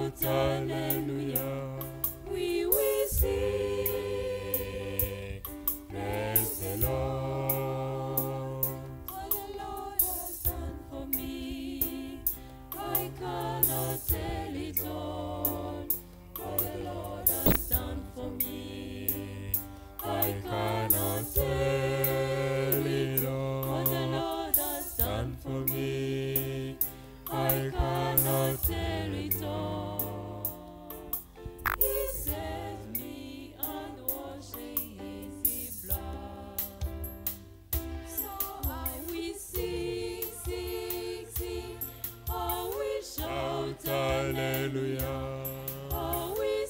shout hallelujah. We will sing, praise the Lord. What the Lord has done for me, I cannot tell it all. What the Lord has done for me, I cannot tell it all. What the Lord has done for me, I cannot tell it all. He set me and washing His blood. So I will sing, sing, sing. I will shout hallelujah. I will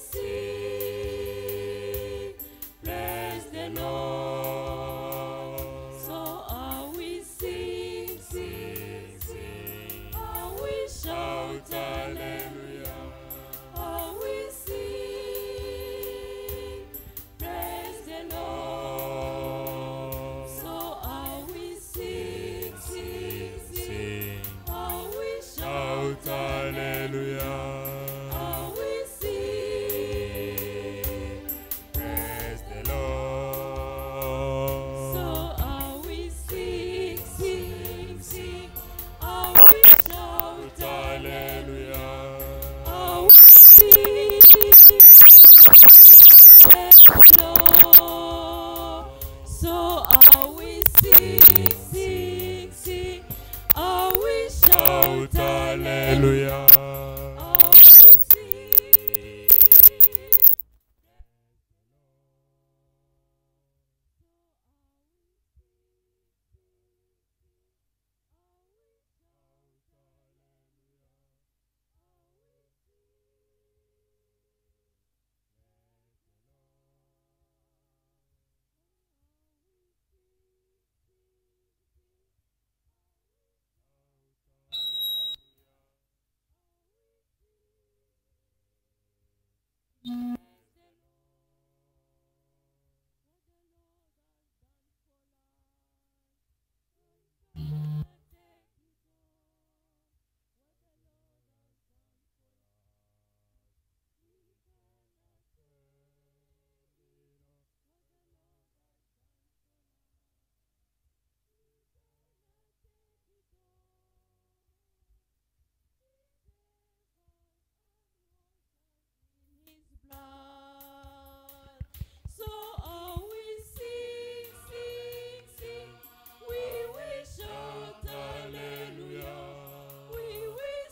sing, bless the Lord. So I will sing, sing, sing. I will shout hallelujah. I will sing, praise the Lord. So I will sing, sing, sing. I will shout hallelujah. I will sing, praise the Lord. So I will sing, sing, sing. I will shout hallelujah. I will sing, praise the Lord. So I will sing, sing, sing. I will shout hallelujah. I will sing. His blood. So I will sing, sing, sing. We will shout hallelujah. We will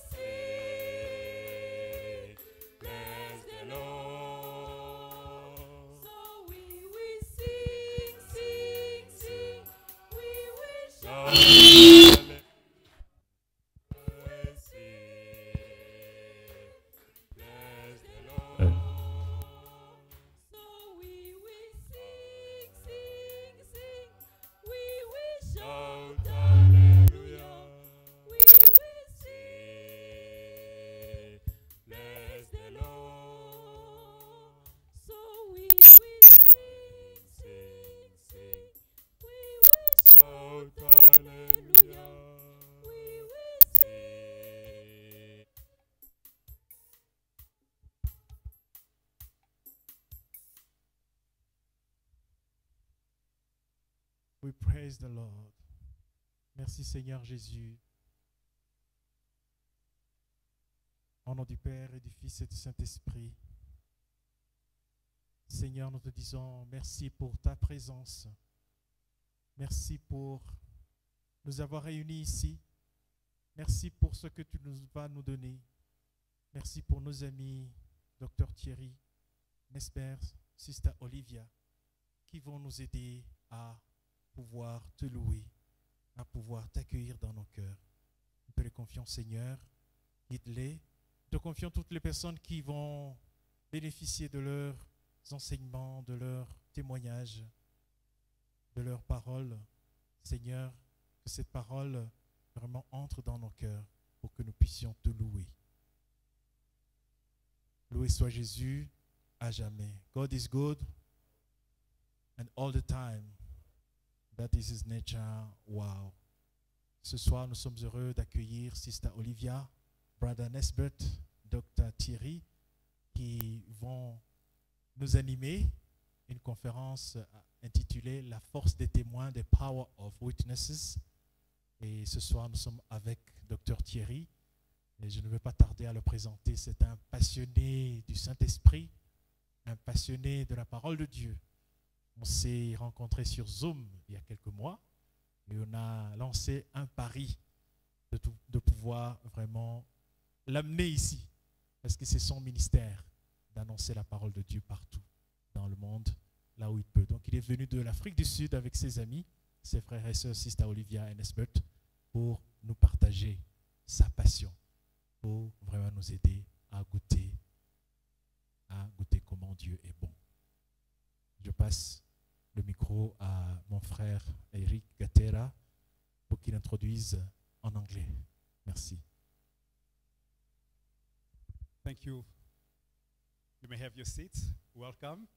sing, praise the Lord. So we will sing, sing, sing. We will shout hallelujah. We will sing, praise the Lord. So we will sing, sing, sing. We will shout hallelujah. We will sing, bless the Lord. So we will sing, sing, sing. We will shout hallelujah. We will sing. We praise the Lord. Merci Seigneur Jésus. Au nom du Père et du Fils et du Saint-Esprit. Seigneur, nous te disons merci pour ta présence. Merci pour nous avoir réunis ici. Merci pour ce que tu vas nous donner. Merci pour nos amis, Dr Thierry, Nesper, Sister Olivia, qui vont nous aider à pouvoir te louer, à pouvoir t'accueillir dans nos cœurs. Nous te les confions, Seigneur. Guide-les. Nous te confions toutes les personnes qui vont bénéficier de leurs enseignements, de leurs témoignages, de leurs paroles. Seigneur, que cette parole vraiment entre dans nos cœurs pour que nous puissions te louer. Loué soit Jésus à jamais. God is good and all the time. That is his nature. Wow. Ce soir, nous sommes heureux d'accueillir Sister Olivia, Brother Nesbert, Dr. Thierry qui vont nous animer une conférence intitulée La force des témoins, The Power of Witnesses. Et ce soir, nous sommes avec Dr. Thierry. Et je ne vais pas tarder à le présenter. C'est un passionné du Saint-Esprit, un passionné de la parole de Dieu. On s'est rencontrés sur Zoom il y a quelques mois et on a lancé un pari de pouvoir vraiment l'amener ici. Parce que c'est son ministère d'annoncer la parole de Dieu partout dans le monde, là où il peut. Donc il est venu de l'Afrique du Sud avec ses amis, ses frères et sœurs, Sister Olivia et Nesbert, pour nous partager sa passion, pour vraiment nous aider à goûter comment Dieu est bon. Je passe le micro à mon frère Eric Gatera pour qu'il introduise en anglais. Merci. Thank you. You may have your seats. Welcome.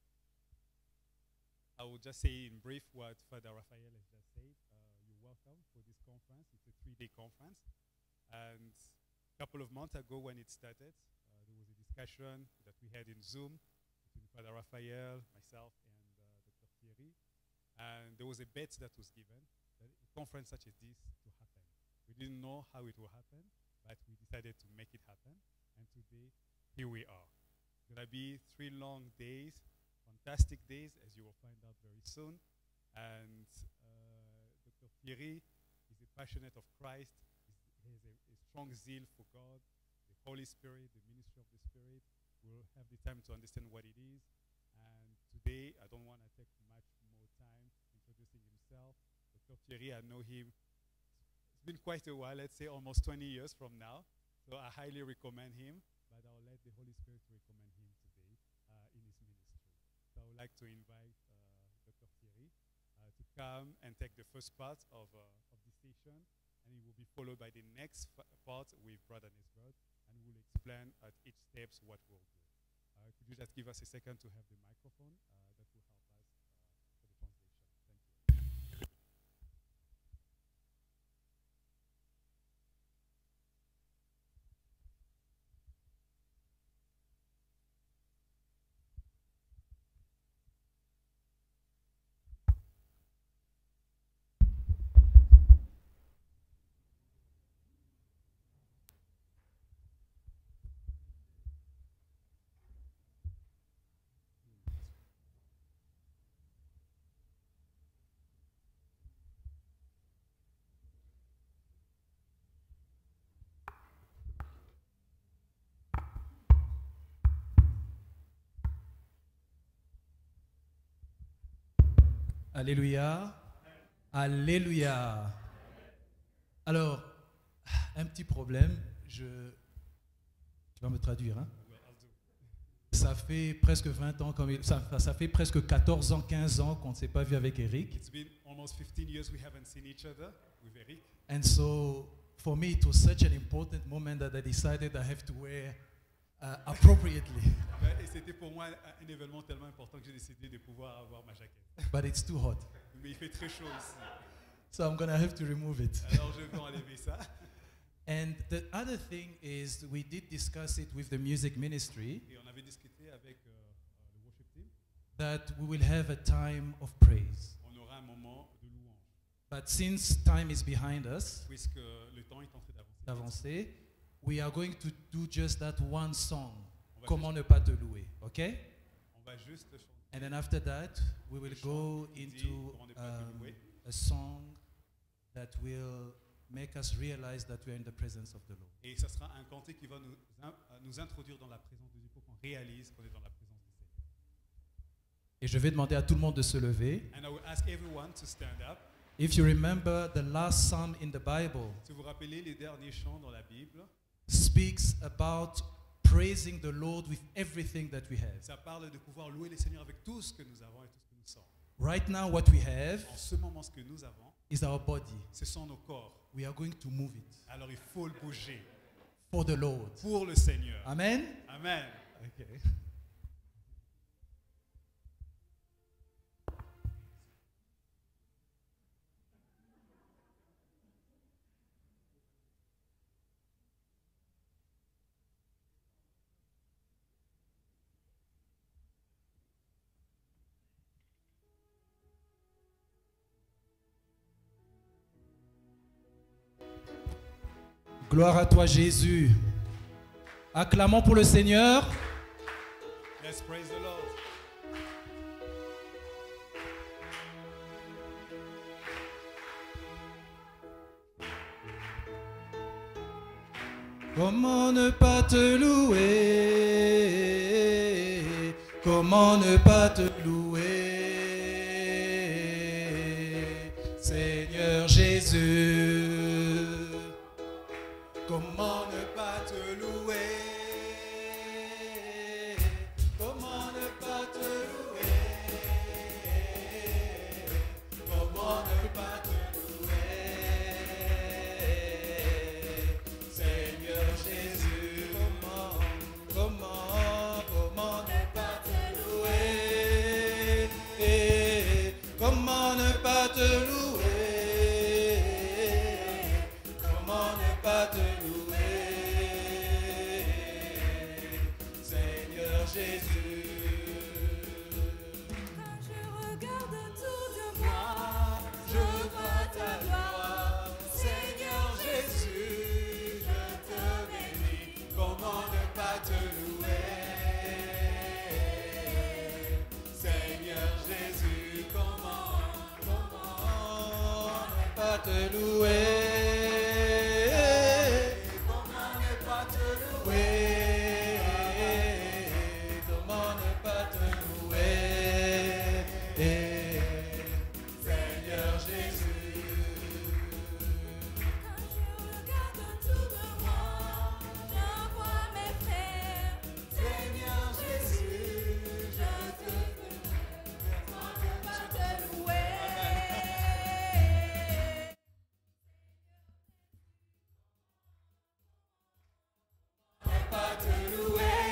I will just say in brief what Father Raphael has just said. You're welcome for this conference. It's a 3-day conference. And a couple of months ago when it started, there was a discussion that we had in Zoom between Father Raphael, myself, and Dr. Thierry. And there was a bet that was given that a conference such as this to happen. We didn't know how it will happen, but we decided to make it happen. And today, here we are. It's going to be 3 long days, fantastic days, as you will find out very soon. And Dr. Thierry is a passionate of Christ. He has a strong zeal for God, the Holy Spirit, the ministry of the Spirit. We'll have the time to understand what it is. And today, I don't want to take much more time introducing himself. Dr. Thierry, I know him. It's been quite a while, let's say almost 20 years from now. So I highly recommend him, but I'll let the Holy Spirit recommend him today in his ministry. So I would like to invite Dr. Thierry to come and take the first part of the session, and he will be followed by the next part with Brother Nesbert, and we will explain at each steps what we'll do. Could you just give us a second to have the microphone? That will help us for the translation. Thank you. Alléluia. Alléluia. Alors, un petit problème. Tu vas me traduire, hein? Ça fait presque 20 ans, ça fait presque 14 ans, 15 ans qu'on ne s'est pas vu avec Eric. It's been almost 15 years we haven't seen each other with Eric. And so, for me, it was such an important moment that I decided I have to wear appropriately. Et c'était pour moi un événement tellement important que j'ai décidé de pouvoir avoir ma jaquette. But it's too hot. Mais il fait très chaud ici. So I'm going to have to remove it. Alors je vais enlever ça. And the other thing is we did discuss it with the music ministry Et on avait discuté avec le worship team. that we will have a time of praise. On aura un moment de louange. But since time is behind us, Puisque le temps est en train d'avancer. we are going to do just that one song. On va Comment ne pas te louer, okay? On va juste chanter. And then after that, we will go into Comment ne pas te louer. a song that will make us realize that we are in the presence of the Lord. Et ça sera un cantique qui va nous introduire dans la présence de Dieu pour qu'on réalise qu'on est dans la présence du Seigneur. Et je vais demander à tout le monde de se lever. And I will ask everyone to stand up. If you remember, the last psalm in the Bible Si vous vous rappelez les derniers chants dans la Bible, speaks about praising the Lord with everything that we have. ça parle de pouvoir louer le Seigneur avec tout ce que nous avons et tout ce que nous sommes. Right now, what we have En ce moment, ce que nous avons, is our body. ce sont nos corps. We are going to move it Alors il faut le bouger for the Lord. pour le Seigneur. Amen? Amen. Okay. Gloire à toi, Jésus. Acclamons pour le Seigneur. Let's praise the Lord. Comment ne pas te louer? Comment ne pas te louer, Seigneur Jésus? Comment ne pas te louer? Comment ne pas te louer? Comment ne pas te louer, Seigneur Jésus? Comment ne pas te louer? Comment ne pas te louer? Comment ne pas te louer, Seigneur Jésus? Quand je regarde autour de moi, Je vois ta gloire, Seigneur Jésus, je te bénis. Comment ne pas te louer, Seigneur Jésus? Comment ne pas te louer? Comment ne pas te louer? Comment ne pas te louer, Seigneur Jésus? quand je regarde autour de moi, je vois mes frères. Seigneur Jésus, je te comment ne pas te louer? Pas te louer.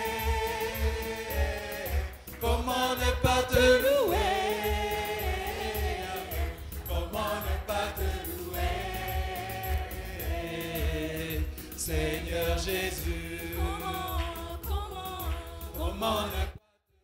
Comment ne pas te louer? Comment ne pas te louer, Seigneur Jésus? Comment ne pas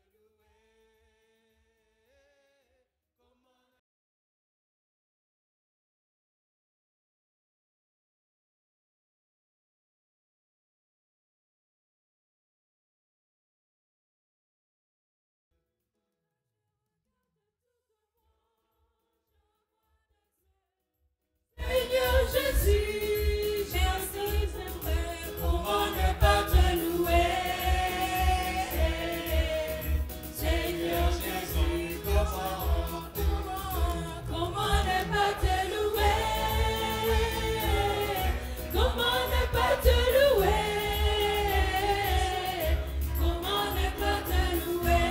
Seigneur Jésus, j'ai ainsi vrai, comment ne pas te louer? Seigneur Jésus, comment ne pas te louer? Comment ne pas te louer? Comment ne pas te louer?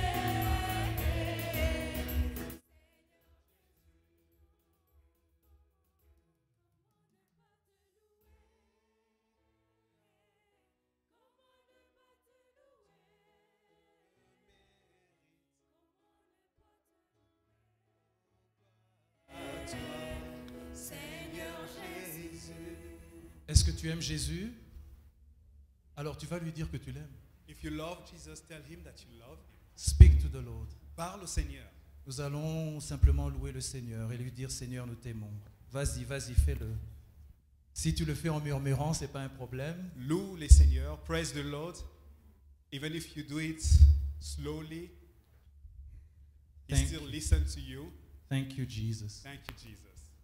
Seigneur Jésus. Est-ce que tu aimes Jésus? Alors tu vas lui dire que tu l'aimes. If you love Jesus, tell him that you love him. Speak to the Lord. Parle au Seigneur. Nous allons simplement louer le Seigneur et lui dire: Seigneur, nous t'aimons. Vas-y, vas-y, fais-le. Si tu le fais en murmurant, ce n'est pas un problème. Loue le Seigneur. Praise the Lord. Even if you do it slowly, he Thank still you. listens to you. Thank you, Jesus. Thank you, Jesus.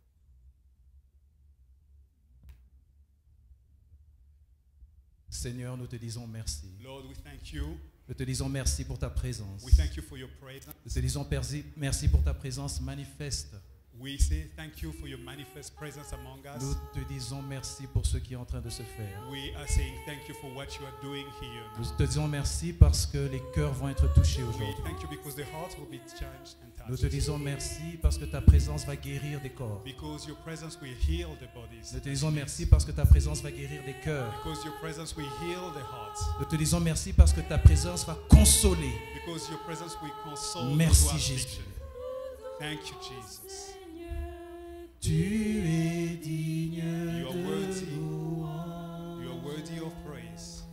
Seigneur, nous te disons merci. Lord, we thank you. Nous te disons merci pour ta présence. We thank you for your presence. Nous te disons merci pour ta présence manifeste. We say thank you for your manifest presence among us. Nous te disons merci pour ce qui est en train de se faire. We are saying thank you for what you are doing here. Nous te disons merci parce que les cœurs vont être touchés We aujourd'hui. thank you because the hearts will be changed and Nous te touched. disons merci parce que ta présence va guérir des corps. Because your presence will heal the bodies. Nous te disons merci parce que ta présence va guérir des cœurs. Because your presence will heal the hearts. Nous te disons merci parce que ta présence va consoler. Because your presence will console Merci, those who are Jésus. afflicted. Thank you, Jesus. Tu es digne You are de worthy. louange. You are worthy of praise.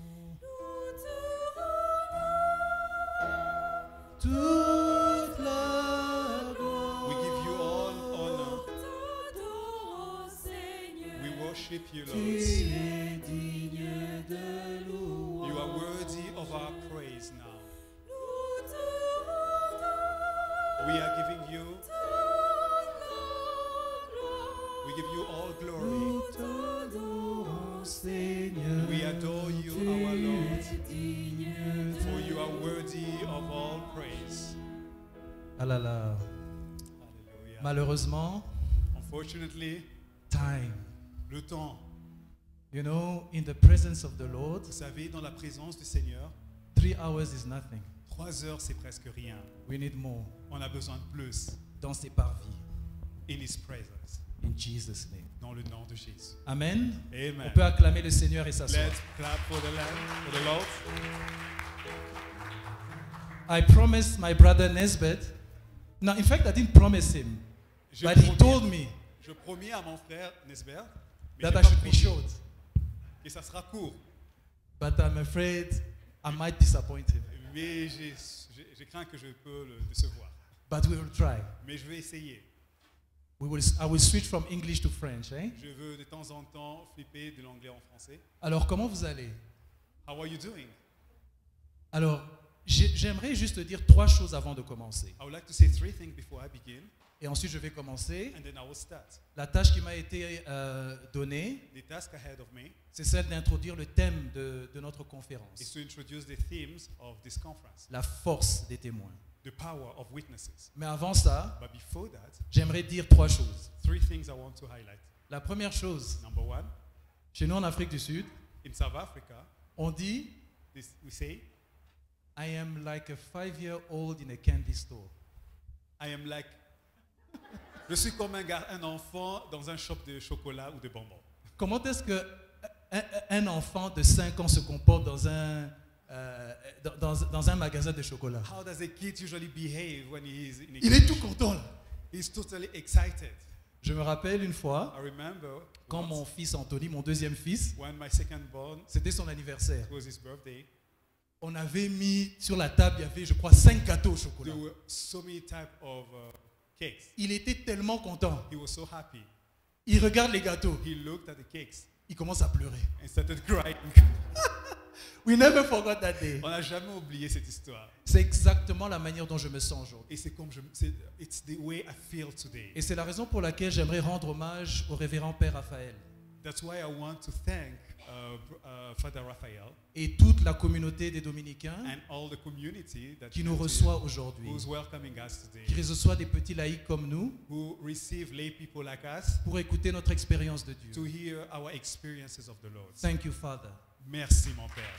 Toute la gloire. We give you all honor. We worship you, Tu Lord. es digne de louange. You are worthy of our praise now. Nous te rendons We are giving you, toute la gloire. we give you all glory. Nous t'adorons, Seigneur. We adore you, Tu our Lord, es digne de for you are worthy of all praise. Ah là là. Hallelujah. Malheureusement, Unfortunately, time. le temps, You know, in the presence of the Lord, vous savez, dans la présence du Seigneur, 3 hours is nothing. 3 heures, c'est presque rien. We need more On a besoin de plus. dans ses parvis. In His presence, In Jesus' name. dans le nom de Jésus. Amen. On Amen. peut acclamer le Seigneur et s'asseoir. Let's clap for the Lord. I promised my brother Nesbeth. No, in fact, I didn't promise him, Je but he promis- told me Je promis à mon frère Nesbert mais that j'ai I pas should be promis short. que ça sera court. But I'm afraid I might disappoint him. Mais j'ai craint que je peux le décevoir. But we will try. Mais je vais essayer. I will switch from English to French. Eh? Je veux de temps en temps flipper de l'anglais en français. Alors, comment vous allez? How are you doing? Alors, j'aimerais juste dire 3 choses avant de commencer. I would like to say 3 things before I begin, Et ensuite, je vais commencer. and then I will start. La tâche qui m'a été donnée, The task ahead of me c'est celle d'introduire le thème de notre is conférence. to introduce the themes of this conference, La force des témoins. the power of witnesses. Mais avant ça, But before that, j'aimerais dire 3 choses. 3 things I want to highlight. La première chose, Number 1, chez nous en Afrique du Sud, in South Africa, on dit we say, I am like a 5-year-old in a candy store. I am like, je suis comme un enfant dans un shop de chocolat ou de bonbons. Comment est-ce que un enfant de 5 ans se comporte dans un magasin de chocolat? How does a kid usually behave when he is in a Il est tout content là. He's totally excited. Je me rappelle une fois, I remember quand once mon fils Anthony, mon deuxième fils, when my second born, c'était son anniversaire. it was his birthday, On avait mis sur la table, il y avait, je crois, 5 gâteaux au chocolat. there were so many types of cakes. Il était tellement content. He was so happy. Il regarde les gâteaux. He looked at the cakes Il commence à pleurer. and started crying. We never forgot that day. On n'a jamais oublié cette histoire. C'est exactement la manière dont je me sens aujourd'hui. Et c'est comme it's the way I feel today. Et c'est la raison pour laquelle j'aimerais rendre hommage au révérend Père Raphaël That's why I want to thank Father Raphael et toute la communauté des Dominicains and all the community that qui nous came to- reçoit aujourd'hui, who's welcoming us today, qui reçoit des petits laïcs comme nous who receive lay people like us pour écouter notre expérience de to Dieu. hear our experiences of the Lord. Thank you, Father. Merci, mon Père.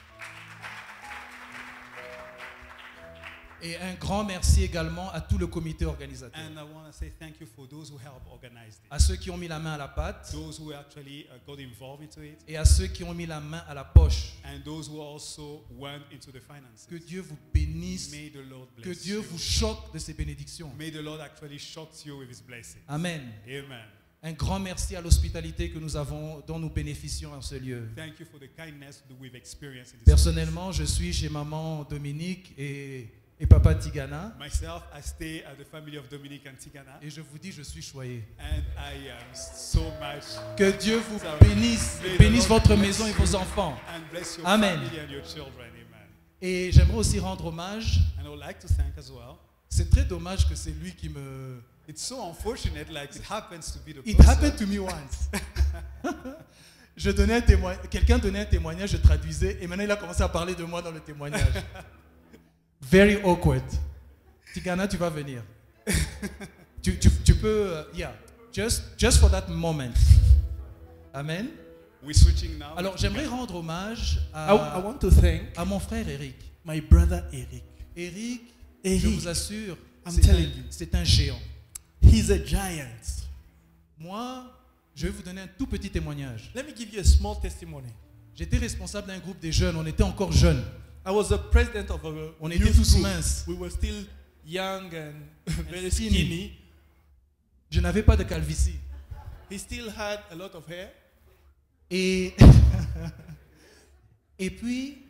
Et un grand merci également à tout le comité organisateur, And I want to say thank you for those who helped organize this, à ceux qui ont mis la main à la pâte those who actually got involved into it, et à ceux qui ont mis la main à la poche. and those who also went into the finances. Que Dieu vous bénisse, May the Lord que bless Dieu you. vous choque de ses bénédictions. May the Lord actually shock you with His blessing. Amen. Amen. Un grand merci à l'hospitalité que nous avons, dont nous bénéficions en ce lieu. Thank you for the kindness that we've experienced in this Personnellement, je suis chez maman Dominique et papa Tigana. place. Myself, I stay at the family of Dominique and Tigana, Et je vous dis, je suis choyé. and I am so much. Que Dieu vous Sorry. bénisse, May the bénisse Lord votre bless maison et you vos enfants. And bless your Amen. family and your children. Amen. Et j'aimerais aussi rendre hommage. And I would like to thank as well. C'est très dommage que c'est lui qui me... It's so unfortunate, like it happens to be the It person. happened to me once. Je donnais un témoignage, quelqu'un donnait un témoignage, je traduisais, et maintenant il a commencé à parler de moi dans le témoignage. Very awkward. Tigana, tu vas venir. tu peux, yeah, just for that moment. Amen. We're switching now. Alors j'aimerais rendre hommage I want to thank à mon frère Eric. my brother Eric. Eric, Eric, je vous assure, I'm c'est telling you. c'est un géant. He's a giant. Moi, je vais vous donner un tout petit témoignage. Let me give you a small testimony. J'étais responsable d'un groupe des jeunes, on était encore jeunes. I was the president of a On youth était tous group. minces. We were still young and very skinny. skinny. Je n'avais pas de calvitie. He still had a lot of hair. Et, et puis,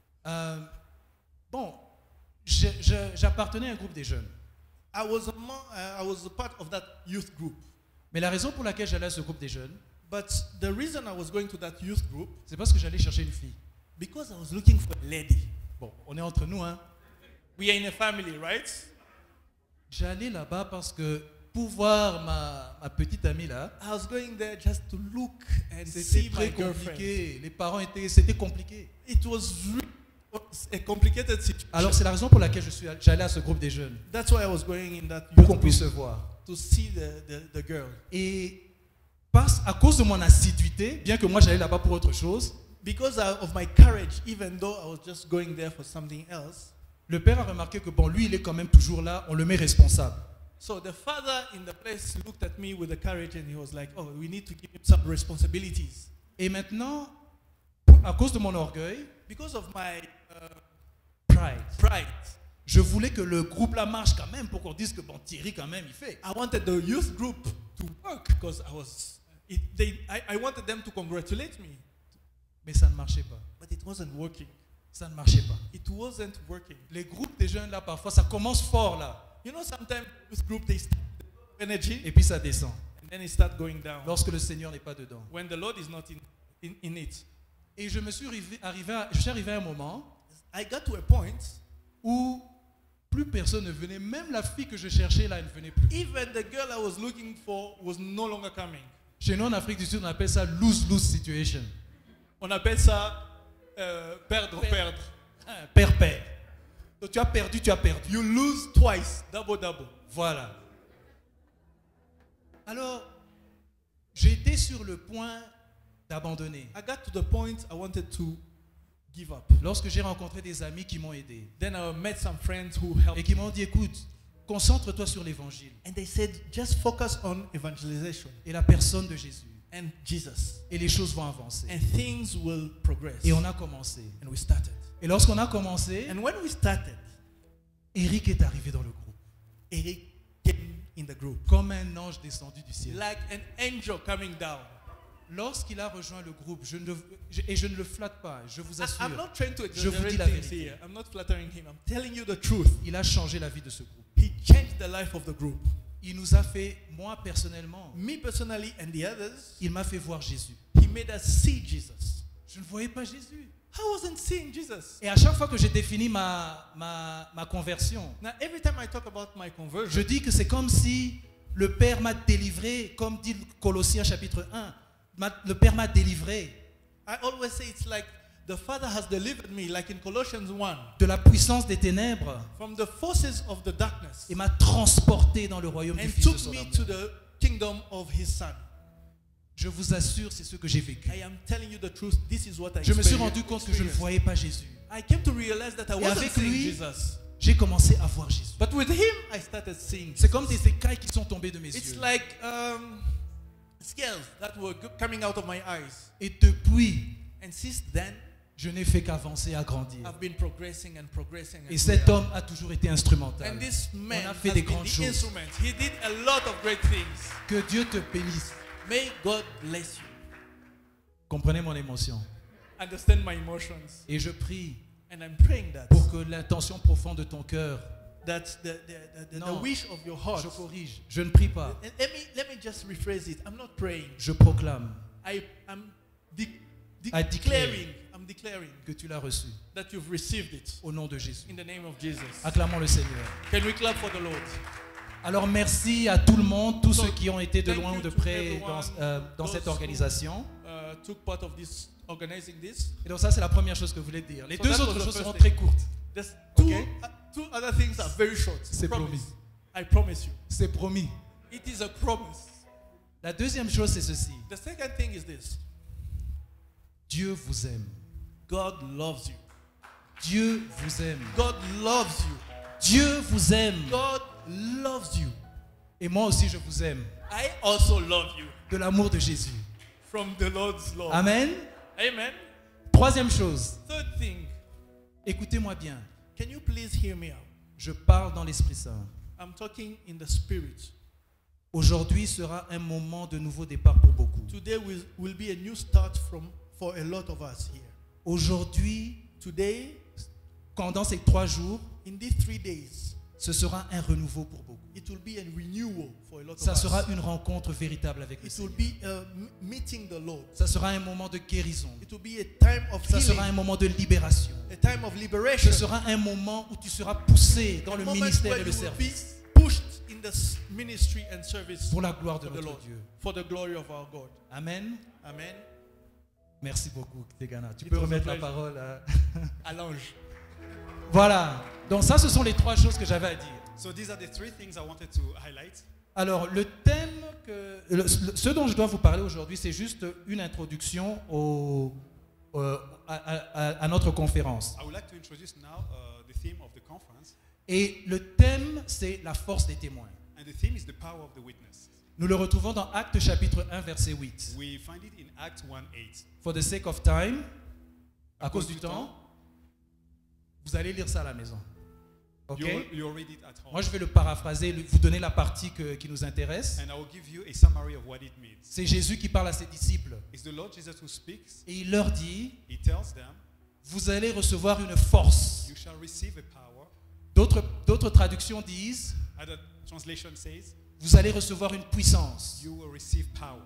bon, j'appartenais à un groupe des jeunes. I was a part of that youth group. Mais la raison pour laquelle j'allais à ce groupe des jeunes, But the reason I was going to that youth group, c'est parce que j'allais chercher une fille. because I was looking for a lady. Bon, on est entre nous, hein. We are in a family, right? J'allais là-bas parce que pour voir ma petite amie là, I was going there just to look and c'était see my très girlfriend. compliqué. Les parents c'était compliqué. It was really a complicated situation. Alors c'est la raison pour laquelle j'allais à ce groupe des jeunes, That's why I was going in that pour youth qu'on puisse se group, voir. to see the girl. Et à cause de mon assiduité, bien que moi j'allais là-bas pour autre chose, Because of my courage, even though I was just going there for something else. le père a remarqué que bon, lui il est quand même toujours là, on le met responsable. So the father in the place looked at me with the courage and he was like, oh, we need to give him some responsibilities. Et maintenant, à cause de mon orgueil, Because of my pride, pride, je voulais que le groupe là marche quand même pour qu'on dise que bon, Thierry quand même il fait. I wanted the youth group to work because I wanted them to congratulate me. Mais ça ne marchait pas. But it wasn't working. Ça ne marchait pas. It wasn't working. Les groupes des jeunes là, parfois, ça commence fort là, You know, sometimes youth group, they start with energy et puis ça descend. and then it start going down. Lorsque le Seigneur n'est pas dedans. When the Lord is not in it. Et je suis arrivé à un moment I got to a point, où plus personne ne venait, même la fille que je cherchais là, elle ne venait plus. even the girl I was looking for was no longer coming. Chez nous en Afrique du Sud, on appelle ça lose-lose situation. On appelle ça perdre. Hein, père. Donc tu as perdu. You lose twice, double. Voilà. Alors, j'étais sur le point d'abandonner. I got to the point I wanted to give up. Lorsque j'ai rencontré des amis qui m'ont aidé Then I met some friends who et helped qui m'ont dit, écoute, concentre-toi sur l'évangile and they said, just focus on evangelization et la personne de Jésus. and Jesus Et les choses vont avancer. and things will progress. Et on a commencé. And we started. Et lorsqu'on a commencé, And when we started, Eric est arrivé dans le groupe. Eric came in the group Comme un ange descendu du ciel. like an angel coming down. Lorsqu'il a rejoint le groupe, je ne le flatte pas, je vous I'm assure, not trying to Je vous dis exaggerate la things vérité. here. I'm not flattering him. I'm telling you the truth. il a changé la vie de ce groupe. He changed the life of the group. Il nous a fait, moi personnellement, Me personally and the others, il m'a fait voir Jésus. he made us see Jesus. Je ne voyais pas Jésus. I wasn't seeing Jesus. Et à chaque fois que j'ai défini ma conversion, Now, every time I talk about my je conversion, dis que c'est comme si le Père m'a délivré, comme dit Colossiens chapitre 1, le Père m'a délivré I always say it's like the Father has delivered me, like in Colossians 1, de la puissance des ténèbres from the forces of the darkness et m'a transporté dans le royaume du and Fils de took son me amour. to the kingdom of His Son. Je vous assure, c'est ce que j'ai vécu. I am telling you the truth. This is what I Je me suis experienced. rendu compte que je ne voyais pas Jésus. I came to realize that I Et wasn't avec seeing lui, Jesus. j'ai commencé à voir Jésus. But with Him, I started seeing. C'est comme des écailles qui sont tombées de mes It's yeux. like scales that were coming out of my eyes. Et depuis, And since then, je n'ai fait qu'avancer, à grandir. I've been progressing and progressing. Et And, cet homme a toujours été instrumental. and this man On a has fait des been grandes the choses. instrument. He did a lot of great things. Que Dieu te bénisse. May God bless you. Comprenez mon émotion. Understand my emotions. Et je prie And I'm praying that pour que l'intention profonde de ton cœur, the No. wish of your heart. je corrige. Je ne prie pas. And let me just rephrase it. I'm not praying. Je proclame I'm I declare. I'm declaring que tu l'as reçu. that you've received it Au nom de Jésus. in the name of Jesus. Acclamons le Seigneur. Can we clap for the Lord? Alors merci à tout le monde, tous So, ceux qui ont été de thank loin you ou de to près everyone, dans cette those who- organisation. Took part of this organizing this. Et donc ça c'est la première chose que je voulais dire. Les So deux that was autres the choses first seront thing. très courtes. There's Okay. two other things are very short. C'est Promise. promis. I promise you. C'est promis. It is a promise. La deuxième chose c'est ceci. The second thing is this. Dieu vous aime. God loves you. Dieu vous aime. God loves you. Dieu vous aime. God loves you. Et moi aussi je vous aime. I also love you De l'amour de Jésus. from the Lord's love. Amen. Amen. Troisième chose. Third thing, Écoutez-moi bien. can you please hear me out? Je parle dans l'Esprit Saint. I'm talking in the spirit. Aujourd'hui sera un moment de nouveau départ pour beaucoup. Today will be a new start for a lot of us here. Aujourd'hui, Today, pendant ces 3 jours, in these 3 days, ce sera un renouveau pour beaucoup. It will be a renewal for a lot Ça of sera us. une rencontre véritable avec le It will Seigneur. be meeting the Lord. Ça sera un moment de guérison. It will be a time of Ça sera un healing, moment de libération. a time of liberation. Ce sera un moment où tu seras poussé dans A le moment ministère where et le you will be service pushed in the ministry and service pour la gloire de of the notre Lord, Dieu. for the glory of our God. Amen. Amen. Merci beaucoup, Tegana. Tu It peux was a remettre la pleasure. parole à... À l'ange. Voilà. Donc ça, ce sont les trois choses que j'avais à dire. So these are the three things I wanted to highlight. Alors, le thème, ce dont je dois vous parler aujourd'hui, c'est juste une introduction à notre conférence. I would like to introduce now the theme of the conference. Et le thème, c'est la force des témoins. And the theme is the power of the witness. Nous le retrouvons dans Actes chapitre 1, verset 8. We find it in Acts 1:8. For the sake of time, à cause du temps, vous allez lire ça à la maison. Ok? You'll read it at home. Moi, je vais le paraphraser, vous donner la partie qui nous intéresse. And I will give you a summary of what it means. C'est Jésus qui parle à ses disciples. It's the Lord Jesus who speaks. Et il leur dit, He tells them, vous allez recevoir une force. you shall receive a power. D'autres traductions disent, Other translation says, vous allez recevoir une puissance. you will receive power.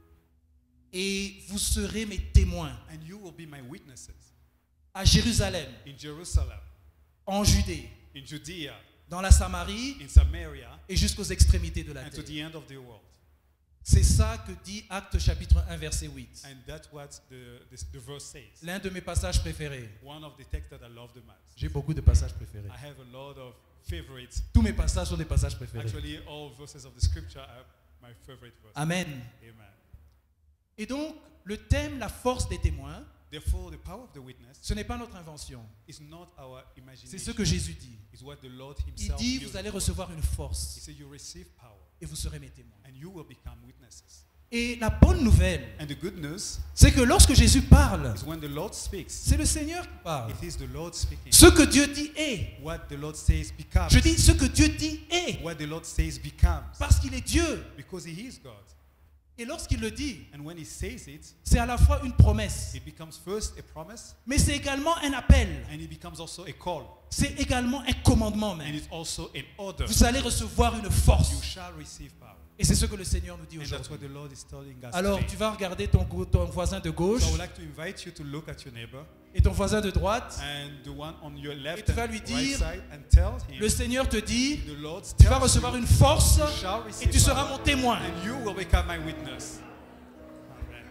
Et vous serez mes témoins And you will be my witnesses à Jérusalem, in Jerusalem, en Judée, in Judea, dans la Samarie in Samaria, et jusqu'aux extrémités de la and to terre. the end of the world. C'est ça que dit Actes chapitre 1, verset 8. And that's what the verse says. L'un de mes passages préférés. One of the texts that I love the most. J'ai beaucoup de passages préférés. I have a lot of favorites. Tous mes passages sont des passages préférés. Actually, all verses of the scripture are my favorite verses. Amen. Amen. Et donc, le thème, la force des témoins, Therefore, the power of the witness ce n'est pas notre invention. is not our C'est imagination. ce que Jésus dit. It's what the Lord Il himself dit, used vous allez for. recevoir une He force said, you receive power et vous serez mes témoins. and you will become witnesses. Et la bonne nouvelle, And the good news c'est que lorsque Jésus parle, is when the Lord speaks, c'est le Seigneur qui parle. it is the Lord speaking. Ce que Dieu dit est. What the Lord says becomes. Je dis ce que Dieu dit est. What the Lord says becomes. Parce qu'il est Dieu. Because he is God. Et lorsqu'il le dit, And when he says it, c'est à la fois une promesse, it becomes first a promise mais c'est également un appel. and it becomes also a call. C'est également un commandement And même. it's also an order. Vous allez recevoir une You force. shall receive power. Et c'est ce que le Seigneur nous dit And that's what aujourd'hui. the Lord is telling us Alors, today. tu vas regarder ton voisin de gauche So I would like to invite you to look at your neighbor et ton voisin de droite. and the one on your Et left tu and vas lui right dire, side and tell him, Le Seigneur te dit, the Lord tu vas tells recevoir you, une force you shall et receive tu seras power mon témoin. and you will become my witness. Amen.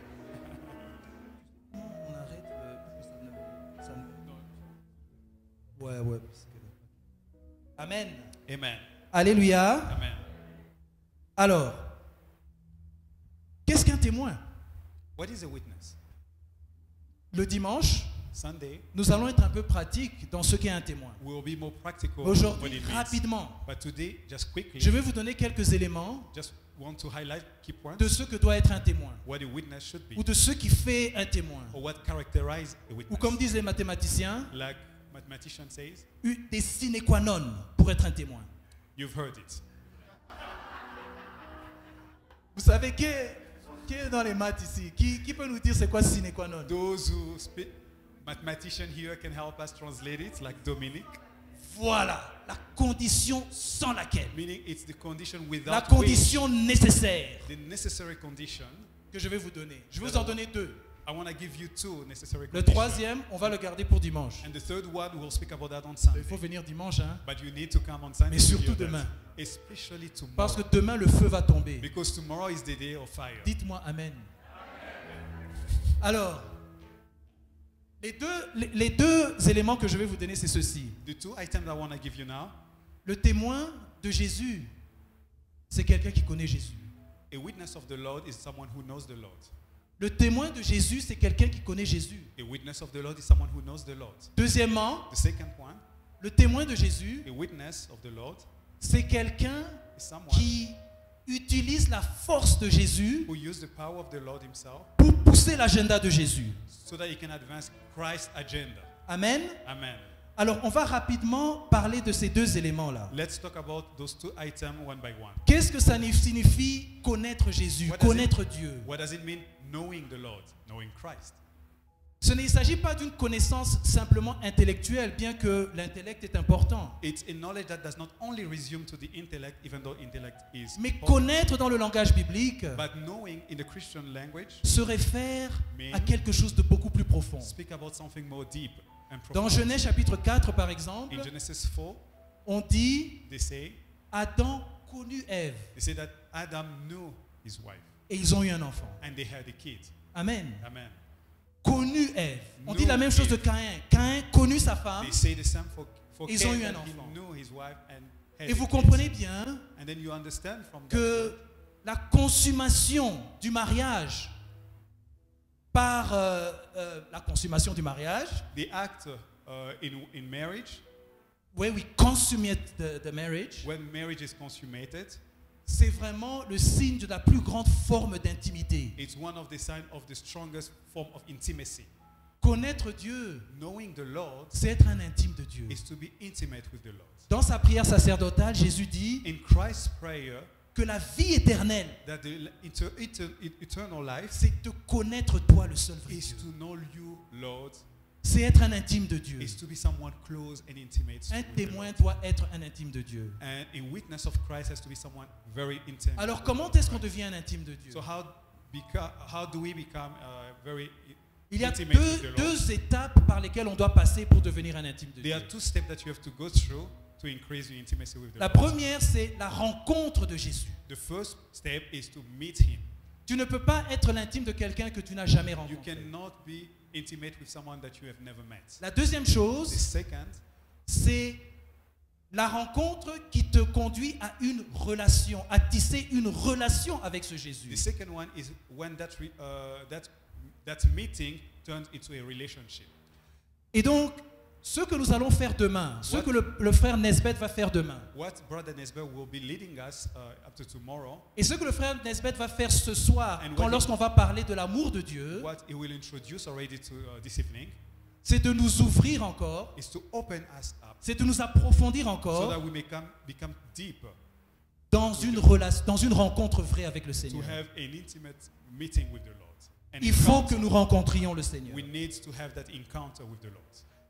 On arrête, Ouais. Amen. Amen. Alléluia. Amen. Alors, qu'est-ce qu'un témoin? What is a witness? Le dimanche, Sunday, nous allons être un peu pratiques dans ce qu'est un témoin. we will be more practical Aujourd'hui, what it means. rapidement, But today, just quickly, je vais vous donner quelques éléments just want to highlight key points, de ce que doit être un témoin, what a witness should be, ou de ce qui fait un témoin, or what characterizes a ou witness. comme disent les mathématiciens, Like mathematician says, des sine qua non pour être un témoin. you've heard it. Vous savez qui est dans les maths ici? Qui peut nous dire c'est quoi sine qua non? Those who speak mathematician here can help us translate it, like Dominic. Voilà, la condition sans laquelle, Meaning it's the condition la without condition nécessaire which, the necessary condition. que je vais vous donner. Je vais vous en donner deux. I want to give you two necessary Le conditions. troisième, on va le garder pour dimanche. And the third one, we'll speak about that on Il Sunday. faut venir dimanche, hein? But you need to come on Sunday. Mais to surtout hear that. demain. Especially tomorrow. Parce que demain, le feu va tomber. Because tomorrow is the day of fire. Dites-moi Amen. Alors, les deux éléments que je vais vous donner, c'est ceci. The two items I want to give you now, Le témoin de Jésus, c'est quelqu'un qui connaît Jésus. a witness of the Lord is someone who knows the Lord. Le témoin de Jésus, c'est quelqu'un qui connaît Jésus. A witness of the Lord is someone who knows the Lord. Deuxièmement, The second one, le témoin de Jésus, a witness of the Lord c'est quelqu'un is someone qui utilise la force de Jésus who used the power of the Lord himself pour pousser l'agenda de Jésus. so that he can advance Christ's agenda. Amen. Amen. Alors, on va rapidement parler de ces deux éléments-là. Let's talk about those two items one by one. Qu'est-ce que ça signifie connaître Jésus, What does connaître Dieu? What does it mean knowing the Lord, knowing Christ? Ce ne s'agit pas d'une connaissance simplement intellectuelle, bien que l'intellect est important. It's a knowledge that does not only resume to the intellect, even though intellect is Mais important, connaître dans le langage biblique but knowing in the Christian language se réfère Mais- à quelque chose de beaucoup plus profond. speak about something more deep and Dans profound. Genèse chapitre 4, par exemple, In Genesis 4, on dit they say Adam connut Ève that Adam knew his wife et ils ont eu un enfant. and they had a kid. Amen. Amen. Connu Ève. On dit Knew la même chose de Ève. Caïn. Caïn connut sa femme. They say the same for Ils Cain, ont eu un that he enfant. knew his wife and had Et a vous kid. comprenez bien And then you understand from that que word la consommation du mariage par la consommation du mariage, the act in marriage, where we consummate the marriage, when marriage is consummated, c'est vraiment le signe de la plus grande forme d'intimité. it's one of the signs of the strongest form of intimacy. Connaître Dieu, Knowing the Lord c'est être un intime de Dieu. is to be intimate with the Lord. Dans sa prière sacerdotale, Jésus dit In Christ's prayer, que la vie éternelle, that the eternal life c'est de connaître toi, le seul vrai is Dieu. to know you, Lord, C'est être un intime de Dieu. is to be someone close and intimate. Un with the témoin Lord. doit être un intime de Dieu. And a witness of Christ has to be someone very intimate. Alors comment est-ce qu'on devient un intime de Dieu? So how do we become very Il y a intimate with the Lord? deux étapes par lesquelles on doit passer pour devenir un intime de There Dieu. are two steps that you have to go through to increase your intimacy with the La Lord. première, c'est la rencontre de Jésus. The first step is to meet Him. Tu ne peux pas être l'intime de quelqu'un que tu n'as jamais You rencontré. cannot be intimate with someone that you have never met. La deuxième The chose, second c'est la rencontre qui te conduit à une relation, à tisser une relation avec ce The Jésus. second one is when that meeting turns into a relationship. Et donc, ce que nous allons faire demain, ce What- que le frère Nesbeth va faire demain, What Brother Nesbeth will be leading us up to tomorrow, et ce que le frère Nesbeth va faire ce soir, And quand what he- lorsqu'on va parler de l'amour de Dieu, what he will introduce already to this evening, c'est de nous ouvrir encore, is to open us up c'est de nous approfondir so encore that we may become deeper, dans une relation, dans une rencontre vraie avec le to Seigneur. have an intimate meeting with the Lord. An Il faut encounter. que nous rencontrions le Seigneur. We need to have that encounter with the Lord.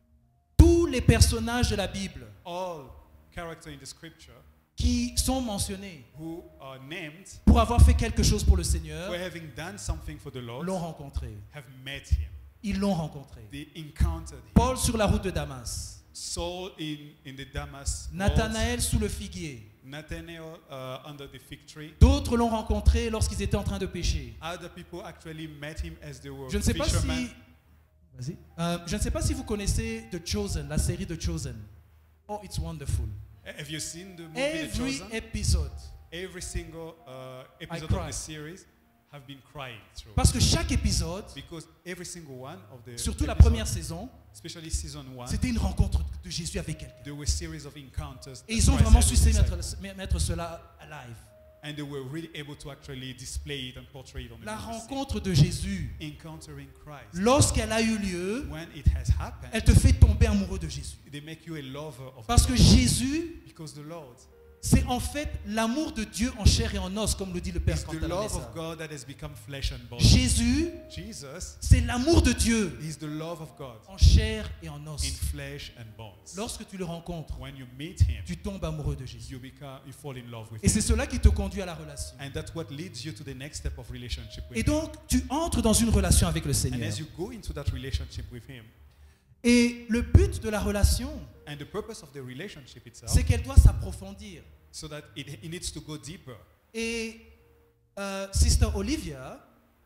Tous les personnages de la Bible All characters in the scripture qui sont mentionnés who are named pour avoir fait quelque chose pour le Seigneur for having done something for the Lord l'ont rencontré. have met Him. Ils l'ont rencontré. They encountered Him. Paul sur la route de Damas, Saul in the Damas roads, Nathanaël sous le figuier. Nathanael under the fig tree. D'autres l'ont rencontré lorsqu'ils étaient en train de pêcher. Other people actually met him as they were Je ne sais pas fishermen. si, vas-y. Je ne sais pas si vous connaissez The Chosen, la série The Chosen. Oh, it's wonderful. Have you seen the movie The Every Chosen? episode. Every single episode cry. of the series have been crying through. Parce que chaque épisode, Because every single one of the surtout la episodes, première saison, especially season 1, c'était une rencontre de Jésus avec quelqu'un. there were series of encounters. Et that ils ont Christ vraiment had su with mettre, disciples. mettre cela à live. And they were really able to actually display it and portray it on the La movie scene. rencontre de Jésus, Encountering Christ. lorsqu'elle a eu lieu, When it has happened, elle te fait tomber amoureux de Jésus. they make you a lover of Parce the que Lord. Jésus, Because the Lord c'est en fait l'amour de Dieu en chair et en os, comme le dit le Père is the Cantalamessa. love of God that has become flesh and bone. Jésus, Jesus c'est l'amour de Dieu is the love of God en chair et en in os. flesh and bones. Lorsque tu le rencontres, When you meet Him, tu tombes amoureux de Jésus. you fall in love with Et Him. c'est cela qui te conduit à la relation. And that's what leads you to the next step of relationship with Et Him. donc, tu entres dans une relation avec le And Seigneur. as you go into that relationship with Him, Et le but de la relation, and the purpose of the relationship itself, c'est qu'elle doit s'approfondir. so that it needs to go deeper. Et Sister Olivia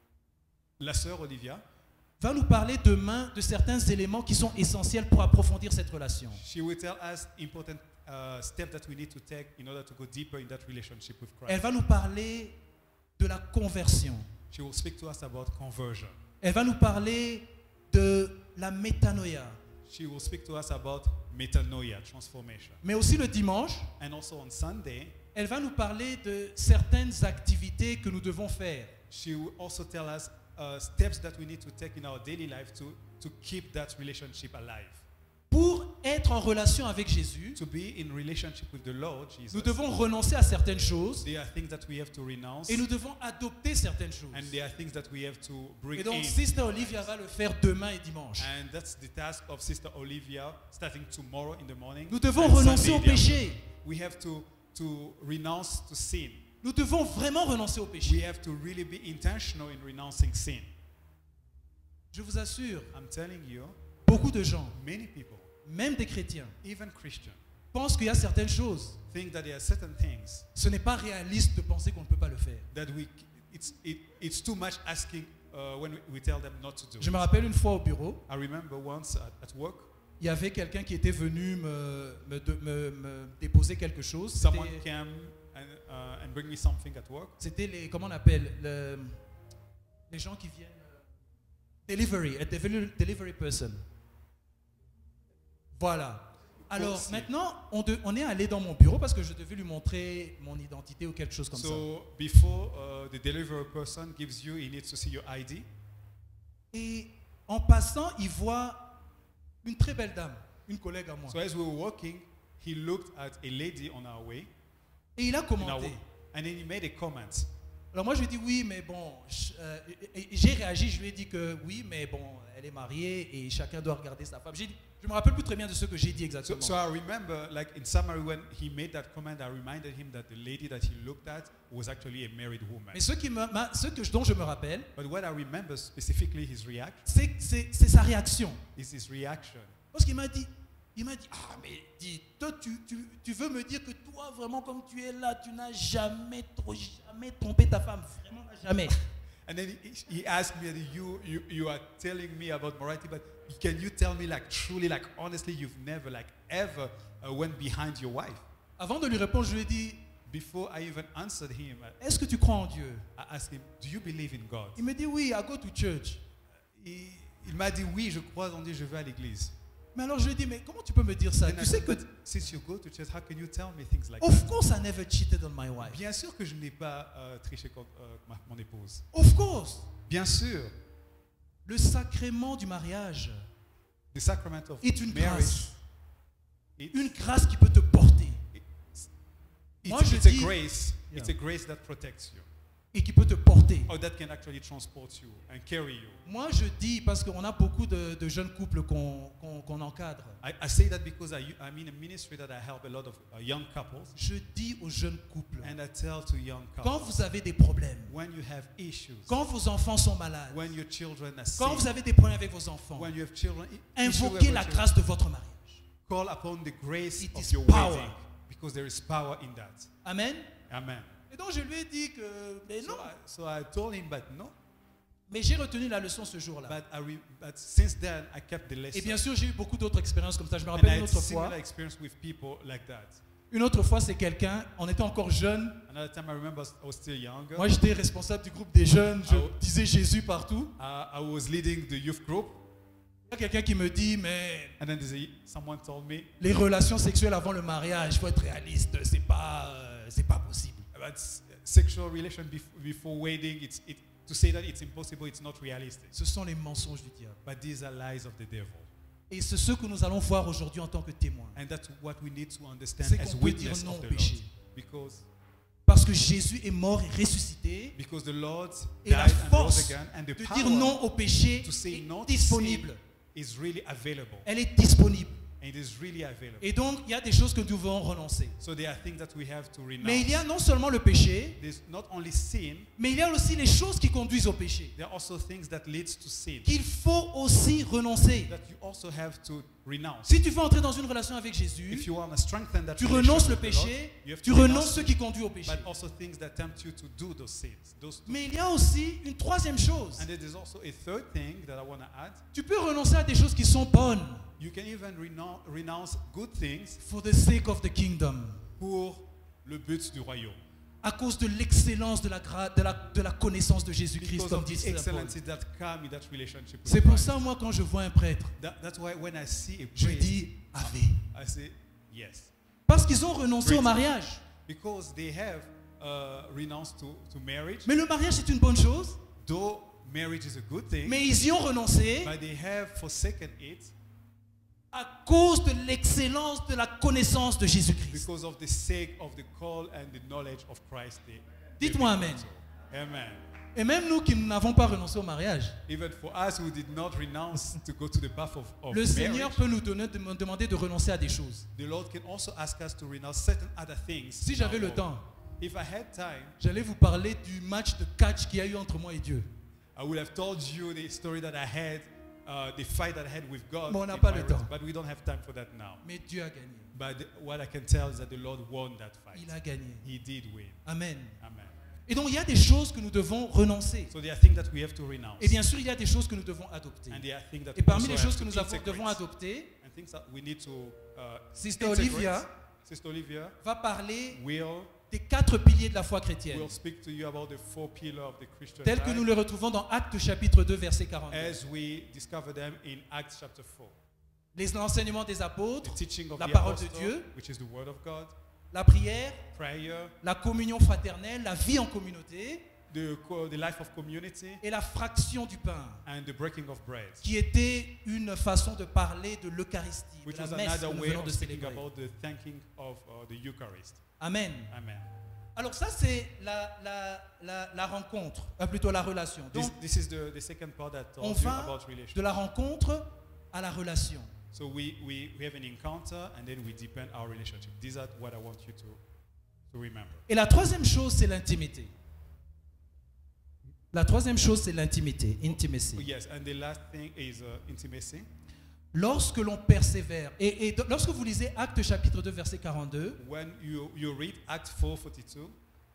La sœur Olivia, va nous parler demain de certains éléments qui sont essentiels pour approfondir cette relation. she will tell us important steps that we need to take in order to go deeper in that relationship with Elle Christ. va nous parler de la conversion. She will speak to us about conversion. Elle va nous parler de la métanoïa. She will speak to us about metanoia, transformation. Mais aussi le dimanche, And also on Sunday, elle va nous parler de certaines activités que nous devons faire she will also tell us steps that we need to take in our daily life to keep that relationship alive. pour être en relation avec Jésus, to be in relationship with the Lord Jesus, nous devons renoncer à certaines choses there are things that we have to renounce, et nous devons adopter certaines choses. and there are things that we have to bring Et donc, in. Sister Olivia va le faire demain et dimanche. And that's the task of Sister Olivia, starting tomorrow in the morning. Nous devons and renoncer Sunday au in the péché. afternoon. We have to renounce to sin. Nous devons vraiment renoncer au We péché. have to really be intentional in renouncing sin. Je vous assure, I'm telling you, beaucoup de gens, many people, même des chrétiens, even Christians, pensent qu'il y a certaines choses. think that there are certain things Ce n'est pas réaliste de penser qu'on ne peut pas le faire. that it's too much asking when we tell them not to do. Je me rappelle une fois au bureau, I remember once at work, il y avait quelqu'un qui était venu me déposer quelque chose. someone came and bring me something at work. C'était les, comment on appelle, les gens qui viennent, delivery person. Voilà. Alors Aussi. maintenant, on est allé dans mon bureau parce que je devais lui montrer mon identité ou quelque chose comme ça. So before the delivery person gives you, he needs to see your ID. Et en passant, il voit une très belle dame, une collègue à moi. So as we were walking, he looked at a lady on our way, Et il a in our commenté. and then he made a comment. Alors moi je lui ai dit oui, mais bon, j'ai réagi, je lui ai dit que oui, mais bon, elle est mariée et chacun doit regarder sa femme. Je me rappelle plus très bien de ce que j'ai dit exactement. So I remember, like in summary, when he made that comment, I reminded him that the lady that he looked at was actually a married woman. Mais dont je me rappelle, But what I remember specifically his reaction c'est sa réaction. is his reaction. Parce qu'il m'a dit, ah mais dis, toi tu veux me dire que toi vraiment comme tu es là, tu n'as jamais trompé ta femme, vraiment jamais. And then he asked me, you are telling me about morality, but can you tell me like truly, like honestly, you've never like ever went behind your wife? Avant de lui répondre, je lui ai dit, Before I even answered him, est-ce que tu crois en Dieu? I asked him, do you believe in God? Il me dit oui, I go to church. Il m'a dit oui, je crois en Dieu, je vais à l'église. Mais alors je lui ai dit, mais comment tu peux me dire ça? Then I Tu sais said, que, "But since you go to church, how can you tell me things like that?" of course I never cheated on my wife. Bien sûr que je n'ai pas triché contre mon épouse. Of course. Bien sûr. Le sacrement du mariage The sacrament of est une marriage. grâce. It's, Une grâce qui peut te porter Moi, je it's a dis- grace. Yeah. It's a grace that protects you, et qui peut te porter. or that can actually transport you and carry you. Moi, je dis, parce qu'on a beaucoup de jeunes couples qu'on encadre, I say that because I'm in a ministry that I help a lot of young couples, je dis aux jeunes couples, and I tell to young quand couples, vous avez des problèmes, when you have issues, quand vos enfants sont malades, when your children are quand vous sick, avez des problèmes avec vos enfants, when you have children, invoquez la grâce de votre mariage. call upon the grace It of is your power. wedding, because there is power in that. Amen. Amen. Et donc je lui ai dit que, mais non, So I told him, but no. mais j'ai retenu la leçon ce jour-là. But since then, I kept the lesson. Et bien sûr, j'ai eu beaucoup d'autres expériences comme ça. Je me And I rappelle une had autre similar fois. experience with people like that. Une autre fois, c'est quelqu'un, on était encore jeunes. Another time I remember I was still younger. Moi, j'étais responsable du groupe des jeunes. Je Ah ouais. disais Jésus partout. I was leading the youth group, Il y a quelqu'un qui me dit, mais and then someone told me, les relations sexuelles avant le mariage, il faut être réaliste. C'est pas possible. about sexual relation before wedding, to say that it's impossible, it's not realistic. Ce sont les mensonges du diable. But these are lies of the devil. Et c'est ce que nous allons voir aujourd'hui en tant que témoins. And that's what we need to understand C'est as qu'on peut dire witness non of au the péché. Lord. Parce que Jésus est mort et ressuscité. Because the Lord Et la died and rose force again, and the de power dire non au péché to say no est to disponible. sin is really available. Elle est disponible. And it is really available. Et donc, il y a des choses que nous devons renoncer. So there are things that we have to renounce. Mais il y a non seulement le péché, There's not only sin, mais il y a aussi les choses qui conduisent au péché. there are also things that leads to sin Qu'il faut aussi renoncer. that you also have to renounce. Si tu veux entrer dans une relation avec If Jésus, you want to strengthen that tu relationship renonces le with the Lord, péché, you have tu to renounce renonces ce qui conduit au péché. but also things that tempt you to do those sins. Those two. Mais il y a aussi une troisième chose. And there is also a third thing that I want to add. Tu peux renoncer à des choses qui sont bonnes You can even renounce good things for the sake of the kingdom, pour le but du royaume. à cause de l'excellence de la connaissance de Jésus-Christ, Because comme of dit the Saint Paul. excellences that come in that relationship with C'est pour Christ. ça, moi, quand je vois un prêtre, That's why when I see a je priest, dis Ave. I say yes. Parce qu'ils ont renoncé Great. au mariage. Because they have renounced to marriage. Mais le mariage, c'est une bonne chose. Though marriage is a good thing, Mais ils y ont renoncé but they have forsaken it à cause de l'excellence de la connaissance de Jésus-Christ. because of the sake of the call and the knowledge of Christ. Dites-moi Amen. Amen. Et même nous qui n'avons pas renoncé au mariage, Even for us who did not renounce to go to the path of le Seigneur marriage, peut nous demander de renoncer à des choses. the Lord can also ask us to renounce certain other things. Si in j'avais our le life. temps, If I had time, j'allais vous parler du match de catch qu'il y a eu entre moi et Dieu. I would have told you the story that I had, the fight that I had with God. Mais on n'a in pas my le race, temps. But we don't have time for that now. Mais Dieu a gagné. But what I can tell is that the Lord won that fight. Il a gagné. He did win. Amen. Amen. Et donc il y a des choses que nous devons renoncer. So there are things that we have to renounce. Et bien sûr, il y a des choses que nous devons adopter. And there are things that Et parmi also les have choses to que nous integrate. devons adopter, And things that we need to Sister integrate. Olivia Sister Olivia va parler will des 4 piliers de la foi chrétienne, will speak to you about the 4 pillars of the Christian tels que life nous les retrouvons dans Actes chapitre 2, verset 42. as we discover them in Acts chapter 4. Les enseignements des apôtres, The teaching of la the parole de apostle, Dieu, which is the word of God, la prière, prayer, la communion fraternelle, la vie en communauté the life of community, et la fraction du pain, and the breaking of bread, qui était une façon de parler de l'Eucharistie, which de was la messe que another nous way venons of de speaking célébrer. about the thanking of the Eucharist. Amen. Amen. Alors ça, c'est la rencontre, plutôt la relation. Donc, This is the second part that on talks you va about de relationship. la rencontre à la relation. So we have an encounter and then we deepen our relationship. These are what I want you to remember. Et la troisième chose, c'est l'intimité. La troisième chose, c'est l'intimité, intimacy. Oh, yes, and the last thing is intimacy. Lorsque l'on persévère, et lorsque vous lisez Actes chapitre 2, verset 42, When you read Acts 4:42,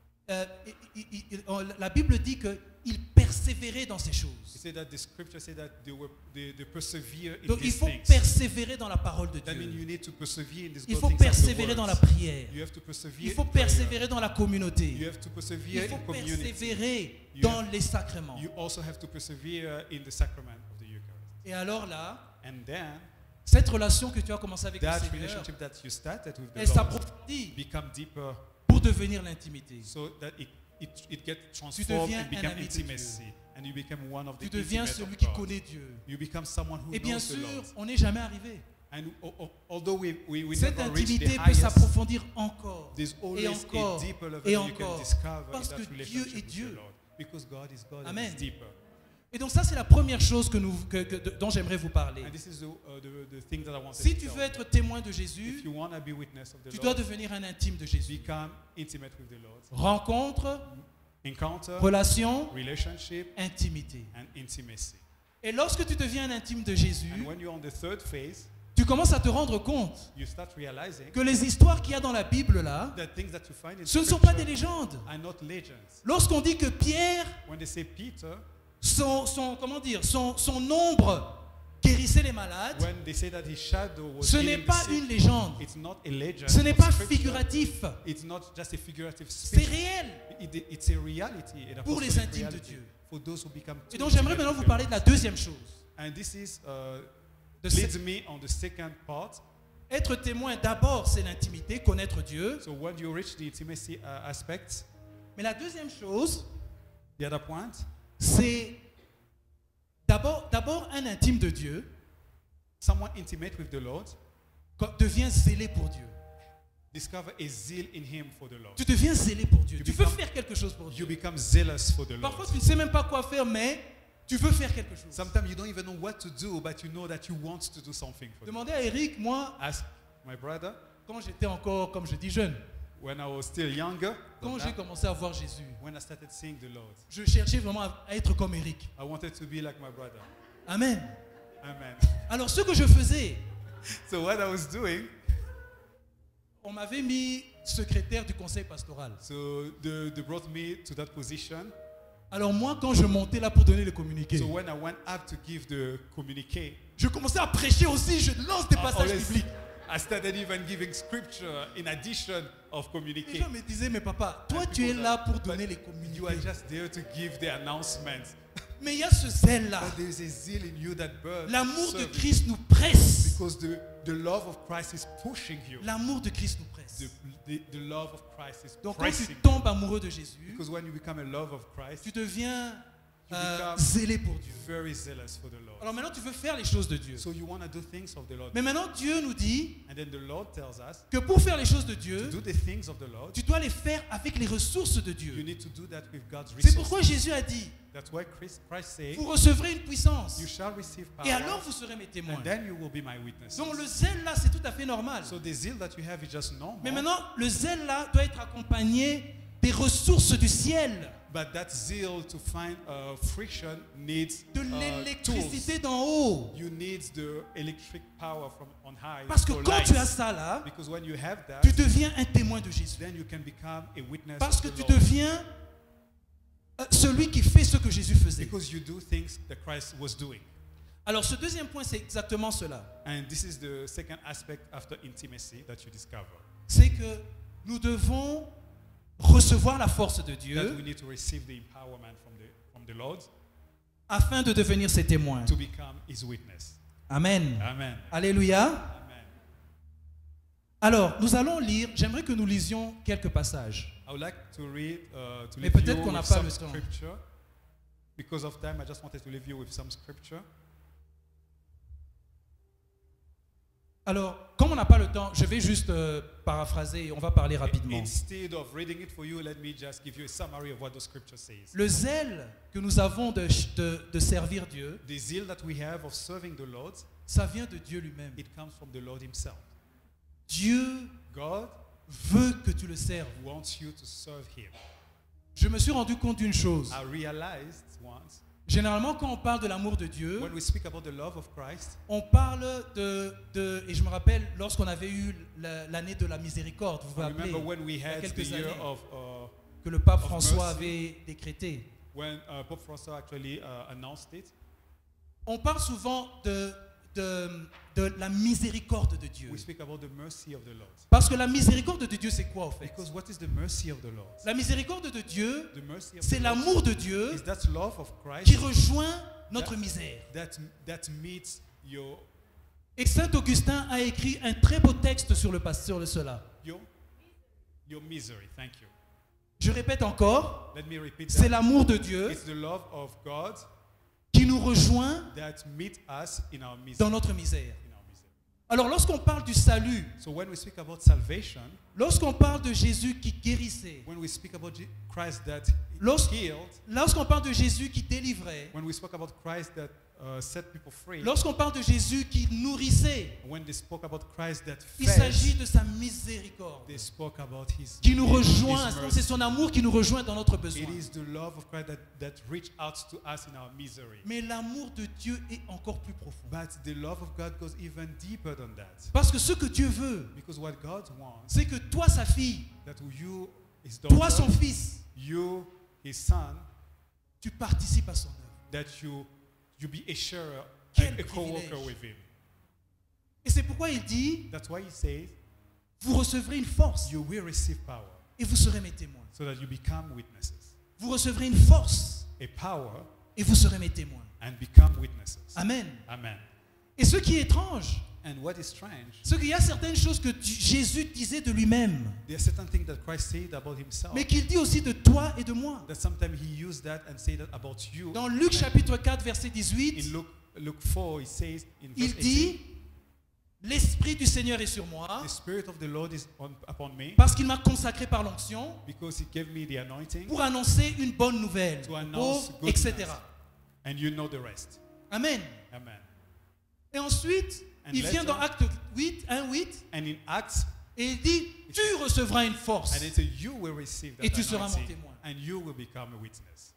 la Bible dit qu'ils persévéraient dans ces it choses. said that the scripture said that they persevere in Donc il these faut things. persévérer dans la parole de That means Dieu. you need to persevere in these Il good faut things of the persévérer dans la words. prière. You have to persevere Il faut in prayer. persévérer dans la communauté. You have to Il persevere faut in community. persévérer You dans have- les sacrements. You also have to persevere in the sacrament of the Eucharist. Et alors là, And then cette relation que tu as commencé avec le that Seigneur, relationship that you started with elle the Lord s'approfondit become deeper pour devenir l'intimité. so that it gets transformed deviens and un become ami de intimacy. And you become one of the Tu deviens intimate celui of qui God. connaît Dieu. You become someone who Et bien knows the sûr, Lord. on n'est jamais arrivé. And although we Cette never reach the intimité peut highest, s'approfondir encore there's et always encore a deeper level et that you can encore. discover Parce in que that Dieu relationship est with Dieu. the Lord. Because God is God Amen. and it's deeper. Et donc ça, c'est la première chose dont j'aimerais vous parler. And this is the thing that I wanted Si to tu tell veux you. être témoin de If Jésus, you want to be witness of the tu dois Lord, devenir un intime de Jésus. become intimate with the Lord. Rencontre, Encounter, relation, relationship, intimité. and intimacy. Et lorsque tu deviens un intime de Jésus, And when you're on the third phase, tu commences à te rendre compte you start realizing que les histoires qu'il y a dans la Bible là, that things that you find in ce ne sont pas des Scripture légendes. are not legends. Lorsqu'on dit que Pierre, When they say Peter, son ombre guérissait les malades, when they say that his shadow was ce n'est healing the pas sick, une légende. it's not a legend. Ce n'est of pas Scripture. figuratif. It's not just a figurative C'est speech. réel. It's a reality. an Pour les apostolic intimes de reality Dieu. For those who become Et too donc j'aimerais intimate maintenant vous with parler the de la Lord. deuxième chose. And this is De leads me on the second part. Être témoin, d'abord, c'est l'intimité, connaître Dieu. So when you reach the intimacy aspect, Mais la deuxième chose, the other point, c'est d'abord un intime de Dieu someone intimate with the Lord devient zélé pour Dieu. discover a zeal in him for the Lord. Tu deviens zélé pour Dieu. You Tu veux become- faire quelque chose pour You Dieu. become zealous for the Lord. Parfois, tu ne sais même pas quoi faire, mais tu veux faire quelque chose. Sometimes you don't even know what to do, but you know that you want to do something for them. Demandez à Eric, moi, As my brother, quand j'étais encore, comme je dis, jeune, when I was still younger, quand than j'ai that, commencé à voir Jésus, when I started seeing the Lord, je cherchais vraiment à être comme Eric. I wanted to be like my brother. Amen. Amen. Alors, ce que je faisais, So what I was doing, on m'avait mis secrétaire du conseil pastoral. so they brought me to that position. Alors moi, quand je montais là pour donner les communiqués, So when I went up to give the communique, je commençais à prêcher aussi, je lance des passages bibliques. I started even giving scripture in addition of Les communique. gens me disaient, mais papa, toi And tu es people là that- pour but donner les You are communiqués. just there to give the announcements. Mais il y a ce zèle-là. But there is a zeal in you that burns. L'amour de serving. Christ nous presse. Because the love of Christ is pushing you. L'amour de Christ nous presse. The love of Christ is Donc quand tu pressing you. tombes amoureux de Jésus, Because when you become a love of Christ, tu deviens become zélé pour Dieu. very zealous for the Lord. Alors maintenant, tu veux faire les choses de Dieu. So you want to do things of the Lord. Mais maintenant, Dieu nous dit And then the Lord tells us que pour faire les choses de to Dieu, do the things of the Lord, tu dois les faire avec les ressources de you Dieu. need to do that with God's C'est pourquoi resources. Jésus a dit, That's why Christ said, vous recevrez une puissance. you shall receive Et alors, power, vous serez mes témoins. and then you will be my witnesses. Donc le zèle là, c'est tout à fait normal. So the zeal that you have is just normal. Mais maintenant, le zèle là doit être accompagné des ressources du ciel, But that zeal to find friction needs de tools. l'électricité d'en haut. You need the electric power from on high. Parce que for quand lights. tu as ça là, Because when you have that, tu deviens un témoin de Jésus. then you can become a witness Parce of que the tu Lord. deviens celui qui fait ce que Jésus faisait. Because you do things that Christ was doing. Alors ce deuxième point, c'est exactement cela. And this is the second aspect after intimacy that you discover. C'est que nous devons recevoir la force de That Dieu we need to receive the empowerment from the Lord afin de devenir ses témoins. to become His witness. Amen. Amen. Alléluia. Amen. Alors, nous allons lire, j'aimerais que nous lisions quelques passages. I would like to read, to Mais leave peut-être you qu'on n'a with pas some le temps. scripture. Because of time, I just wanted to leave you with some scripture. Alors, comme on n'a pas le temps, je vais juste paraphraser et on va parler rapidement. Instead of reading it for you, let me just give you a summary of what the scripture says. Le zèle que nous avons de servir Dieu, The zeal that we have of serving the Lord, ça vient de Dieu lui-même. it comes from the Lord Himself. Dieu God veut que tu le serves. wants you to serve Him. Je me suis rendu compte d'une chose. I realized once, Généralement, quand on parle de l'amour de Dieu, when we speak about the love of Christ, on parle et je me rappelle lorsqu'on avait eu l'année de la miséricorde, vous vous I rappelez, remember when we il y a had the quelques year années, of que le pape of François mercy. avait décrété. when Pope Francis actually announced it. On parle souvent de la miséricorde de Dieu. We speak about the mercy of the Lord. Parce que la miséricorde de Dieu, c'est quoi en fait? Because what is the mercy of the Lord? La miséricorde de Dieu, The mercy of c'est the Lord l'amour de Dieu is that love of qui Christ rejoint notre misère. that meets your Et Saint Augustin a écrit un très beau texte sur cela. misery. Thank you. Je répète encore, Let me repeat c'est that. l'amour de Dieu It's the love of God qui nous rejoint that meets us in our misery. dans notre misère. In our misery. Alors lorsqu'on parle du salut, So when we speak about salvation, lorsqu'on parle de Jésus qui guérissait, when we speak about Christ that Lorsque- healed, lorsqu'on parle de Jésus qui délivrait, when we spoke about Christ that set people free, lorsqu'on parle de Jésus qui nourrissait, when they spoke about Christ that il fed, s'agit de sa miséricorde they spoke about His qui nous His rejoint. mercy. C'est son amour qui nous rejoint dans notre besoin. It is the love of Christ that reached out to us in our misery. Mais l'amour de Dieu est encore plus profond. But the love of God goes even deeper than that. Parce que ce que Dieu veut, Because what God wants, c'est que toi, sa fille, that you, His toi, son daughter, fils, you, His son, tu participes à son œuvre. that you be a sharer, Quel a co-worker privilège. with Him. Et c'est pourquoi il dit, That's why He says, vous recevrez une force you will receive power, et vous serez mes témoins. so that you become witnesses. Vous recevrez une force A power et vous serez mes témoins. and become witnesses. Amen. Amen. Et ce qui est étrange, And what is strange, c'est qu'il y a certaines choses que Jésus disait de lui-même, there are certain things that Christ said about Himself, mais qu'il dit aussi de toi et de moi. that sometimes He used that and say that about you. Dans Luc chapitre 4, verset 18, In Luke 4, He says in verse il 18, dit, l'Esprit du Seigneur est sur moi, the Spirit of the Lord is upon me, parce qu'il m'a consacré par l'onction because He gave me the anointing pour annoncer une bonne nouvelle, to aux announce pauvres, good etc. news. And you know the rest. Amen. Amen. Et ensuite, And il vient later- dans Acte 8, 1:8, And in Acts, et il dit, tu recevras une force. and it says, you will receive that Et tu seras mon anointing, témoin. and you will become a witness.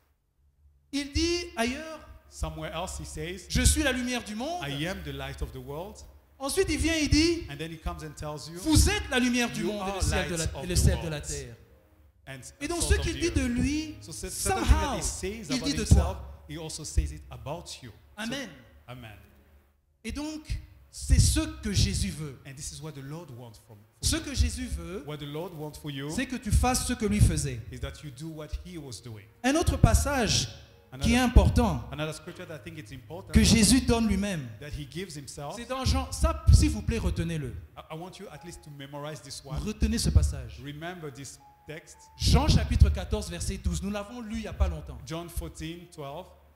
Il dit ailleurs, Somewhere else He says, je suis la lumière du monde. I am the light of the world. Ensuite, il vient et dit, And then He comes and tells you, vous êtes la lumière du You monde et are le sel de lights la, of et le the sel de world. la terre. and Et donc, salt ce of qu'il the dit earth. de lui, So certain things that somehow, He says il about dit de Himself, toi. He also says it about you. Amen. So, amen. Et donc, c'est ce que Jésus veut. And this is what the Lord wants from Ce you. que Jésus veut, What the Lord wants for you c'est que tu fasses ce que lui faisait. is that you do what He was doing. Un autre passage qui est Another, important, another scripture that I think it's important que Jésus donne lui-même, that He gives Himself. c'est dans Jean. Ça, s'il vous plaît, retenez-le. I want you at least to memorize this one. Retenez ce passage. Remember this text. Jean chapitre 14, verset 12. Nous l'avons lu il n'y a pas longtemps. John 14, 12.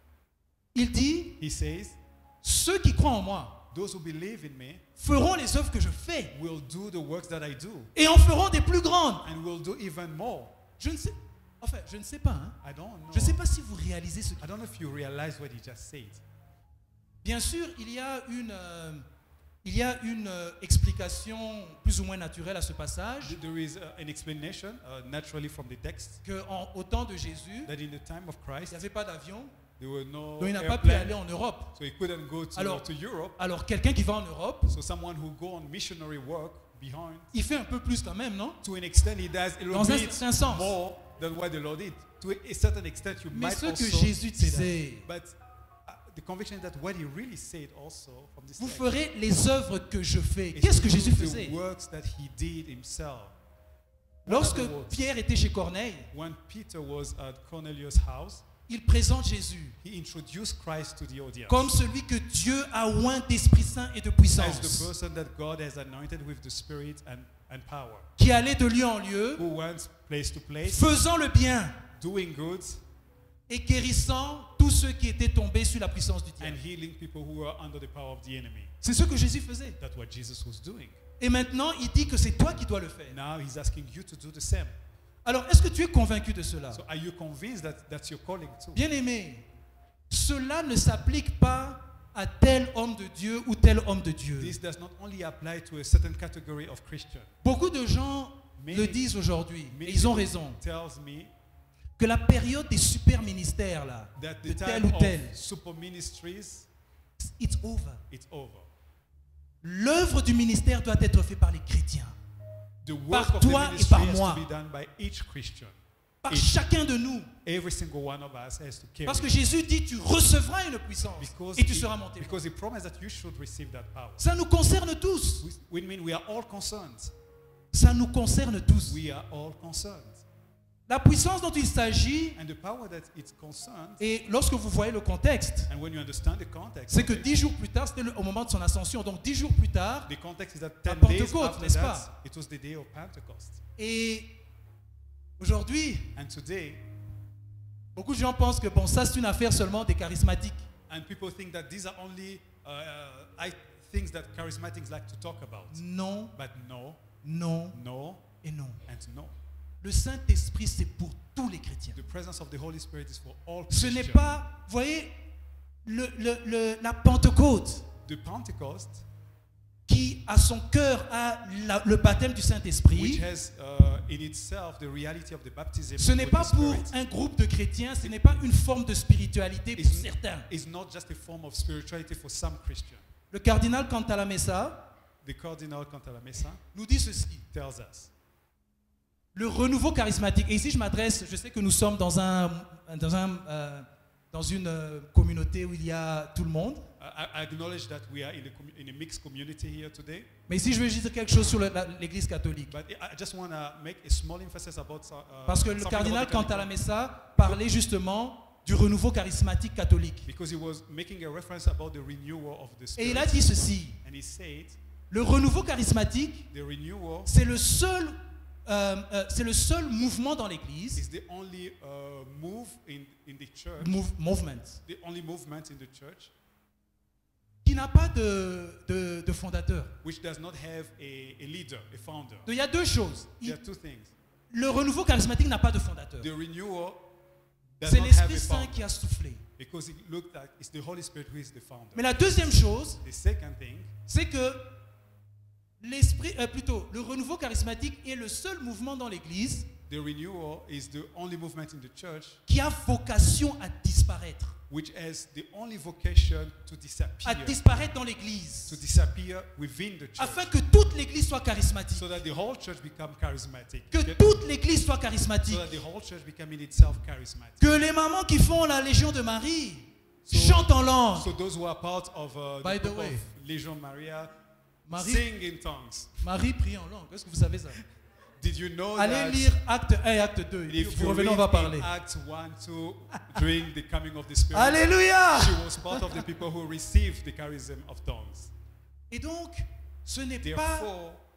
Il dit, He says, ceux qui croient en moi those who believe in me feront les œuvres que je fais will do the works that I do et en feront des plus grandes. and will do even more. Je ne sais, enfin, je ne sais pas. Hein. I don't know. Je ne sais pas si vous réalisez ce I qu'il don't know if you realize what he just said. Bien sûr, il y a une explication plus ou moins naturelle à ce passage, There is an explanation naturally from the text qu'au temps de Jésus, that in the time of il Christ n'y avait pas d'avion, there were no donc il n'a pas pu aller airplane, en Europe. so he couldn't go to Alors- Europe. Alors quelqu'un qui va en Europe, So someone who go on missionary work behind, il fait un peu plus quand même, non? to an extent he does a little Dans un bit certain sens. more than what the Lord did. To a certain extent you Mais might ce que also Jésus see that. disait, But the conviction is that what he really said also from this vous text ferez les œuvres que je fais. is Qu'est-ce to que Jésus do faisait? the works that he did himself. What are Lorsque the works? Pierre était chez Corneille, When Peter was at Cornelius' house, il présente Jésus he introduced Christ to the audience comme celui que Dieu a oint d'Esprit Saint et de as the puissance, person that God has anointed with the Spirit and power, qui allait de lieu en lieu, who went place to place, faisant le bien doing good et guérissant tous ceux qui étaient tombés sous la puissance du and diable. healing people who were under the power of the enemy. C'est ce que Jésus faisait. That's what Jesus was doing. Et maintenant, il dit que c'est toi qui dois le faire. Now he's asking you to do the same. Alors, est-ce que tu es convaincu de cela? So are you convinced that that's your calling too? Bien-aimé, cela ne s'applique pas à tel homme de Dieu ou tel homme de Dieu. This does not only apply to a certain category of Christian. Beaucoup de gens Many- le disent aujourd'hui, Many et ils ont people raison, tells me que la période des super ministères là, that de the tel time ou of tel, super ministries, it's over. it's over. L'œuvre du ministère doit être faite par les chrétiens, The work Par of the toi et ministry par has moi. to be done by each Christian. par Each. chacun de nous. Every single one of us has to carry Parce que it. Jésus dit, tu recevras une puissance Because et tu he- seras monté. because he promised that you should receive that power. Ça nous concerne tous. We mean we are all concerned. Ça nous concerne tous. We are all concerned. La puissance dont il s'agit, And the power that it's concerned, et lorsque vous voyez le contexte, and when you understand the context, c'est que of it, 10 jours plus tard, c'était au moment de son ascension. Donc 10 jours plus tard, the context is that La 10 days Pentecôte, after n'est-ce that, pas? it was the day of Pentecost. et aujourd'hui, And today, beaucoup de gens pensent que bon, ça c'est une affaire seulement des charismatiques. and people think that these are only things that charismatics like to talk about. Non, But no, non no, et non. and no. Le Saint-Esprit, c'est pour tous les chrétiens. The presence of the Holy Spirit is for all Ce Christians. n'est pas, vous voyez, la Pentecôte The Pentecost, qui à son cœur a le baptême du which Saint-Esprit. has in itself the reality of the baptism Ce of n'est the pas pour Spirit, un groupe de chrétiens, ce n'est pas une forme de spiritualité pour is, certains. is not just a form of spirituality for some Christians. Le cardinal Cantalamessa The Cardinal Cantalamessa nous dit ceci. tells us Le renouveau charismatique. Et ici, je m'adresse, je sais que nous sommes dans une communauté où il y a tout le monde. I acknowledge that we are in a mixed community here today, Mais ici, je veux juste dire quelque chose sur l'Église catholique. but I just want to make a small emphasis about Parce que le something cardinal about the Catholic- Cantalamessa parlait justement du renouveau charismatique catholique. because he was making a reference about the renewal of the Et Spirit, il a dit ceci. and he said Le renouveau charismatique, the renewal c'est le seul mouvement dans l'Église, is the only move in the church, movement, the only movement in the church qui n'a pas de fondateur. which does not have a leader, a founder. Donc, il y a deux choses. There are two things. Le renouveau charismatique n'a pas de fondateur. The renewal does C'est not have l'Esprit a Saint founder qui a soufflé. because it looked like it's the Holy Spirit who is the founder. Mais la deuxième chose, The second thing, c'est que le renouveau charismatique est le seul mouvement dans l'Église the renewal is the only movement in the church qui a vocation à disparaître. which has the only vocation to À disparaître dans l'Église. disappear within the church, Afin que toute l'Église soit charismatique. so that the whole church become charismatic, Que toute l'Église soit charismatique. so that the whole church become in itself charismatic. Que les mamans qui font la Légion de Marie So- chantent en langue. So those who are part of By the the group way, of Legion Maria Marie, sing in tongues. Marie prie en langue. Est-ce que vous savez ça? Did you know Allez that lire Acte 1 et Acte 2. Et if puis you revenons, on read va parler. in Acts 1, 2, during the coming of the Spirit, Alléluia! she was part of the people who received the charism of tongues. Et donc, ce n'est pas, Therefore,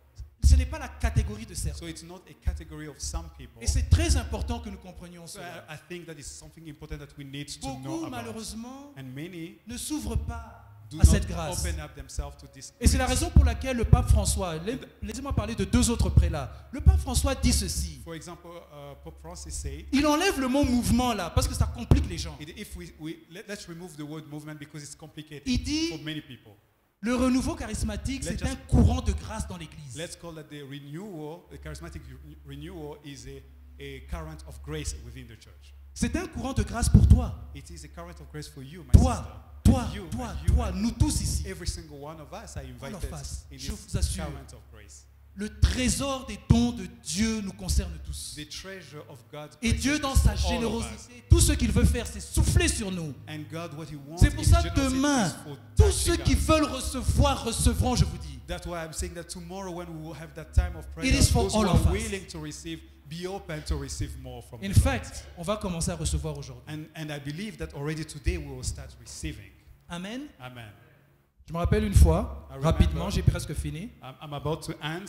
ce n'est pas la catégorie de certains. So it's not a category of some people. Et c'est très important que nous comprenions So cela. I think that is something important that we need to know Beaucoup, about. malheureusement, And many ne s'ouvrent pas do à cette not grâce. open up themselves to this Et c'est la grace. raison pour laquelle le pape François, laissez-moi parler de deux autres prélats. Le pape François dit ceci. For example, Pope Francis said, Il enlève le mot mouvement là, parce que ça complique les gens. if let's remove the word movement because it's complicated Il dit, for many people. le renouveau charismatique, Let's c'est just- un courant de grâce dans l'Église. Let's call that the renewal, the charismatic renewal is a current of grace within the church. C'est un courant de grâce pour toi. It is a current of grace for you, my Toi, sister. toi, You, toi, you, toi, nous tous ici. Every single one of us are invited of us. in Je this vous assure. current of grace. Le trésor des dons de Dieu nous concerne tous. The treasure of God's Et grace Dieu, is dans for sa all of us. générosité, tout ce qu'il veut faire, c'est souffler sur nous. And God, what He wants C'est pour in ça His que generosity demain, is for tous touching ceux qui us. veulent recevoir, recevront, je vous dis. That's why I'm saying that tomorrow when we will have that time of prayer, It is for those who all are of us. willing to receive, be open to receive more from In the Lord. fact, on va commencer à recevoir aujourd'hui. And I believe that already today we will start receiving. Amen. Amen. Je me rappelle une fois, I remember. rapidement, j'ai presque fini. I'm about to end.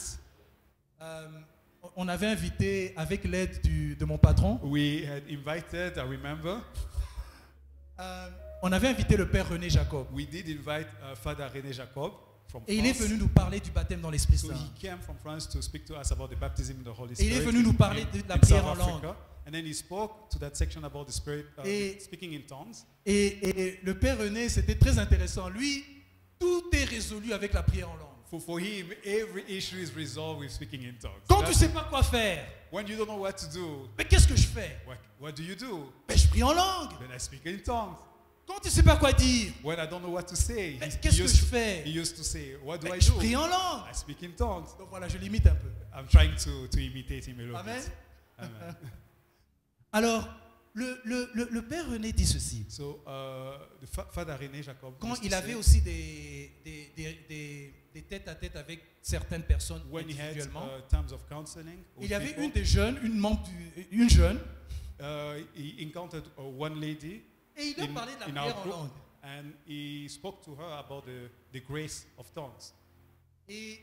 On avait invité, avec l'aide de mon patron, We had invited, I remember, on avait invité le père René Jacob. we did invite Father René Jacob from Et il est France. venu nous parler du baptême dans l'Esprit So Saint. he came from France to speak to us about the baptism in the Holy Et il Spirit. est venu nous parler de la in prière South en langue. Africa. And then he spoke to that section about the Spirit, Et- speaking in tongues. Et le père René, c'était très intéressant. Lui, tout est résolu avec la prière en langue. For him, every issue is resolved with speaking in tongues. Quand tu ne That's- sais pas quoi faire, when you don't know what to do, mais qu'est-ce que je fais? what do you do? Ben, je prie en langue. Then I speak in tongues. Quand tu ne sais pas quoi dire, When I don't know what to say, mais he qu'est-ce que used- je fais? he used to say, what do Ben, I je do? prie en langue. I speak in tongues. Donc voilà, je limite un peu. I'm trying to imitate him a little Amen. bit. Amen. Alors, le père René dit ceci. So, the Father René Jacob, Quand used to il avait say, aussi des tête-à-tête avec certaines personnes when he had individuellement, times of counseling, with il y avait people, une des jeunes, une jeune, he encountered one lady et il leur in, parlait de la in prière our en group, langue. and he spoke to her about the grace of tongues. Et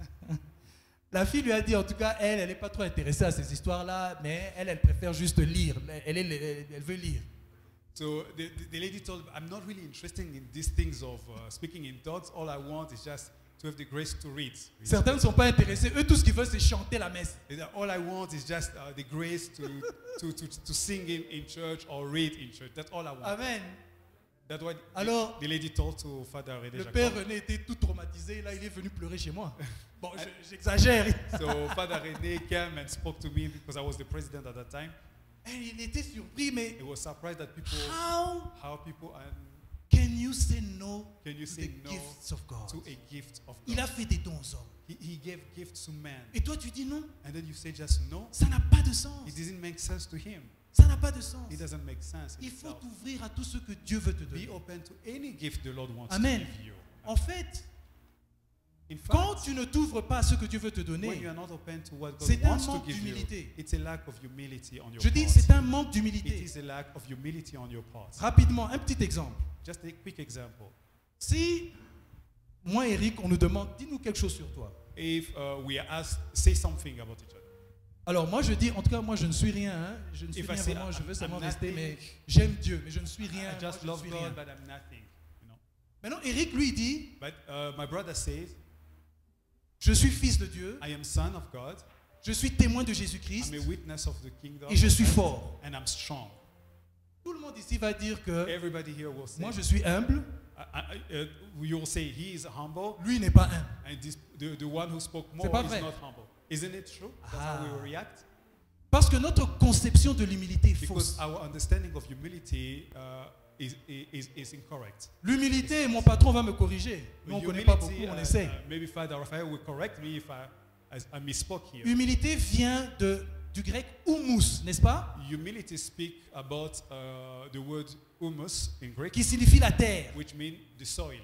la fille lui a dit, en tout cas, elle n'est pas trop intéressée à ces histoires-là, mais elle préfère juste lire. Elle veut lire. So the lady told him, I'm not really interested in these things of speaking in tongues. All I want is just to have the grace to read. Certains ne sont pas intéressés. Eux, tout ce qu'ils veulent, c'est chanter la messe. And all I want is just the grace to sing in church or read in church. That's all I want. Amen. That's what Alors, the lady told to Father René le Jacob. père René était tout traumatisé. Là, il est venu pleurer chez moi. Bon, j'exagère. So Father René came and spoke to me because I was the president at that time. Et il était surpris, mais He was surprised that people, how people can you say no can you to say the no gifts of God? to a gift of Il a God. fait des dons aux hommes. He gave gifts to man. Et toi, tu dis non. And then you say just no. Ça n'a pas de sens. It doesn't make sense to him. Ça n'a pas de sens. It doesn't make sense. Il faut itself. t'ouvrir à tout ce que Dieu veut te donner. Be open to any gift the Lord wants Amen. to give you. En fait, In quand fact, tu ne t'ouvres pas à ce que Dieu veut te when you donner, are not open to what God c'est un wants to manque give you, d'humilité. it's a lack of humility on your Je dis, part. c'est un manque It d'humilité. is a lack of humility on your part. Rapidement, un petit exemple. Just a quick example. Si moi, Eric, on nous demande, dis-nous quelque chose sur toi. If we are asked, say something about each other. Alors moi, je dis, en tout cas, moi, je ne suis rien. Hein. Je ne suis If I rien say, vraiment. Je veux I'm seulement rester, nothing, mais j'aime Dieu, mais je ne suis rien. I just Moi, love je ne suis rien. God, but I'm nothing. You know? Maintenant, Eric, lui, dit, But my brother says, je suis fils de Dieu, I am son of God. je suis témoin de Jésus-Christ I'm a witness of the kingdom. et je of suis God, fort. And I'm strong. Tout le monde ici va dire que Everybody here will say, moi, je suis humble, you will say he is humble, lui n'est pas humble. and the one who spoke more C'est pas is vrai. not humble. Isn't it true? That's how we will react. Parce que notre conception de l'humilité est Because fausse. our understanding of humility is incorrect. L'humilité, mon patron va me corriger. Nous, on ne connaît pas beaucoup, Humility, on essaie. maybe Father Raphael will correct me if I misspoke here. Humilité vient du grec humus, n'est-ce pas? Humility speak about the word humus in Greek, Qui signifie la terre. which means the soil.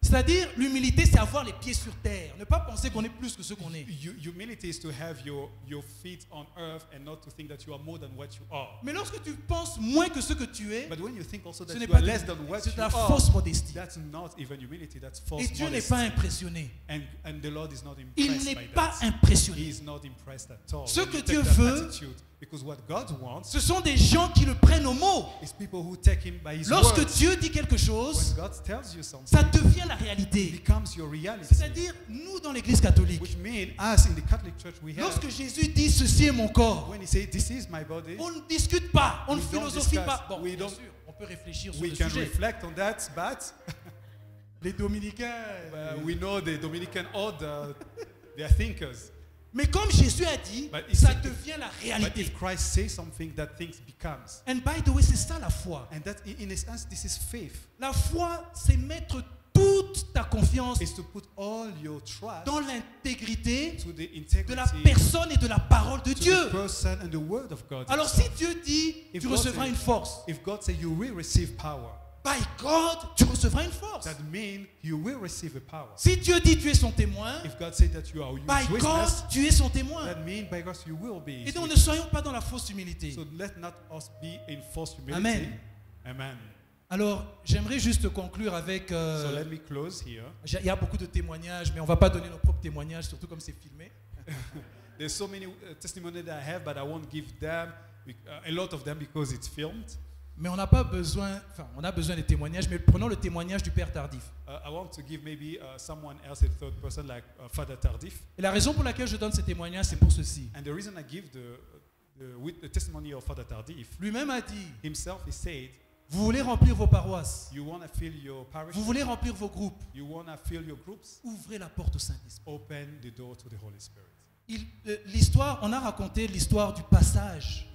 C'est-à-dire, l'humilité, c'est avoir les pieds sur terre. Ne pas penser qu'on est plus que ce qu'on est. Humility is to have your feet on earth and not to think that you are more than what you are. Mais lorsque tu penses moins que ce que tu es, But when you think also that ce n'est you pas are less than what c'est you de la are, fausse modestie. that's not even humility, that's false Et Dieu n'est modesty. pas impressionné. And the Lord is not Il impressed n'est by pas that. He impressionné. is not impressed at all. Ce When que you take Dieu that veut, attitude, because what God wants Ce sont des gens qui le prennent au mot. is people who take him by his Lorsque words. Dieu dit quelque When chose, God tells you something, ça devient la it réalité. becomes your reality. C'est-à-dire, nous dans l'église catholique, Which means us in the Catholic Church we have, lorsque Jésus dit ceci est mon corps, when he says this is my body, on ne discute pas, on ne We don't philosophie discuss. pas. Bon, We bien don't- sûr, on peut réfléchir sur we le can sujet. reflect on that, but Les dominicains. we know the Dominican order, they are thinkers. Mais comme Jésus a dit, But if- ça devient la But réalité. if Christ says something, that things becomes. And by the way, c'est ça la foi. And that in a sense, this is faith. La foi, c'est mettre toute ta confiance Is to put all your trust dans l'intégrité to the de integrity la personne et de la parole de to Dieu. the person and the word of God. Alors si himself. Dieu dit, If tu God recevras says- une force, If God says you will receive power, by God, tu recevras une force. that means you will receive a power. Si Dieu dit, tu es son témoin, If God says that you are by his God, witness, tu es son témoin. that means by God you will be. Et his donc ne witness. soyons pas dans la fausse humilité. So let not us be in false humility. Amen. Amen. Alors, j'aimerais juste conclure avec... So let me close here. il y a beaucoup de témoignages, mais on ne va pas donner nos propres témoignages, surtout comme c'est filmé. There's so many testimonies that I have, but I won't give them a lot of them because it's filmed. Mais on n'a pas besoin... Enfin, on a besoin des témoignages, mais prenons le témoignage du Père Tardif. I want to give maybe someone else a third person like Father Tardif. Et la raison pour laquelle je donne ces témoignages, c'est pour ceci. And the reason I give the testimony of Father Tardif, Lui-même a dit, himself, he said, vous voulez remplir vos paroisses, you want to fill your parish, vous voulez remplir vos groupes, you want to fill your groups, ouvrez la porte au Saint-Esprit. open the door to the Holy Spirit. L'histoire, on a raconté l'histoire du passage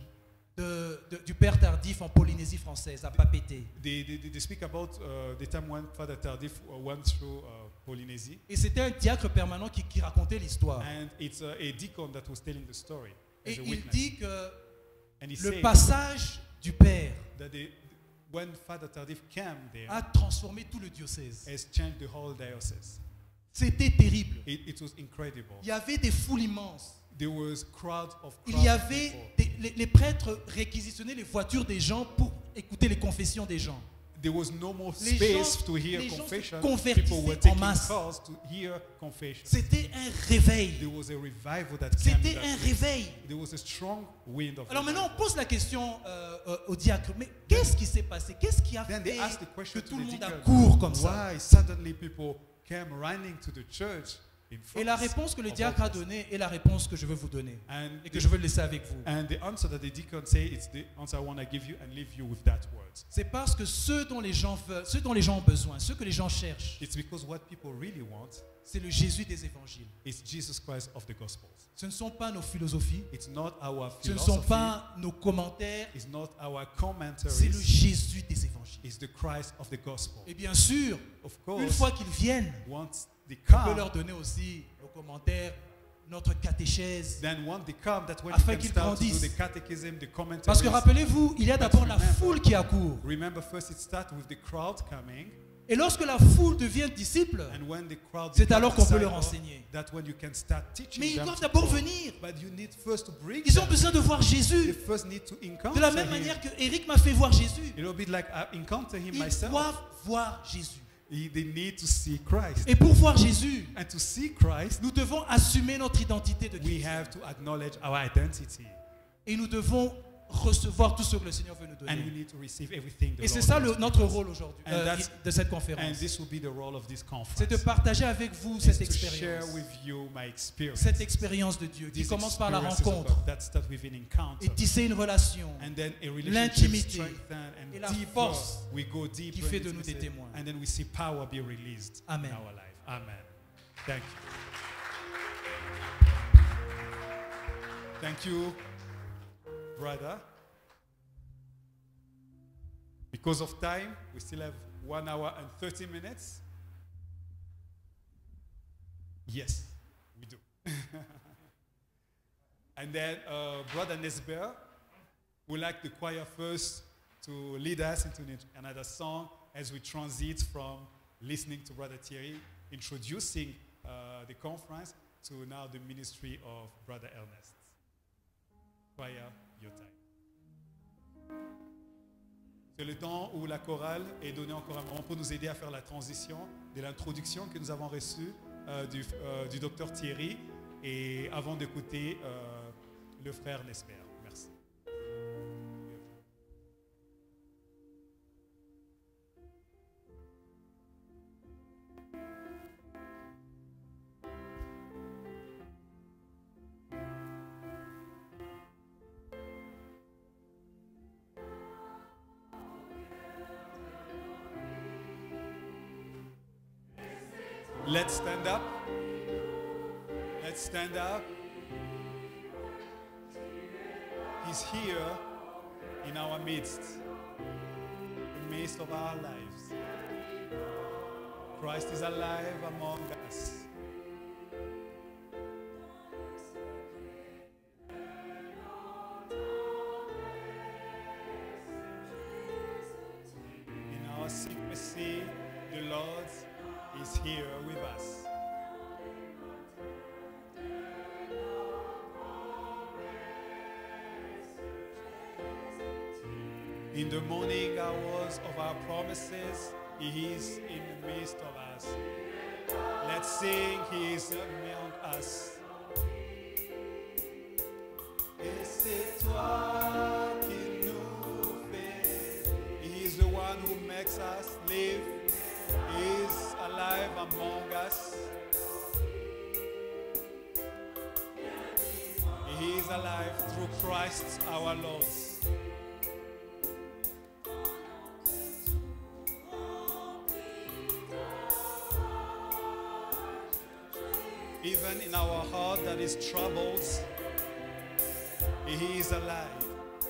du Père Tardif en Polynésie française, à Papeete. They speak about the time when Father Tardif went through Polynesia, Et c'était un diacre permanent qui racontait l'histoire. and it's a deacon that was telling the story as Et a il witness. dit que And he le said passage du Père that when Father Tardif came there, a transformé tout le diocèse. has changed the whole diocese. C'était terrible. It was incredible. Il y avait des foules immenses. There was crowd of Il y of avait people. les prêtres réquisitionnaient les voitures des gens pour écouter les confessions des gens. There was no more Les space gens- to hear les gens se confession. convertissaient People were en taking masse. calls to hear confession. C'était un réveil. There was a revival that came. C'était that un day. réveil. There was a strong wind of Alors maintenant, on revival. pose la question au diacre, mais qu'est-ce qui s'est passé? Qu'est-ce qui a Then fait they asked the que question tout to le the monde deacon, accourt comme ça? why suddenly people came running to the church in Et la France réponse que le of diacre a all places. donnée est la réponse que je veux vous donner And et que je veux laisser avec vous. And the answer that the deacon say, it's the answer I want to give you and leave you with that word. C'est parce que ce dont les gens veulent, ce dont les gens ont besoin, ce que les gens cherchent, It's because what people really want c'est le Jésus des évangiles. is Jesus Christ of the Gospels. Ce ne sont pas nos philosophies, It's not our ce ne sont philosophy. pas nos commentaires, It's not our c'est le commentaries. Jésus des évangiles. It's the Christ of the Gospel. Et bien sûr, Of une course, fois qu'ils viennent, once they on peut come, leur donner aussi nos commentaires, notre catéchèse. then when they come, that's when Afin you can qu'ils start to do grandissent. the catechism, the commentaries. Parce que rappelez-vous, il y a d'abord la remember- foule qui accourt. Remember, first it starts with the crowd coming, Et lorsque la foule devient disciple, and when the crowd c'est become alors qu'on peut leur disciple, enseigner. that's when you can start teaching Mais ils them doivent to d'abord go. venir. But you need first to bring Ils ont them. besoin de voir They Jésus. first need to encounter De la même him. manière que Eric m'a fait voir Jésus. It'll be like I encounter him Ils myself. doivent voir Jésus. They need to see Christ. Et pour voir Jésus, And to see Christ, nous devons assumer notre identité de we Christ. have to acknowledge our identity. Et nous devons recevoir tout ce que le Seigneur veut nous And we donner. need to receive everything the Et c'est Lord ça wants to notre give us. rôle aujourd'hui, And that's- de cette And conférence. this will be the role of this conference. C'est de partager avec vous Is cette to share expérience. with you my experience. Cette expérience de Dieu qui These commence par la experiences of rencontre God that start with an encounter. et tisser une relation And then a relationship l'intimité strengthened and et la deeper. force We go deeper qui fait in de nous des intimacy, témoins. and then we see power be released Amen. in our life. Amen. Thank you. Thank you, brother. Because of time, we still have 1 hour and 30 minutes. Yes, we do. And then Brother Nesber would like the choir first to lead us into another song as we transit from listening to Brother Thierry introducing the conference to now the ministry of Brother Ernest. Choir, your time. C'est le temps où la chorale est donnée encore un moment pour nous aider à faire la transition de l'introduction que nous avons reçue du docteur Thierry et avant d'écouter le frère Nesper. Merci. Let's stand up. Let's stand up. He's here in our midst, in the midst of our lives. Christ is alive among us. In our secrecy, the Lord is here with us. In the morning hours of our promises, He is in the midst of us. Let's sing, He is among us. Et c'est toi qui nous fais. He is the one who makes us live. He is alive among us. He is alive through Christ our Lord. Even in our heart that is troubled, He is alive.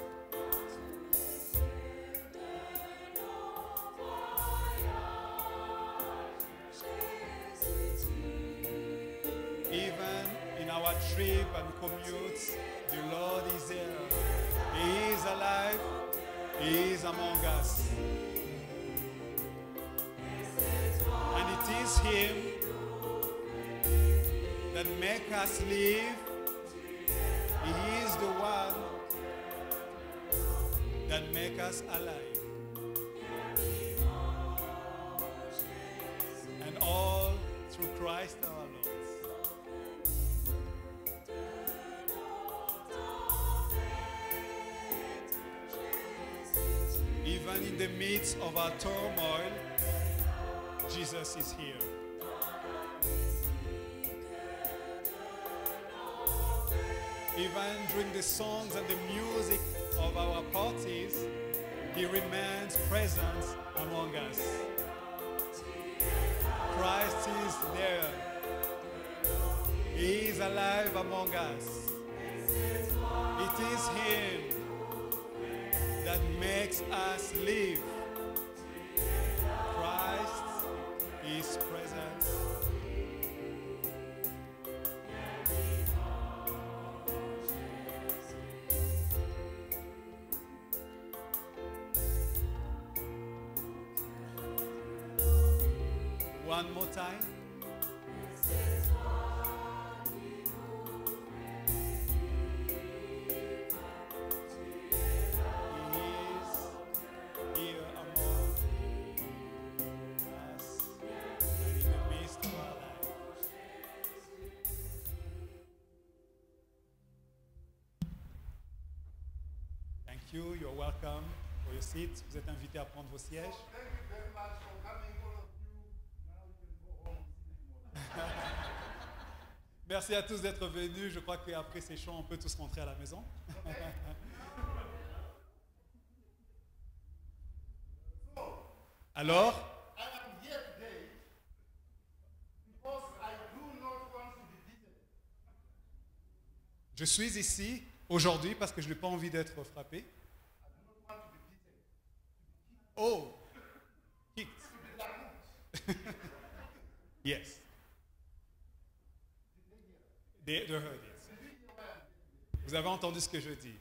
Even in our trip and commute, the Lord is there. He is alive. He is among us. And it is Him that makes us live. He is the one that makes us alive. And all through Christ our Lord. Even in the midst of our turmoil, Jesus is here. Even during the songs and the music of our parties, He remains present among us. Christ is there. He is alive among us. It is Him that makes us live. Christ is present. One more time. You're welcome for your seat. Vous êtes invités à prendre vos sièges. Merci à tous d'être venus. Je crois qu'après ces chants, on peut tous rentrer à la maison. Alors, je suis ici aujourd'hui parce que je n'ai pas envie d'être frappé. Oh, kicked. Yes. They heard it. Vous avez entendu ce que je dis.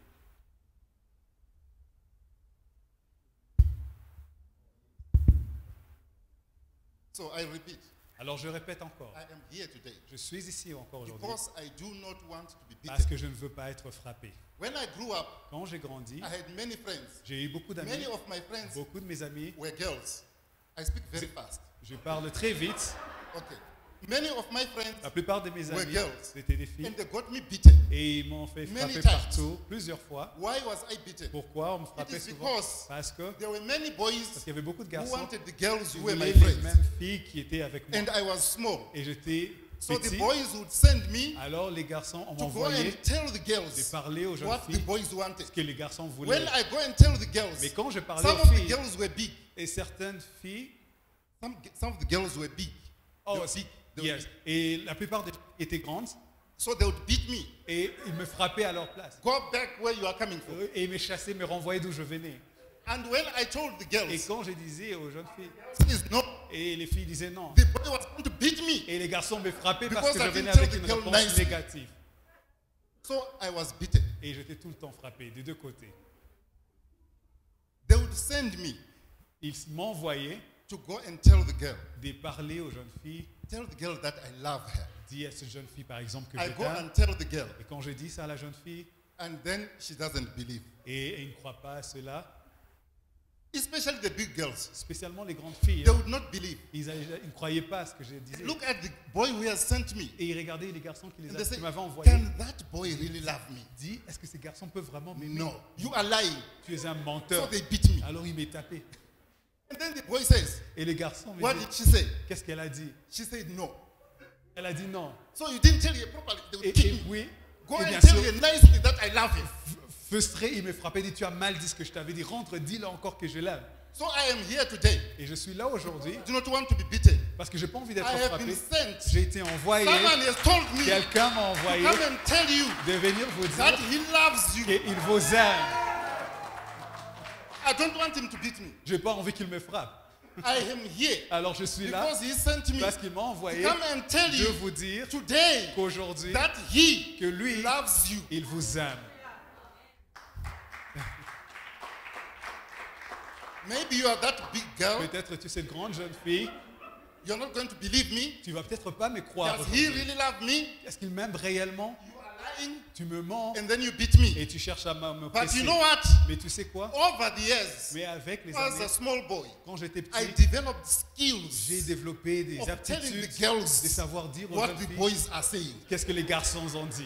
So I repeat, Alors je répète encore, I am here today je suis ici encore aujourd'hui because I do not want to be parce beaten. que je ne veux pas être frappé. When I grew up, Quand j'ai grandi, I had many friends. j'ai eu beaucoup d'amis, Many of my friends beaucoup de mes amis. were girls. I speak very fast. Je parle très vite. Okay. Many of my friends, La plupart de mes Were amis, girls. c'était des filles and they got me beaten. et ils m'ont fait Many frapper times. partout, plusieurs fois. Why was I beaten? Pourquoi on me It frappait is souvent? because Parce que there were many parce boys qu'il y avait beaucoup de who garçons wanted the girls qui who were my voulaient les friends. mêmes filles qui étaient avec moi. And I was small. Et j'étais So the petit. boys would send me Alors les garçons to go m'envoyaient and tell the de girls parler aux jeunes what the filles boys wanted. ce que les garçons When voulaient. I go and tell the girls, Mais quand je parlais some aux of the filles, girls were big. et certaines filles, Some of the girls were big. They oh, were big. They were yes, big. et la plupart des filles étaient grandes So they would beat me. et ils me frappaient à leur place. Go back where you are coming from. Et ils me chassaient, me renvoyaient d'où je venais. And when I told the Et girls, quand je disais aux jeunes filles, please no, et les filles disaient non, the boy was going to beat me. et les garçons me frappaient parce Because que I je venais didn't avec tell une the girl réponse nicely. négative. So I was beaten. Et j'étais tout le temps frappé, des deux côtés. They would send me Ils m'envoyaient to go and tell the girl, de parler aux jeunes filles, tell the girl that I love her. dire à cette jeune fille par exemple que I je go t'aime. and tell the girl, Et quand je dis ça à la jeune fille, and then she doesn't believe. et ils ne croient pas à cela, Especially the big girls. spécialement les grandes filles, They would not believe. ils ne croyaient pas à ce que je disais. Look at the boy who has sent me. Et ils regardaient les garçons qui, And they say, qui m'avaient envoyé. can that boy really love me? Dit, est-ce que ces garçons peuvent vraiment m'aimer? No, you are lying. Tu es un So menteur. they beat me. Alors il m'est tapé. And then the boy says, Et les garçons me what disent, did she say? qu'est-ce qu'elle a dit? She said no. Elle a dit non. So you didn't tell her properly. They would Et kick me. oui, Go et and bien tell sûr, her nicely that I love him. frustré, il me frappait, il dit, tu as mal dit ce que je t'avais dit, rentre, dis-le encore que je l'aime. So I am here today. Et je suis là aujourd'hui I do not want to be beaten. parce que j'ai pas envie d'être I have frappé. been sent. J'ai été envoyé, Someone has told me to quelqu'un m'a envoyé come and tell you de venir vous that dire he loves you. qu'il vous aime. I don't want him to beat me. J'ai pas envie qu'il me frappe. I am here Alors je suis là because he sent me parce qu'il m'a to envoyé come and tell de you vous dire today qu'aujourd'hui, that he que lui, loves you. il vous aime. Maybe you are that big girl. Peut-être tu es cette grande jeune fille, You're not going to believe me. tu vas peut-être pas me croire. Does he aujourd'hui. really love me? Est-ce qu'il m'aime réellement? You are lying Tu me mens and then you beat me. et tu cherches à me But presser. you know what? Mais tu sais quoi? Over the years, Mais avec les as années, a small boy, quand j'étais I petit, developed j'ai skills développé des of telling aptitudes the girls de savoir dire aux what jeunes the filles boys are saying. qu'est-ce que les garçons ont dit.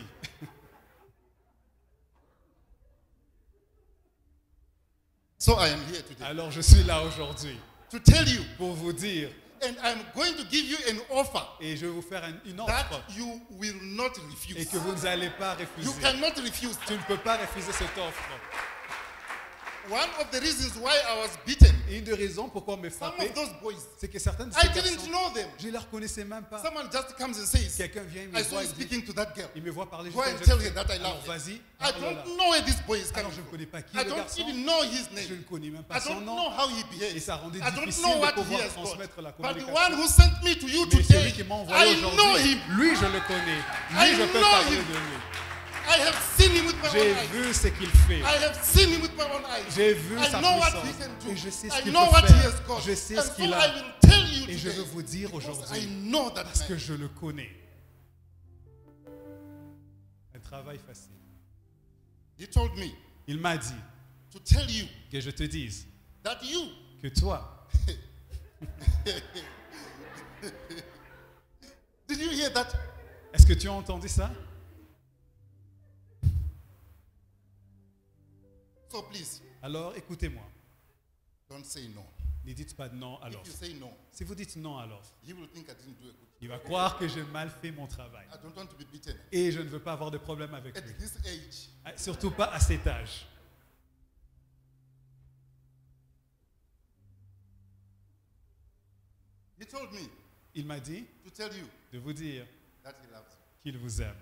So I am here today Alors je suis là aujourd'hui to tell you, pour vous dire, and I'm going to give you an offer et je vais vous faire une that offre you will not et refuse. que vous n'allez pas You refuser. cannot refuse. Tu ne peux pas refuser cette offre. One of the reasons why I was beaten, Et une des raisons pourquoi on me some frappait, of those boys, c'est que certains de I ces didn't garçons, know them. je ne les reconnaissais même pas. Someone just comes and says, Quelqu'un vient, il I me saw voit, you il dit, speaking to that girl. il me voit parler Go juste à and une tell jeune her fille. that I Alors love her. vas-y, I parle-la. don't know where this boy is Alors coming je ne from. connais pas qui I est le don't garçon, even know his je ne name. connais même I pas son don't nom. know how he Et behaves. ça rendait I don't difficile know de what he pouvoir has got. transmettre la But the communication. one who sent me to you Mais celui today, qui m'a envoyé I know aujourd'hui, him. lui je le connais. I Lui je peux know parler him. de lui. I have seen him with my J'ai own eyes. vu ce qu'il fait. I have seen him with my own eyes. J'ai vu I sa know what puissance. he can do. Et je sais ce I qu'il know peut what he faire. has got. Je sais And ce so qu'il I a. will tell you Et je today, veux vous dire because I aujourd'hui, know that parce man. que je le connais. Un travail facile. He told me Il m'a dit to tell you que je te dise that you, que toi, did you hear that? est-ce que tu as entendu ça? So please, Alors écoutez-moi. don't say no. Ne dites pas non alors. If you say no, Si vous dites non alors, he will think I didn't do a good. il va croire que j'ai mal fait mon travail. I don't want to be beaten. Et je ne veux pas avoir de problème avec At lui. this age, Surtout pas à cet âge. he told me Il m'a dit to tell you de vous dire that he loves you. qu'il vous aime.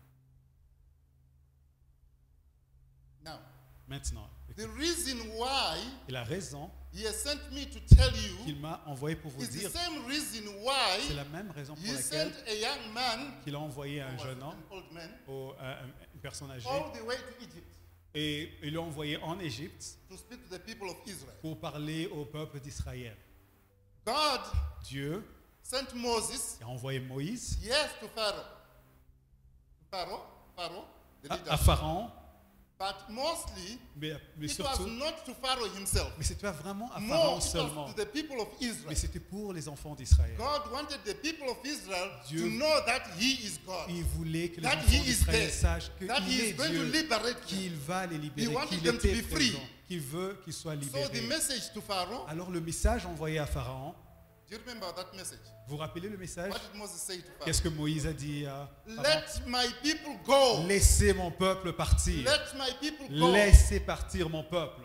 Now, Maintenant, the reason why et la raison he has sent me to tell you qu'il m'a envoyé pour vous is the dire, same reason c'est why la même raison pour he laquelle sent a young man, qu'il a envoyé un or jeune homme, an old man, une personne âgée, all the way to Egypt et il l'a envoyé en Égypte to speak to the people of Israel. pour parler au peuple d'Israël. God Dieu sent Moses, Il a envoyé Moïse yes, to Pharaoh. Pharaoh, the à leader. Pharaon, But mostly, mais it was surtout, not to Pharaoh himself. mais c'était pas vraiment à More, Pharaon it was seulement, to the people of mais Israel. c'était pour les enfants d'Israël. God wanted the people of Israel Dieu- to know that He is God. Il voulait que les That enfants he is d'Israël there. sachent That qu'il He is est going to Dieu, liberate them. qu'il va les He libérer, wanted qu'il them to était be free. présent, qu'il veut qu'ils soient So the libérés. message to Pharaoh, Alors le message envoyé à Pharaon, do you remember that message? vous vous rappelez le message? What did Moses say to Pharaoh? Qu'est-ce que Moïse a dit à Pharaon? Let my people go. Laissez mon peuple partir. Let my people go. Laissez partir mon peuple.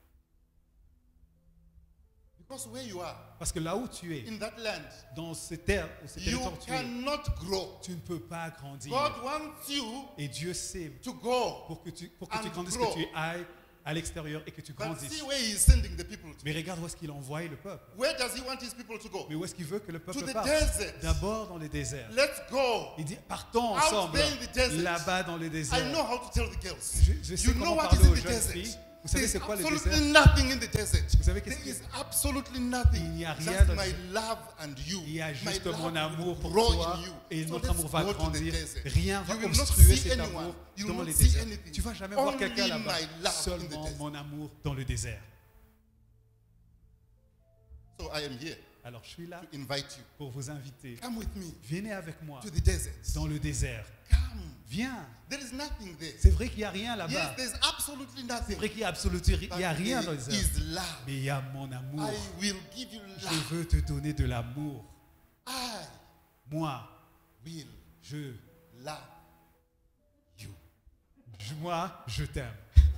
Because where you are, Parce que là où tu es, in that land, dans ces terres, ou ces you territoires où tu es, cannot grow. tu ne peux pas grandir. God wants you Et Dieu sait to go. pour que tu And grandisses, grow. que tu ailles à l'extérieur et que tu But grandisses. see where He is sending the people to. Mais regarde où est-ce qu'il envoie le peuple. Where does He want His people to go? Mais où est-ce qu'il veut que le To peuple the parte? desert. D'abord dans les déserts. Let's go. Il dit partons Out ensemble there in the desert. là-bas dans les I déserts. know how to tell the girls. Je sais You know comment what parler is in aux the jeunes desert? filles. Vous savez There's c'est quoi le absolutely désert? nothing in the desert. Vous savez qu'est-ce There qu'il y is absolutely nothing. Il n'y a rien Just dans my le- love and you. Il y a My juste love mon will amour pour grow toi in you. et So notre let's amour va go to the grandir. desert. Rien va You will not obstruer see cet anyone. amour You dans will les not see déserts. anything. Tu vas jamais voir Only quelqu'un là-bas. my love in the Seulement desert. mon amour dans le désert. So I am here Alors je suis là to invite you. pour vous inviter. Come with me Venez avec moi to the desert. dans le désert. Come. Viens. There is nothing there. C'est vrai qu'il n'y a rien Yes, là-bas. there's absolutely C'est nothing. vrai qu'il n'y a absolument il But y a rien dans le there désert. is love. Mais il y a mon amour. I will give you Je love. veux te donner de l'amour. I Moi, will je, love you. moi, je t'aime.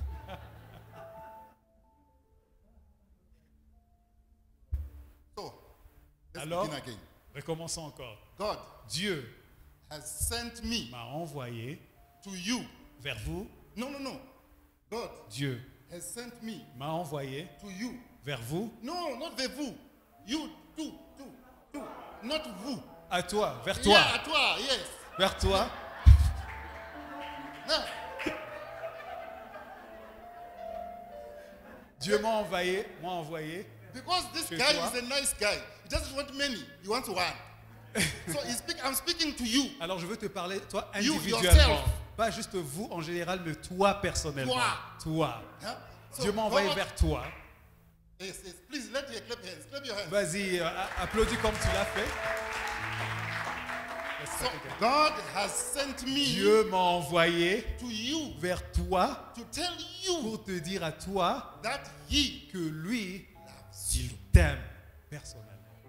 So, let's Alors, begin again. recommençons encore. God Dieu has sent me m'a envoyé to you. vers vous. No, no, no. God Dieu has sent me m'a envoyé to you. vers vous. No, not the vous. You, tu. Not vous. À toi, vers toi, Yeah, toi, yes. vers toi. No. Dieu m'a envoyé. Because this Chez guy toi. is a nice guy. He doesn't want many. He wants one. So I'm speaking to you. Alors je veux te parler, toi You, individuellement. yourself. Pas juste vous en général, mais toi personnellement. Toi. Toi. Huh? So Dieu m'a envoyé God- vers toi. Yes, yes. Please let me clap hands. Clap your hands. Vas-y, applaudis comme tu l'as fait. So God has sent me Dieu m'a envoyé to you vers toi to tell you pour te dire à toi that He que lui, loves il you. t'aime personnellement.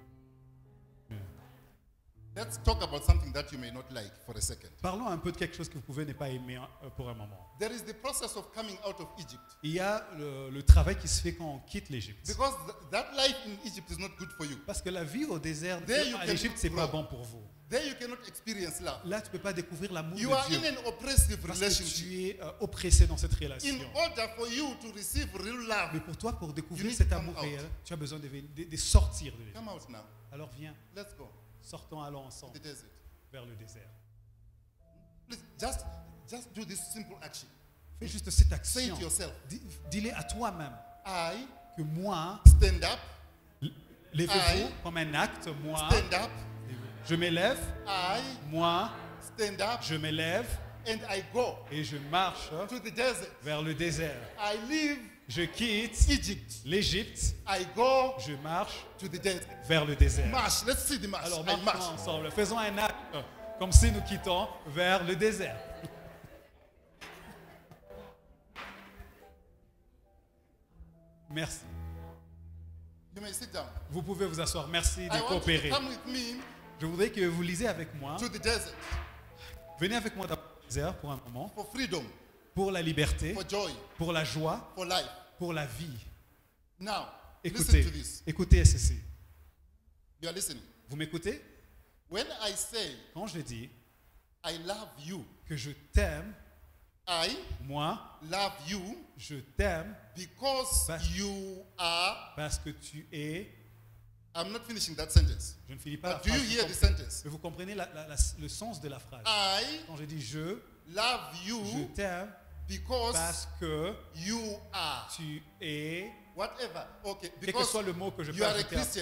Let's talk about something that you may not like for a second. Parlons un peu de quelque chose que vous pouvez ne pas aimer pour un moment. There is the process of coming out of Egypt. Il y a le travail qui se fait quand on quitte l'Égypte. Because that life in Egypt is not good for you. Parce que la vie au désert, There you à can l'Égypte, c'est pas grow. bon pour vous. There you cannot experience love. Là, tu ne peux pas découvrir l'amour You de are Dieu. in an oppressive Parce que relationship. tu es oppressé dans cette relation. In order for you to receive real love, Mais pour toi, pour You découvrir need cet to come amour out. réel, tu as besoin de sortir de l'Égypte. come out now. Alors viens, Let's go sortons, allons to ensemble the desert. vers le désert. Please, just do this simple action. Fais juste cette Say it action. yourself. Dis-le à toi-même I que moi, stand up. levez-vous I comme un acte, moi, Stand up. je m'élève, I moi, stand up je m'élève and I go et je marche to the desert. vers le désert. I leave Je quitte Egypt. l'Égypte, I go je marche to the desert. vers le désert. March. Let's see the march. Alors I marchons march. ensemble, faisons un acte comme si nous quittons vers le désert. Merci. You may sit down. Vous pouvez vous asseoir. Merci I de want you to coopérer. come with me Je voudrais que vous lisez avec moi. to the desert Venez avec moi dans le désert pour un moment. for freedom, Pour la liberté, for joy, pour la joie, for life. pour la vie. Now, Écoutez, listen to this. écoutez ceci. You are listening. Vous m'écoutez? When I say Quand je dis I love you, que je t'aime, I moi, love you je t'aime because But- you are. parce que tu es. I'm not finishing that sentence. Je ne finis pas la But do you phrase. hear the sentence? Mais vous comprenez le sens de la phrase. I Quand je dis je love you t'aime because parce que you are. tu es. Whatever. Okay. Quel que Because soit le mot que je peux you are a ajouter Christian. après,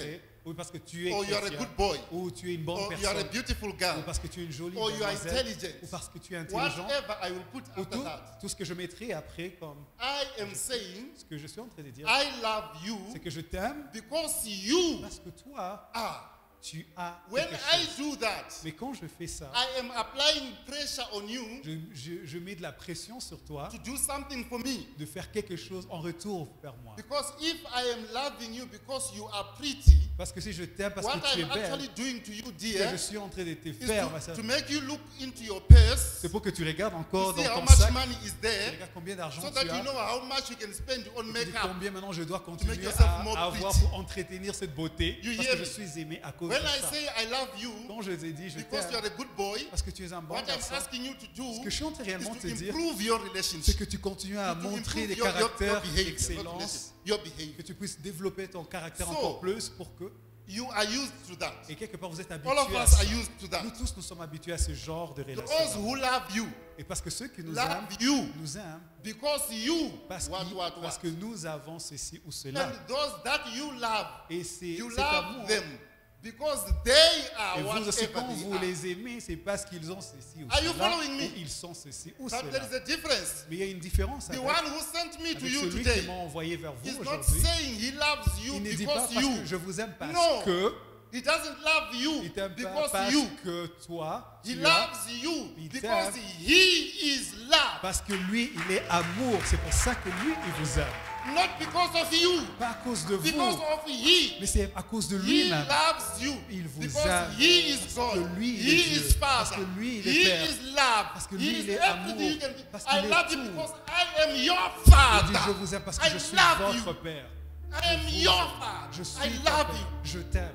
ou parce que tu es or you are a chrétien, good boy, ou tu es une bonne or you are a personne, beautiful ou girl, parce que tu es une jolie or you are demoiselle, intelligent. ou parce que tu es intelligent, Whatever I will put ou after that, tout ce que je mettrai après comme I am saying, ce que je suis en train de dire, I love you c'est que je t'aime because you parce que toi, are. tu as When quelque I chose. do that, Mais quand je fais ça, I am applying pressure on you je mets de la pression sur toi to do something for me. de faire quelque chose en retour vers moi. Because if I am loving you because you are pretty, Parce que si je t'aime parce what que tu es I'm belle, actually doing to you, ce que dear, je suis en train de te is faire, ma sœur, to make you look into your purse, c'est pour que tu regardes encore to see dans how ton much sac, money is tu there, regardes combien d'argent so tu that you as, know how much you can spend on et tu dis makeup. combien maintenant je dois make continuer yourself more à avoir pretty. pour entretenir cette beauté, You parce hear que je me? suis aimé à cause When de I ça. say I love you Quand je t'ai dit je because you t'aime, are a good boy, parce que tu es un bon what I'm garçon, asking you to do ce que je suis en train is réellement de te to dire, improve your c'est relationship, que tu continues à to montrer improve des your caractères behavior, not d'excellence, relationship, your behavior. que tu puisses développer ton caractère So, encore plus pour que, You are used to that. et quelque part vous êtes All habitués of à us ça. are used to that. Nous tous, nous sommes habitués à ce genre de Those relation. who love you Et parce que ceux qui nous love aiment, you nous aiment because you parce, what. parce que nous avons ceci ou cela. And those that you love, Et c'est you cet love amour. them because they are Et vous aussi, whatever quand they vous are. les aimez, c'est parce qu'ils ont ceci ou Are you cela. following me? Ou ils sont ceci ou But cela. there is a difference. Mais il y a une différence The avec, one who sent me to avec you celui qui today m'a envoyé vers vous is not aujourd'hui. saying he loves you Il ne dit pas because parce you. que je vous aime parce No. que, He doesn't love you il t'aime pas because parce you. que toi, He tu as, loves you Il because t'aime. he is love. parce que lui, il est amour. C'est pour ça que lui, il vous aime. Not because of you, Pas à cause de because vous, of he. mais c'est à cause de He lui-même. loves you Il vous because aime. he is Parce God. que lui, il He est Dieu. is Parce Father. que lui, il He est Père. is love. Parce que He lui, is il est everything amour. you can be. Parce I qu'il est love you tout. because I am your Il dit, Father. je vous aime parce que I je suis love you. votre Père. I am your Father. Je suis I ton love Père. you. Je t'aime.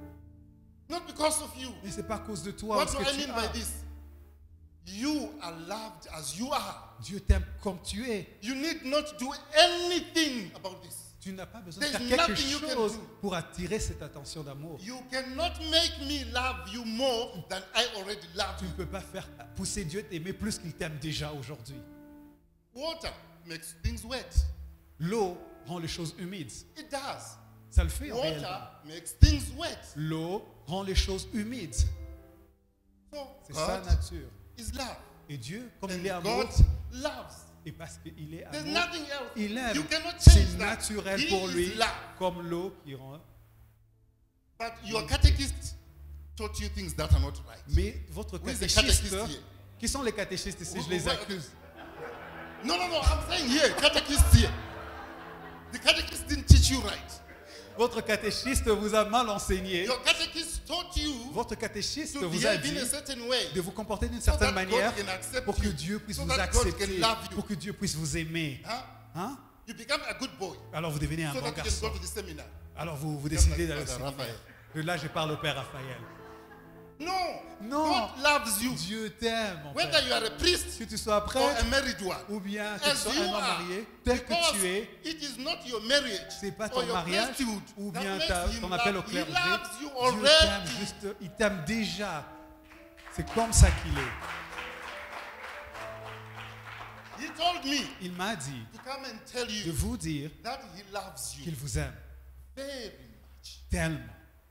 Not because of you. Et c'est pas à cause de toi What ou ce do que I tu mean by as. this? You are loved as you are. Dieu t'aime comme tu es. You need not do anything about this. Tu n'as pas besoin de There's faire quelque nothing you can chose do. pour attirer cette attention d'amour. You cannot make me love you more than I already love Tu ne you. peux pas faire pousser Dieu t'aimer plus qu'il t'aime déjà aujourd'hui. Water makes things wet. L'eau rend les choses humides. It does. Ça le fait en réalité. Water makes things wet. L'eau rend les choses humides. So C'est sa God nature. is love. Et Dieu, comme And il est amour, God loves. et parce qu'il est There's amour, nothing else. il aime. You cannot C'est change that. naturel He pour is lui, love. comme l'eau qui rend. But your catechist taught you things that are not right. Mais votre Who is the catéchiste, catechist here? qui sont les catéchistes ici, je les Who- accuse. No, I'm saying here, catechist here. The catechist didn't teach you right. Votre catéchiste vous a mal enseigné. Your catechist taught you Votre catéchiste to vous a behave dit in a certain way. de vous comporter d'une So certaine that God manière can accept pour que you. Dieu puisse So vous that God can accepter, love you. pour que Dieu puisse vous aimer. Huh? Hein? You become a good boy. Alors vous devenez un So bon that you can garçon. go to the seminar. Alors vous décidez d'aller au Father séminaire. Raphaël. De là, je parle au Père Raphaël. No. Non. God loves you. Dieu t'aime, mon Whether Père. you are a priest Que tu sois or a prêtre married one. ou bien que tu As sois you un homme are. marié, tel que Because tu es, it is not your marriage c'est pas or ton your mariage priesthood ou that bien makes him ton appel au love. He clergé. loves you Dieu t'aime already. juste, il t'aime déjà. C'est comme ça qu'il est. He told me Il m'a dit to come and tell de you vous dire that he loves you qu'il vous aime very much. tellement.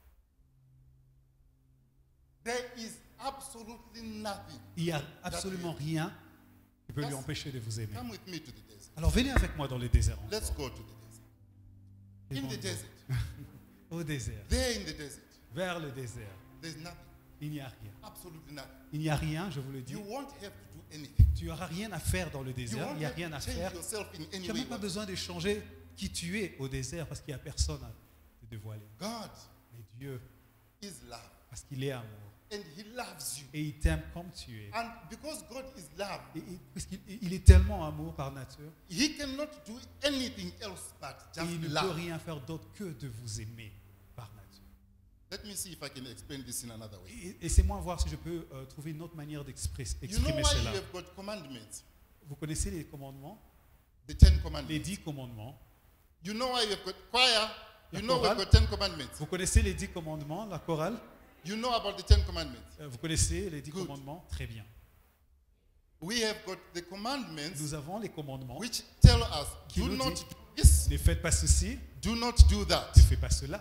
There is absolutely nothing. Il n'y a absolument rien qui peut lui empêcher de vous aimer. Come with me to the desert. Alors venez avec moi dans le désert. Let's encore. go to the desert. In the desert. Au désert. There in the desert. Vers le désert. There's nothing. Il n'y a rien. Absolutely nothing. Il n'y a rien, je vous le dis. You won't have to do anything. Tu n'auras rien à faire dans le You désert. won't Il n'y a have rien à to change faire. yourself in any Tu n'as way. même pas besoin de changer qui tu es au désert parce qu'il n'y a personne à te dévoiler. God Mais Dieu, is love. parce qu'il est amour. And he loves you. Et il t'aime comme tu es. And because God is love, Il est tellement amour par nature. he cannot do anything else but Et il just ne peut love. rien faire d'autre que de vous aimer par nature. Let me see if I can explain this in another way. Et laissez-moi voir si je peux trouver une autre manière You know d'exprimer why cela. you have got commandments? Vous connaissez les commandements, The 10 les commandments. 10 commandements. You know why you have got choir? You La know we've chorale. got 10 commandments. Vous connaissez les 10 commandements, la chorale. You know about the 10 commandments. Vous connaissez les 10 Good. commandements. Très bien. We have got the commandments Nous avons les commandements. which tell us Qui do nous not dit- do this, Ne faites pas ceci, do not do that. ne fais pas cela.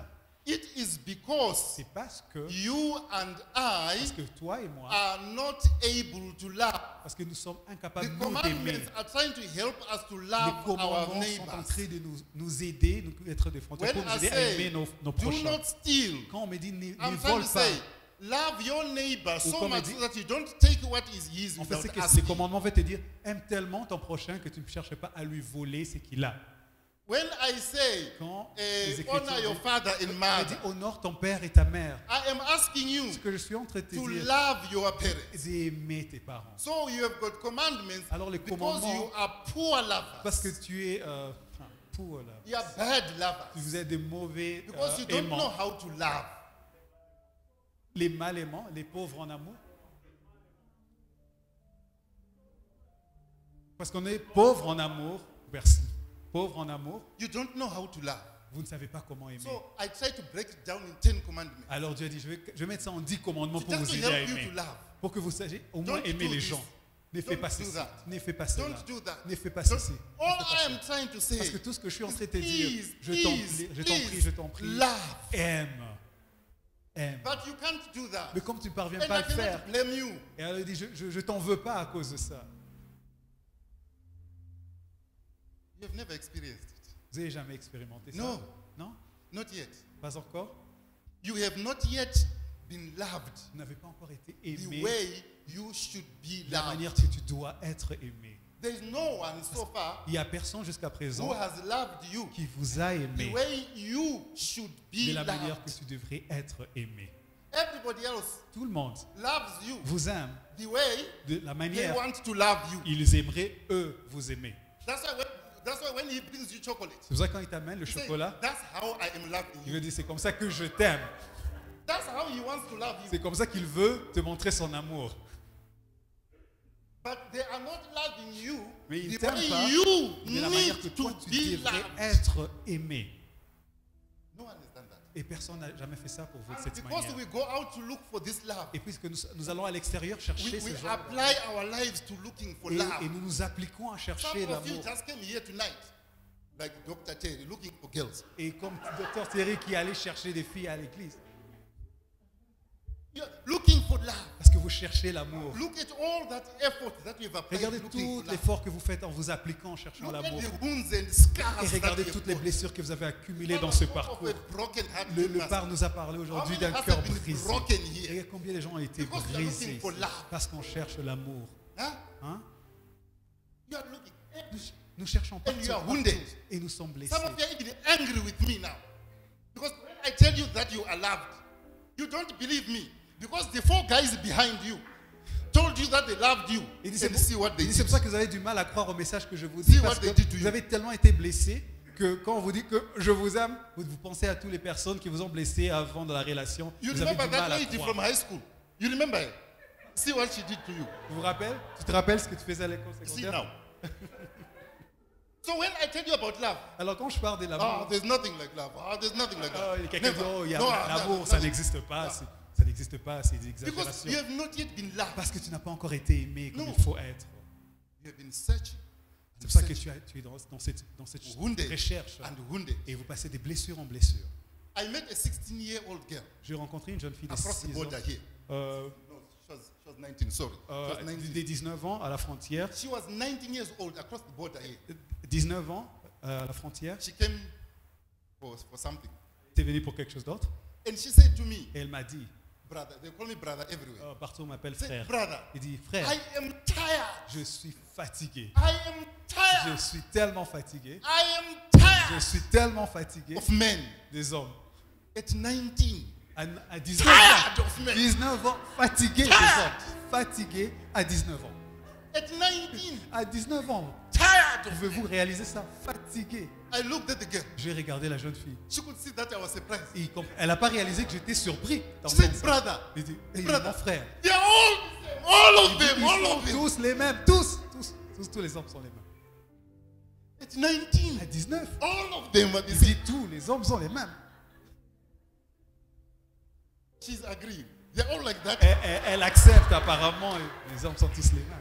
It is because C'est parce que you and I toi et moi, are not able to love. parce que nous sommes The incapables nous commandments d'aimer. are trying to help us to Les love our commandements sont en neighbors. train de nous aider, nous être des frontières, When pour nous I aider à aimer say, nos do prochains. not steal, Quand on me dit ne I'm trying vole to pas, say, love your neighbor so comme on much dit- so that you don't take what is his en fait, without c'est que ces asking. commandements vont te dire aime tellement ton prochain que tu ne cherches pas à lui voler ce qu'il a. When I say, Quand les Écritures honor your disent- father and on dit mother, honore ton père et ta mère. I am asking you Ce que je suis en train de te to dire, love your parents. c'est aimer tes parents. So you have got commandments Alors les because commandements, you are poor lovers. parce que tu es pour là, You are bad lovers. vous êtes des mauvais Because you don't know aimants, how to love. les mal aimants, les pauvres en amour. Parce qu'on est pauvre en amour, merci. Pauvre en amour, You don't know how to love. vous ne savez pas comment aimer. So I try to break it down in 10 commandments. Alors Dieu a dit, je vais mettre ça en 10 commandements pour Just vous to aider à help you aimer. to love. Pour que vous sachiez au moins Don't aimer do les this. gens. Ne fais Don't pas do ceci. that. Ne fais pas cela. Don't do that. Ne fais pas Don't- ceci. All I am trying to say Parce que tout ce que je suis en train de te is dire, please, je t'en please, prie, je t'en prie, please, je t'en prie, love. aime. Aime. But you can't do that. Mais comme tu ne parviens And pas à I le faire, cannot blame you. et elle dit, je t'en veux pas à cause de ça. You have never experienced it. Vous n'avez jamais expérimenté ça? No. Non? Not yet. Pas encore? You have not yet been loved Vous n'avez pas encore été the aimé way you should be de la loved. manière que tu dois être aimé. There is no one so far Il n'y a personne jusqu'à who présent has loved you qui vous a the aimé way you should de be la manière que loved. tu devrais être aimé. Everybody else Tout le monde loves you vous aime the way de la they manière want to love you. ils aimeraient, eux, vous aimer. That's why when he brings you chocolate, C'est pour ça que quand il t'amène le he says, chocolat, that's how I am loving il you. veut dire c'est comme ça que je t'aime. That's how he wants to love you. C'est comme ça qu'il veut te montrer son amour. But they are not loving you Mais il the t'aime way pas you de la manière que need to toi tu be devrais loved. être aimé. No one has done that. Et personne n'a jamais fait ça pour vous de And cette because manière. we go out to look for this love, Et puisque nous allons à l'extérieur chercher we ce genre apply our lives to looking for et love. nous nous appliquons à Some chercher of you l'amour. just came here tonight, like Dr. Terry, looking for girls. Et comme Dr Thierry qui allait chercher des filles à l'église. You're looking for love. Parce que vous cherchez l'amour. Look at all that effort that you've applied Regardez looking tout for love. l'effort que vous faites en vous appliquant, en cherchant Look at l'amour. the wounds and scars Et that regardez you've toutes les got. blessures que vous avez accumulées Some dans of ce us parcours. have broken heart Le in us. bar nous a parlé aujourd'hui How d'un many cœur hearts have been brisé. broken here? Et combien de gens ont été Because we are brisés looking for ici? love. Parce qu'on cherche l'amour. Huh? Hein? You are looking. Nous cherchons And you are partout, wounded. partout, et nous sommes blessés. Some of you are even angry with me now. Because when I tell you that you are loved, you don't believe me. Because the 4 guys behind you told you that they loved you. Il dit, And see what they il dit, c'est did. pour ça que vous avez du mal à croire au message que je vous See dis. what Parce they que did to vous you. avez tellement été blessés que quand on vous dit que je vous aime, vous pensez à toutes les personnes qui vous ont blessé avant de la relation. You Vous avez remember du that mal à lady croire. from high school? You remember her? See what she did to you. Tu vous rappelles? Tu te rappelles ce que tu faisais à l'école See secondaire? now. So when I tell you about love, Alors quand je parle de l'amour, there's nothing like love. There's nothing like that. quelqu'un dit Never. oh, il y a No, l'amour, no, ça no. n'existe pas, ça n'existe pas, c'est des Because exagérations. you have not yet been loved. Parce que tu n'as pas encore été aimé comme No. il faut être. You have been searching. C'est pour ça que tu es dans cette Wounded recherche and wounded. et vous passez de blessure en blessure. I met a 16-year-old girl J'ai rencontré une jeune fille de across the 6 ans, border here. euh, No, she was 19, sorry. She was 19. des 19 ans à la frontière, She was 19 years old across the border here. 19 ans à la frontière, She came for something. t'es venu pour quelque chose d'autre And she said to me, et elle m'a dit, brother, they call me brother everywhere. partout on m'appelle Say, frère. brother, Il dit frère, I am tired. je suis fatigué. I am Je tired. suis tellement fatigué. I am Je tired suis tellement fatigué of men des hommes. at 19. À 19 Tired ans, of men. 19 ans, fatigué des hommes. Fatigué à 19 ans. At 19. À 19 ans, Tired of pouvez-vous réaliser ça? Fatigué. I looked at the girl. J'ai regardé la jeune fille. She could see that I was surprised. Et elle n'a pas réalisé que j'étais surpris. She said, brother, Il dit, hey, brother, mon frère. they are all of them, Ils all sont of them. tous les mêmes. Tous les hommes sont les mêmes. At 19, À 19, all of them are the il same. dit tous les hommes sont les mêmes. She's agreeing. They're all like that. Elle accepte apparemment. Les hommes sont tous les mêmes.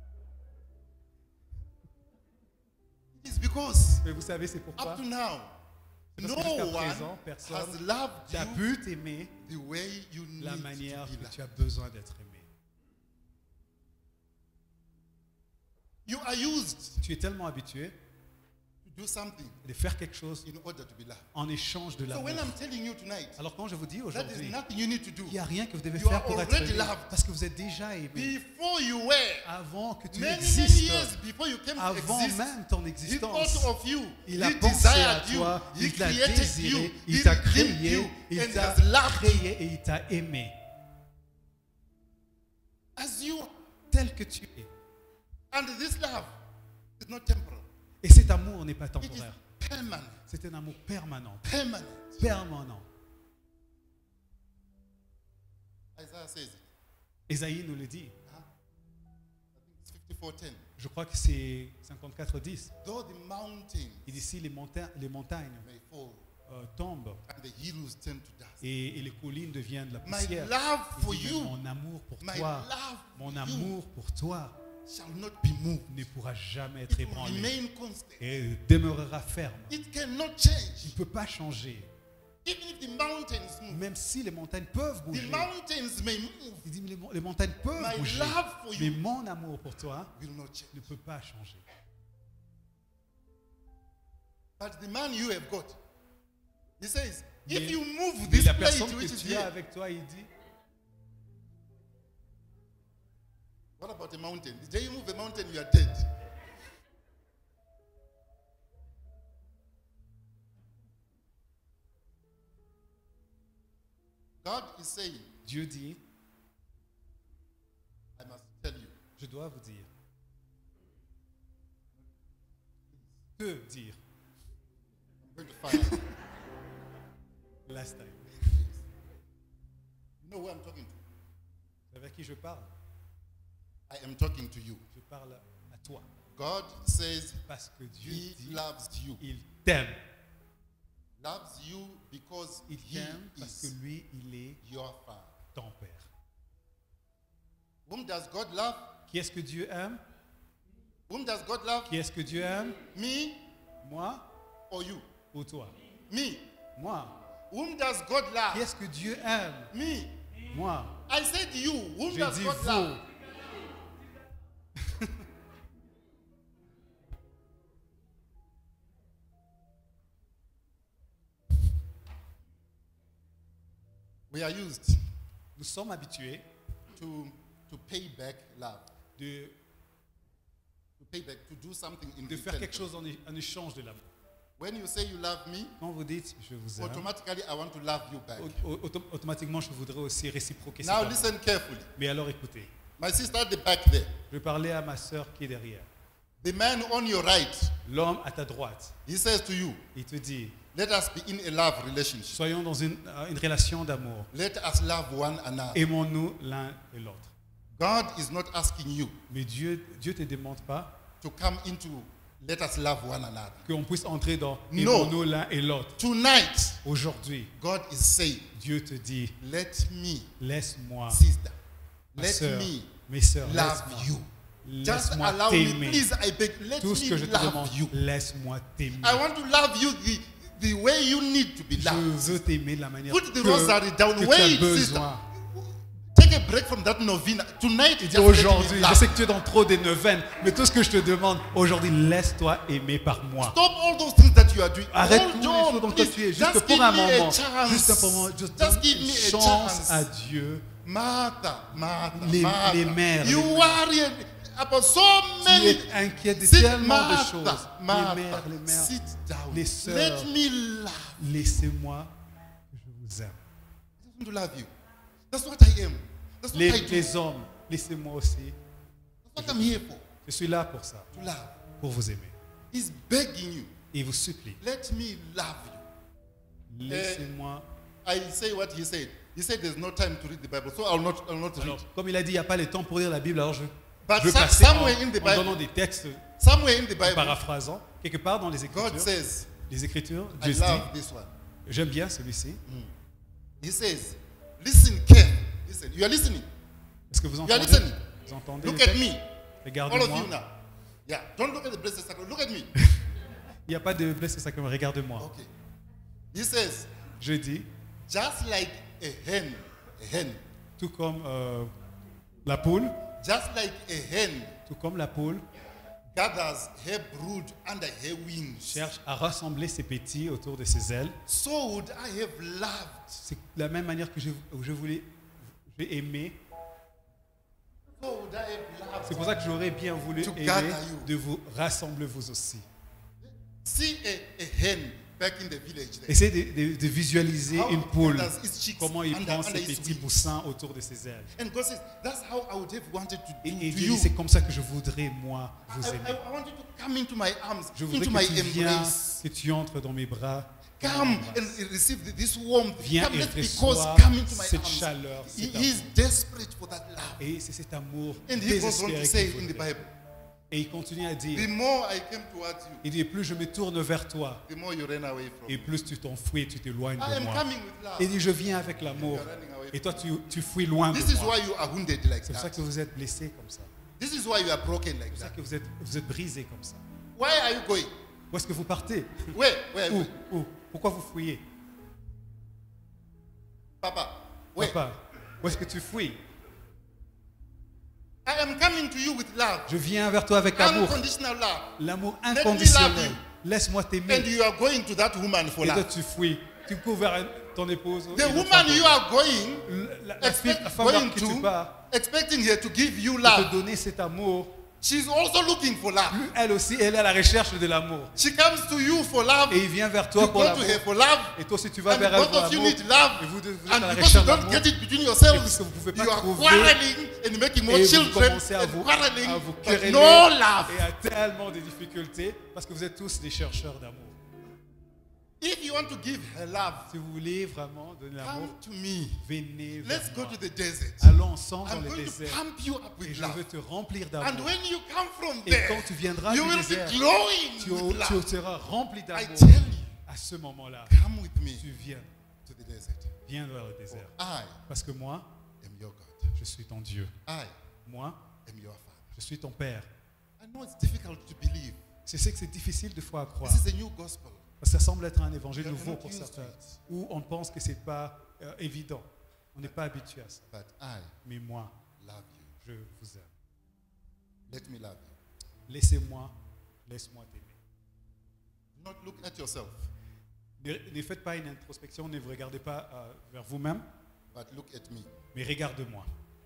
It's because Mais vous savez, c'est pourquoi? up to now, Parce No que jusqu'à one présent, has personne loved n'a you pu t'aimer the way you need la to manière be que loved. tu as besoin d'être aimé. You are used Tu es tellement habitué to do something de faire quelque chose in order to be loved. en échange de So l'amour. when I'm telling you tonight, Alors quand je vous dis that is aujourd'hui, nothing you need to do. il n'y a rien que vous devez You faire are pour être already aimé, loved. parce que vous êtes déjà aimé. Before you were, Avant que tu many existes, years before you came to avant exist, même ton he existence, thought of you. il a He pensé à desired you. toi, He il t'a created désiré, you. il He t'a redeemed créé, you. il And t'a has loved you créé et il t'a aimé as you. tel que tu es. And this love is not temporal. Et cet amour n'est pas It is temporaire, permanent. c'est un amour permanent, Permanent. permanent. Isaiah says it. Ésaïe nous le dit. It's 54:10. Je crois que c'est 54:10. Though the mountains Il dit ici les montagnes may fall tombent and the hills turn to dust, et les collines deviennent de la my poussière. love Il for dit, mais you, mon amour pour my toi, love mon for you amour pour toi shall not be moved. ne pourra jamais être It will ébranlé remain constant. et demeurera ferme. It cannot Il change. ne peut pas changer. Even if the mountains move, Même si les montagnes peuvent the bouger. mountains may move, Il dit, mais les montagnes peuvent my bouger. love for Mais you mon amour pour toi will not change. ne peut pas changer. But the man you have got, he says, Mais- if you move Mais this la plate personne which que is tu as here, avec toi, il dit, what about a mountain? The day you move a mountain, you are dead. God is saying, Dieu dit, I must tell you, je dois vous dire. Que dire? I'm going to fire. Last time. You know who I'm talking to? Vous savez à qui je parle? I am talking to you. Je parle à toi. God says Parce que Dieu He dit, loves you. il t'aime. Loves you because Il He t'aime parce que is lui, il est your Father. ton Père. Whom does God love? Qui est-ce que Dieu aime? Whom does God love? Qui est-ce que Dieu aime? Me Moi or you? ou toi? Me. Moi. Whom does God Qui love? est-ce que Dieu aime? Me. Moi. I said you. Whom Je does dis God vous. love? We are used Nous sommes habitués to pay back love, de to do something in faire return. quelque chose en échange de l'amour. When you say you love me, Quand vous dites je vous aime, automatically I want to love you back. automatiquement je voudrais aussi réciproquer cet Now amour. listen carefully. Mais alors écoutez, My sister at the back there, je vais parler à ma sœur qui est derrière. the man on your right, L'homme à ta droite, he says to you, il te dit, let us be in a love relationship. soyons dans une relation d'amour. Let us love one another. Aimons-nous l'un et l'autre. God is not asking you Mais Dieu ne te demande pas to come into let us love one another. qu'on puisse entrer dans No. aimons-nous l'un et l'autre. Tonight, Aujourd'hui, God is saying, Dieu te dit, let me, laisse-moi, sister, ma let sœur, me mes sœurs, love laisse-moi. you. Just Laisse-moi allow me, t'aimer. please, I beg, let Tout ce que je me te demande, love you. laisse-moi t'aimer. I want to love you the way you need to be Je loved. veux t'aimer de la manière Put the que rosary down. tu as Wait, sister. besoin. Take a break from that novena. Tonight, Il dit just let me aujourd'hui, je love. sais que tu es dans trop des neuvaines, mais tout ce que je te demande aujourd'hui, laisse-toi aimer par moi. Stop all those things that you are doing. Arrête Hold tous les on, choses dont toi please. tu es, juste Just pour give un me a moment, chance. juste un moment, juste Just give donne me une a chance chance. à Dieu. Martha, Les Martha. mères, You les worry about so Tu many. es inquiète de Sit, tellement de Martha, choses. Martha, Les mères, sit down. les sœurs. Let me love. laissez-moi, je vous aime. I just want to love you. That's what I am. That's what I do. Les hommes, laissez-moi aussi. That's what I'm here for. Je suis là pour ça, To love. pour vous aimer. He's begging you. Et il vous supplie, Let me love you. laissez-moi. I say what he said. He said there's no time to read the Bible, so I'll not read. Alors, comme il a dit, il n'y a pas le temps pour lire la Bible, alors je But veux passer somewhere in the en Bible, donnant des textes, somewhere in the en Bible, paraphrasant, quelque part dans les God Écritures. says, Les Écritures, I Dieu dit, love this one. j'aime bien celui-ci. He says, listen carefully. Listen. You are listening. Est-ce que vous You are entendez? listening. Vous entendez Look le at texte? me. All of Regardez-moi. you now. Yeah. Don't look at the blessed sacrament. Look at me. Il n'y a pas de blessé sacrement, regarde-moi. Okay. He says, Je dis, just like a hen, tout comme la poule, tout comme la poule gathers her brood under her wings, cherche à rassembler ses petits autour de ses ailes, so would I have loved. c'est de la même manière que j'ai aimé. So would I have loved. C'est pour ça que j'aurais bien voulu To aimer gather you. de vous rassembler vous aussi. See a hen back in the village there. Essayez de visualiser How une poule, does its chicks comment il under- prend under ses its petits wings? poussins autour de ses ailes. And God says, that's how I would have wanted to do Et to Dieu you. dit, c'est comme ça que je voudrais, moi, vous I aimer. want you to come into my arms, Je voudrais into my que tu viennes, embrace. que tu entres dans mes bras. Come and receive this warmth. Viens Come, et let's be reçois close. Come into my cette arms. chaleur, cet He is amour. desperate for that love. Et c'est cet amour And he goes on to désespéré say qu'il in the voudrait. Bible, Et il continue à the dire, more I came towards you, il dit, plus je me tourne vers toi, the more you ran away from et me. plus tu t'enfuis, tu t'éloignes I de am moi. coming with love. Il dit, je viens avec l'amour, You are running away et from toi, tu fuis loin de me. This is moi. why you are wounded like C'est pour ça that. que vous êtes blessés comme ça. This is why you are broken like C'est pour ça that. que vous êtes brisés comme ça. Why are you going? Où est-ce que vous partez? Where? Where? Où? Pourquoi vous fuyez? Papa, where? Papa, où est-ce que tu fuis? I am coming to you with love. Je viens vers toi avec amour. Unconditional love. L'amour me love inconditionnel. you. Laisse-moi And t'aimer. you are going to that woman for Et toi, love. tu fuis. Tu cours vers ton épouse. The et l'autre woman femme. you are going, La femme vers qui tu pars, expecting her to give you pour love. te donner cet amour. She's also looking for love. Elle aussi, elle est à la recherche de l'amour. She comes to you for love. Et il vient vers You toi go pour to l'amour. her for love. Et toi aussi, tu vas And vers elle both pour of you l'amour. need love. Et vous êtes à And la because you recherche don't d'amour. get it between Et yourselves, parce que vous pouvez pas you are trouver. quarreling and making more Et vous children commencez à and vous quarreling, but quereller. no love. Et à tellement de difficultés parce que vous êtes tous des chercheurs d'amour. If you want to give her love, Si vous voulez vraiment donner l'amour, come to me. venez vers Let's go moi. to the desert. Allons ensemble dans I'm le going to désert. pump you up Et with je love. veux te remplir And d'amour. when you come from Et there, quand tu viendras you du will désert, be glowing tu with love. seras rempli I d'amour. tell you, À ce moment-là, come with me tu viens. to the desert. Viens vers le désert. I Parce que moi, am your God. je suis ton Dieu. I Moi, am your Father. je suis ton Père. I know it's difficult to believe. Je sais que c'est difficile de fois à croire. This is a new gospel. Parce que ça semble être un évangile You're nouveau not pour used to certains. it. Où on pense que ce n'est pas évident. On n'est pas habitué à ça. But I Mais moi, love you. je vous aime. Let me love you. Laissez-moi t'aimer. Do not look at yourself, Ne faites pas une introspection, ne vous regardez pas vers vous-même, but look at me. mais regarde-moi.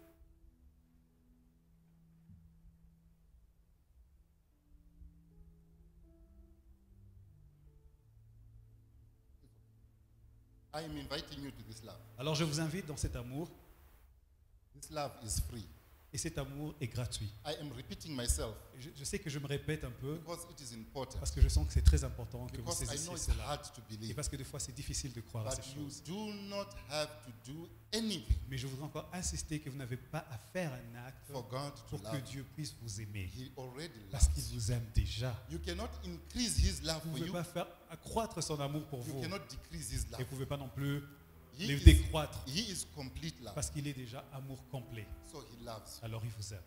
I am inviting you to this love. Alors je vous invite dans cet amour, This love is free. et cet amour est gratuit. I am repeating myself Je sais que je me répète un peu, because it is important. parce que je sens que c'est très important que vous Because I saisissiez know it's cela. hard to Et believe. parce que des fois c'est difficile de croire à But ces you choses. do not have to do anything Mais je voudrais encore insister que vous n'avez pas à faire un acte for God to pour que love you. Dieu puisse vous aimer. He already Parce loves qu'il you. vous aime déjà. You cannot increase His love Vous ne for pouvez you. pas faire accroître son amour pour You vous. cannot decrease His Et love. vous ne pouvez pas non plus He le is, décroître. he is complete love. Parce qu'il est déjà amour complet. So He loves you. Alors il vous aime.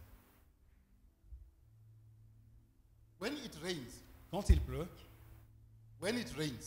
When it rains, Quand il pleut, when it rains,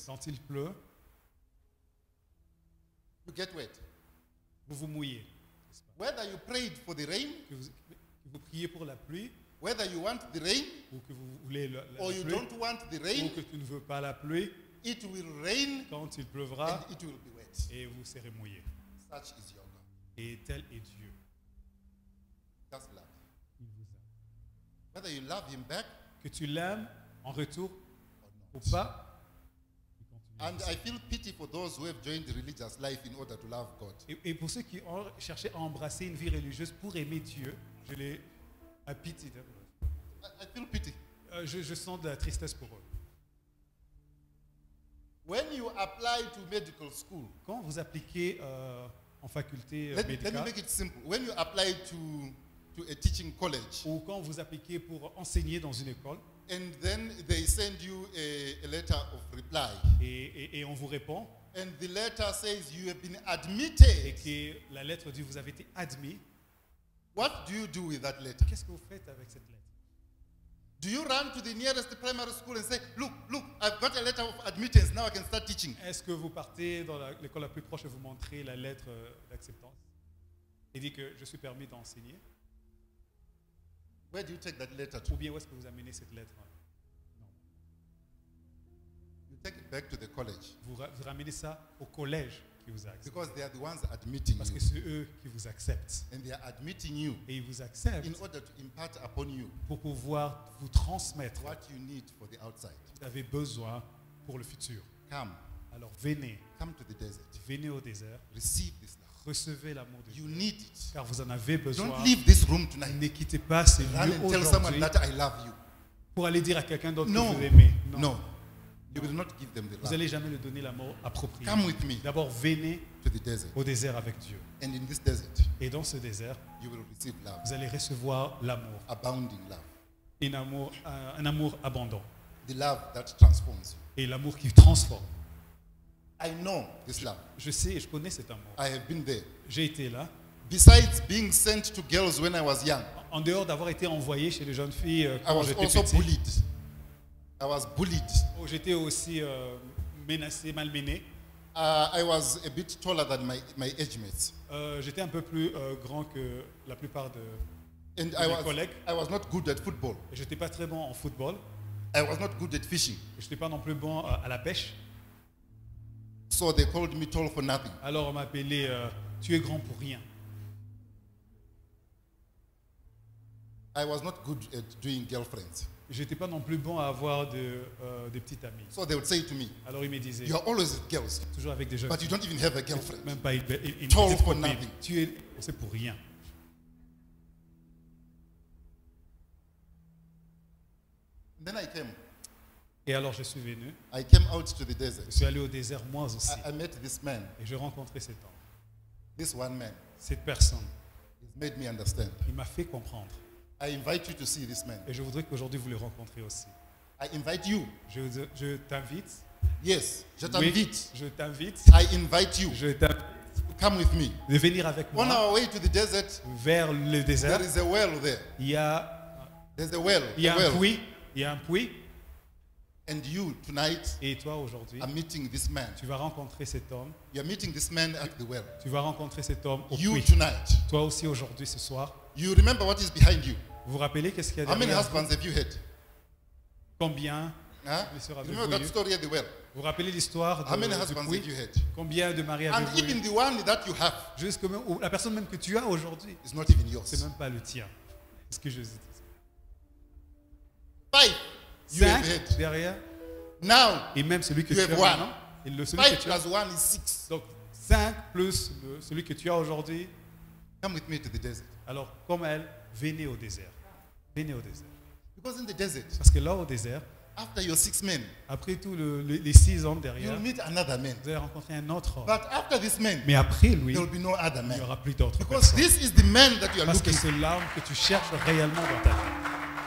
you get wet. vous vous mouillez. Whether you prayed for the rain, Que vous priez pour la pluie, whether you want the rain ou que vous voulez la or you pluie, don't want the ou rain, que tu ne veux pas la pluie, it will rain quand il pleuvra, and it will be wet. et vous serez mouillé. Such is your God. Et tel est Dieu. That's love. Il vous aime. Whether you love Him back Que tu l'aimes en retour or ou not. pas, il continue à And vous I feel pity for those who have joined the religious life in order to love God. Et pour ceux qui ont cherché à embrasser une vie religieuse pour aimer Dieu, je les à pitié. I feel pity. Je sens de la tristesse pour eux. When you apply to medical school, Quand vous appliquez en faculté let me médicale, make it simple. When you apply to a teaching college, ou quand vous appliquez pour enseigner dans une école, and then they send you a letter of reply, et on vous répond, and the letter says you have been et admitted, que la lettre dit vous avez été admis, what do you do with that letter? qu'est-ce que vous faites avec cette lettre? Do you run to the nearest primary school and say, look, I've got a letter of admittance, now I can start teaching? Est-ce que vous partez dans l'école la plus proche et vous montrez la lettre d'acceptance et dit que je suis permis d'enseigner? Where do you take that letter Ou to? bien où est-ce que vous amenez cette lettre? You take it back to the college Vous ramenez ça au collège qui vous accepte. because they are the ones admitting Parce you. que c'est eux qui vous acceptent. And they are admitting you Et ils vous acceptent in order to impart upon you pour pouvoir vous transmettre what you need for the outside. ce que vous avez besoin pour le futur. Come, Alors venez, come to the desert. venez au désert, Receive this love. recevez l'amour de You Dieu. need it. Car vous en avez besoin. Don't leave this room tonight. Ne quittez pas ces Run lieux and tell someone aujourd'hui that I love you. pour aller dire à quelqu'un d'autre No, que vous l'aimez. no. You will not give them the Vous love. n'allez jamais le donner l'amour approprié. Come with me D'abord, venez to the desert. au désert avec Dieu. And in this desert, Et dans ce désert, you will receive love, vous allez recevoir l'amour. abounding love. Un amour abondant. The love that transforms you. Et l'amour qui transforme. I know this love. Je sais et je connais cet amour. I have been there. J'ai été là. Besides being sent to girls when I was young, En dehors d'avoir été envoyé chez les jeunes filles I quand was j'étais also petit. bullied. I was bullied. J'étais aussi menacé, malmené. I was a bit taller than my age mates. J'étais un peu plus grand que la plupart de... And Mes collègues. I was not good at football. Je n'étais pas très bon en football. I was not good at fishing. Je n'étais pas non plus bon à la pêche. So they called me tall for nothing. Alors on m'appelait tu es grand pour rien. I was not good at doing girlfriends. J'étais pas non plus bon à avoir des petites amies. So they would say to me, Alors il me disait, you are always with girls, toujours avec des jeunes but you don't even have a girlfriend. même pas une Tall petite for copine. nothing. Tu es, c'est pour rien. Then I came. Et alors je suis venu, I came out to the desert. je suis allé au désert moi aussi. I met this man. Et j'ai rencontré cet homme. This one man. Cette personne, He's made me understand. il m'a fait comprendre. I invite you to see this man. Et je voudrais qu'aujourd'hui vous le rencontriez aussi. I invite you. Je t'invite. Yes, je Oui, t'invite. je t'invite. I invite you. Je t'invite Come with me. de venir avec On moi our way to the desert, vers le désert. there is a well there. Il y a, There's a well. il y a a un well. puits. Il y a un puits. And you tonight Et toi aujourd'hui, are meeting this man. tu vas rencontrer cet homme. You are meeting this man at the well. Tu vas rencontrer cet homme au You puits. tonight. Toi aussi aujourd'hui, ce soir. You remember what is behind you. Vous vous rappelez qu'est-ce qu'il y a How many derrière vous? husbands have you had? Combien Huh? Les sœurs You avec remember vous, that story at the well? Vous vous rappelez l'histoire How many du husbands puits? have you had? Combien de maris And avez-vous eu? even the one that you have Jusque même, ou la personne même que tu as aujourd'hui, is not even yours. c'est même pas le tien. C'est ce que je dis. 5 you have 5 had. derrière, Now, et même celui que You tu have as one. maintenant. Et celui 5 que tu as. plus 1 is 6. Donc 5 plus celui que tu as aujourd'hui. Come with me to the desert. Alors, comme elle, venez au désert. Venez au désert. Because in the desert, Parce que là, au désert, after your 6 men, après tout les 6 hommes derrière, you'll meet another man. vous allez rencontrer un autre homme. But after this man, Mais après lui, there will be no other il n'y man. aura plus d'autres Because personnes. this is the man that you are Parce que looking for. c'est l'homme que tu cherches réellement dans ta vie.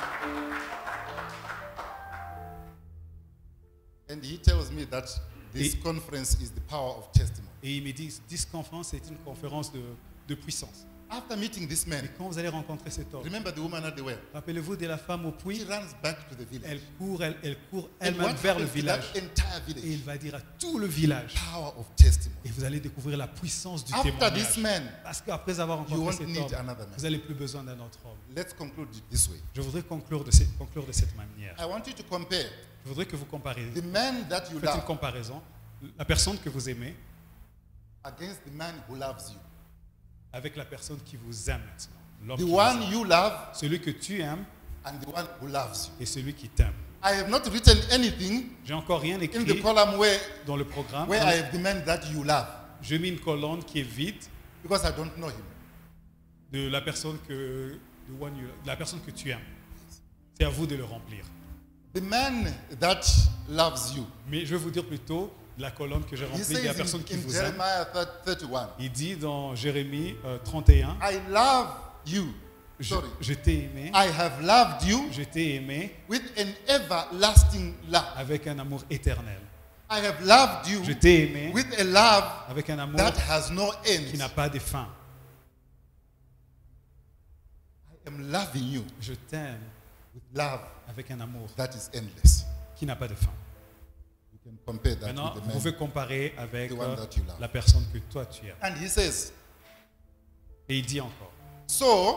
And he tells me that this Et- conference is the power of testimony. Et il me dit, cette conférence est une conférence de puissance. After meeting this man, Et quand vous allez rencontrer cet homme, remember the woman at the well. rappelez-vous de la femme au She puits, runs back to the village. elle court And elle-même what vers le happens to village. that entire Et il village? va dire à tout le village. Power of testimony. Et vous allez découvrir la puissance du After témoignage. this man, Parce qu'après avoir you rencontré won't cet need homme, another man. vous n'allez plus besoin d'un autre homme. Let's conclude it this way. Je voudrais conclure de cette manière. I want you to compare Je voudrais que vous comparez. the man that you Faites une love comparaison. La personne que vous aimez against the man who loves you. avec la personne qui vous aime maintenant. L'homme The qui vous one aime. you love Celui que tu aimes and the one who loves you. et celui qui t'aime. I have not written anything J'ai encore rien in the écrit column dans le programme. where I have the man that you love J'ai mis une colonne qui est vide because I don't know him. de la personne que, de la personne que tu aimes. C'est à vous de le remplir. The man that loves you. Mais je vais vous dire plutôt la colonne que j'ai He remplie de la says personne qui in vous aime. Jeremiah 31, Il dit dans Jérémie 31, I love you. je, Sorry. je t'ai aimé, I have loved you je t'ai aimé with an everlasting love. avec un amour éternel. I have loved you Je t'ai aimé with a love avec un amour that has no qui n'a end. pas de fin. I am loving you Je t'aime with love avec un amour that is endless. qui n'a pas de fin. You can compare that Maintenant, with vous the pouvez man. comparer avec The one that you love. la personne que toi tu aimes. And he says, Et il dit encore, so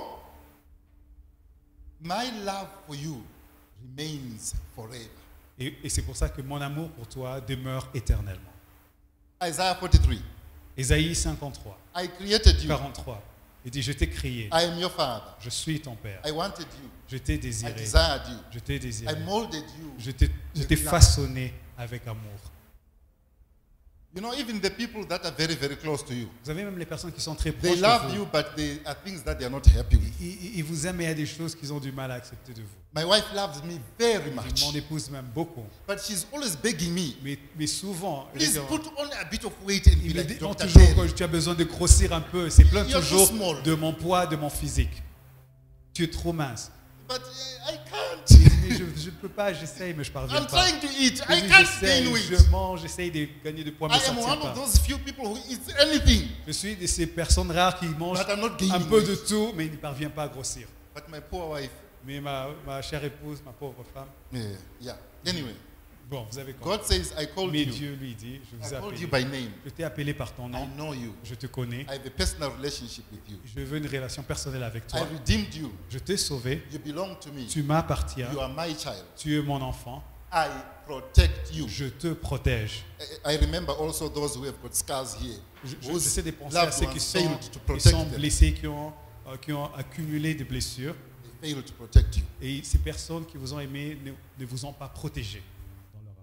my love for you remains forever. et c'est pour ça que mon amour pour toi demeure éternellement. Isaiah 43. Ésaïe 53, I created you. 43. Il dit, je t'ai créé, I am your father. je suis ton père, I wanted you. je t'ai I désiré, desired you. je t'ai I désiré, molded you. je t'ai façonné avec amour. You know, even the people that are very, very close to you, Vous avez même les personnes qui sont très they proches love de vous. you, but there are things that they are not happy with. Ils vous aiment et il y a des choses qu'ils ont du mal à accepter de vous. My wife loves me very much, Mon épouse m'aime beaucoup. but she's always begging me, Mais souvent, please put on a bit of weight and il be me like dit Dr. toujours Terry. que tu as besoin de grossir un peu. C'est plein You're toujours too small. de mon poids, de mon physique. Tu es trop mince. But I can't. Mais je ne peux pas, j'essaye, mais je parviens I'm pas. trying to eat. Je I dis, can't j'essaye, gain weight. je mange, j'essaye de gagner de poids, mais I ça am ne one tient of pas. those few people who eats anything. Je suis de ces personnes rares qui mangent But I'm not gaining un peu weight. de tout, mais ils ne parviennent pas à grossir. But my poor wife, Mais ma chère épouse, ma pauvre femme, yeah. Anyway, bon, vous avez compris. God says, I called Mais you. Dieu lui dit, je I vous ai called you appelé. by name. Je t'ai appelé par ton I nom, know you. je te connais, I have a personal relationship with you. je veux une relation personnelle avec I toi. redeemed you. Je t'ai sauvé, You belong to me. tu m'appartiens, You are my child. tu es mon enfant, I protect you. je te protège. I remember also those who have got scars here. whose J'essaie de penser à loved ceux ones qui failed to sont protect them. blessés, qui ont accumulé des blessures. They failed to protect you. Et ces personnes qui vous ont aimé ne vous ont pas protégé dans leur amour.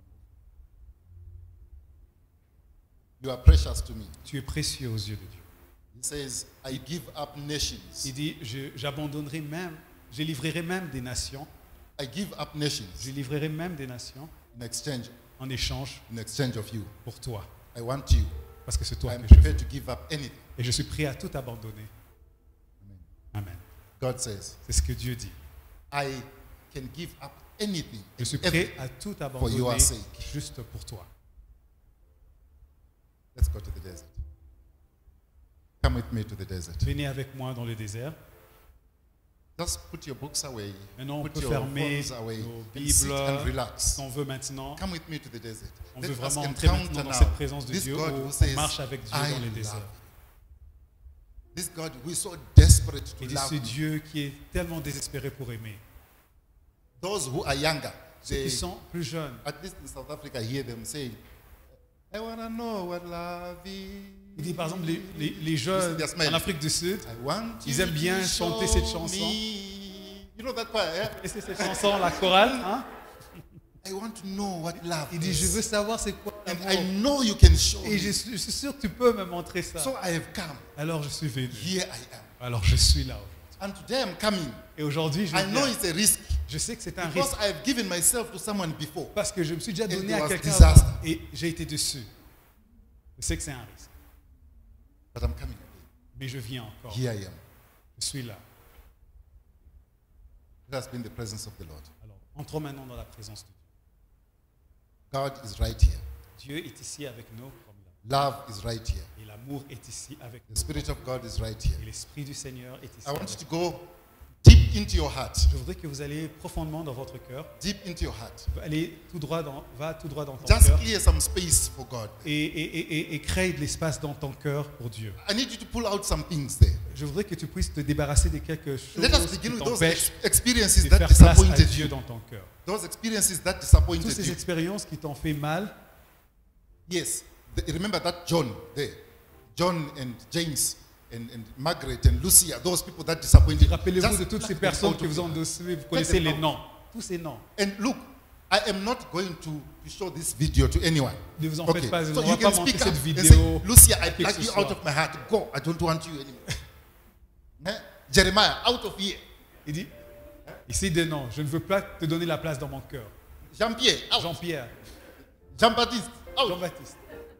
You are precious to me. Tu es précieux aux yeux de Dieu. He says, I give up nations. Il dit, j'abandonnerai même, je livrerai même des nations, I give up nations je livrerai même des nations in exchange en échange of you. pour toi. I want you. Parce que c'est toi I am que je veux. prepared to give up anything. Et je suis prêt à tout abandonner. Amen. God says, C'est ce que Dieu dit. I can give up anything. Je suis and prêt everything. à tout your abandonner sake. juste pour toi. Let's go to the desert. Come with me to the desert. Venez avec moi dans le désert. Just put your books away. Maintenant, on Put peut your fermer phones away. nos And sit Bibles, and relax. si on veut maintenant. Come with me to the desert. On Let veut us vraiment entrer encounter maintenant dans now cette présence de this Dieu God où who on says, marche avec Dieu I dans les love déserts. you. This God who is so desperate to Il dit, love ce me. Dieu qui est tellement désespéré pour aimer. Those who are younger, Ceux they, qui sont plus jeunes, at least in South Africa, hear them say, I want to know what love is. il dit par exemple les jeunes They're smiling. en Afrique du Sud, I want ils you aiment bien to chanter show cette chanson. me. You know that choir, yeah? et c'est cette chanson, la chorale, hein? I want to know what love Il dit, je veux is. savoir c'est quoi And l'amour. I know you can show Et me. je suis sûr que tu peux me montrer ça. So I have come. Alors je suis venu. Here I am. Alors je suis là. And today I'm coming. Et aujourd'hui, je I know viens. it's a risk Je sais que c'est un because risque I have given myself to someone before. parce que je me suis déjà It donné à was quelqu'un disaster. avant et j'ai été dessus. Je sais que c'est un risque, But I'm coming again. mais je viens encore. Here I am. Je suis là. Let us be in the presence of the Lord. Alors, entrons maintenant dans la présence de Dieu. God is right here. Dieu est ici avec nous comme là. Love is right here. Et l'amour est ici avec The nous. Spirit of God is right here. Et l'Esprit du Seigneur est ici. I want avec you to nous. go deep into your heart. Je voudrais que vous alliez profondément dans votre cœur. Deep into your heart. Allez tout droit va tout droit dans ton Just cœur. clear some space for God. Et crée de l'espace dans ton cœur pour Dieu. I need you to pull out some things there. Je voudrais que tu puisses te débarrasser de quelque chose Let us qui begin with those t'empêche experiences de that faire place à disappointed Dieu you. dans ton cœur. Those experiences that Toutes disappointed ces you. expériences qui t'ont fait mal, Yes. Remember that John there. John and James and Margaret and Lucia. Those people that disappointed you. rappelez-vous Just de toutes pluck ces them personnes out qui of vous ont your heart. endossé, vous connaissez them les out. noms, tous ces noms. And look, I am not going to show this video to anyone. Ne vous en Okay. faites pas, on So ne you va pas can montrer speak up cette and vidéo. say, Lucia, I à qui que pluck ce you soit. out of my heart. Go. I don't want you anymore. Eh? Jeremiah, out of here. Il dit, ici des noms, je ne veux pas te donner la place dans mon cœur. Jean-Pierre, out. Jean-Pierre, Jean-Baptiste, out. Jean-Baptiste.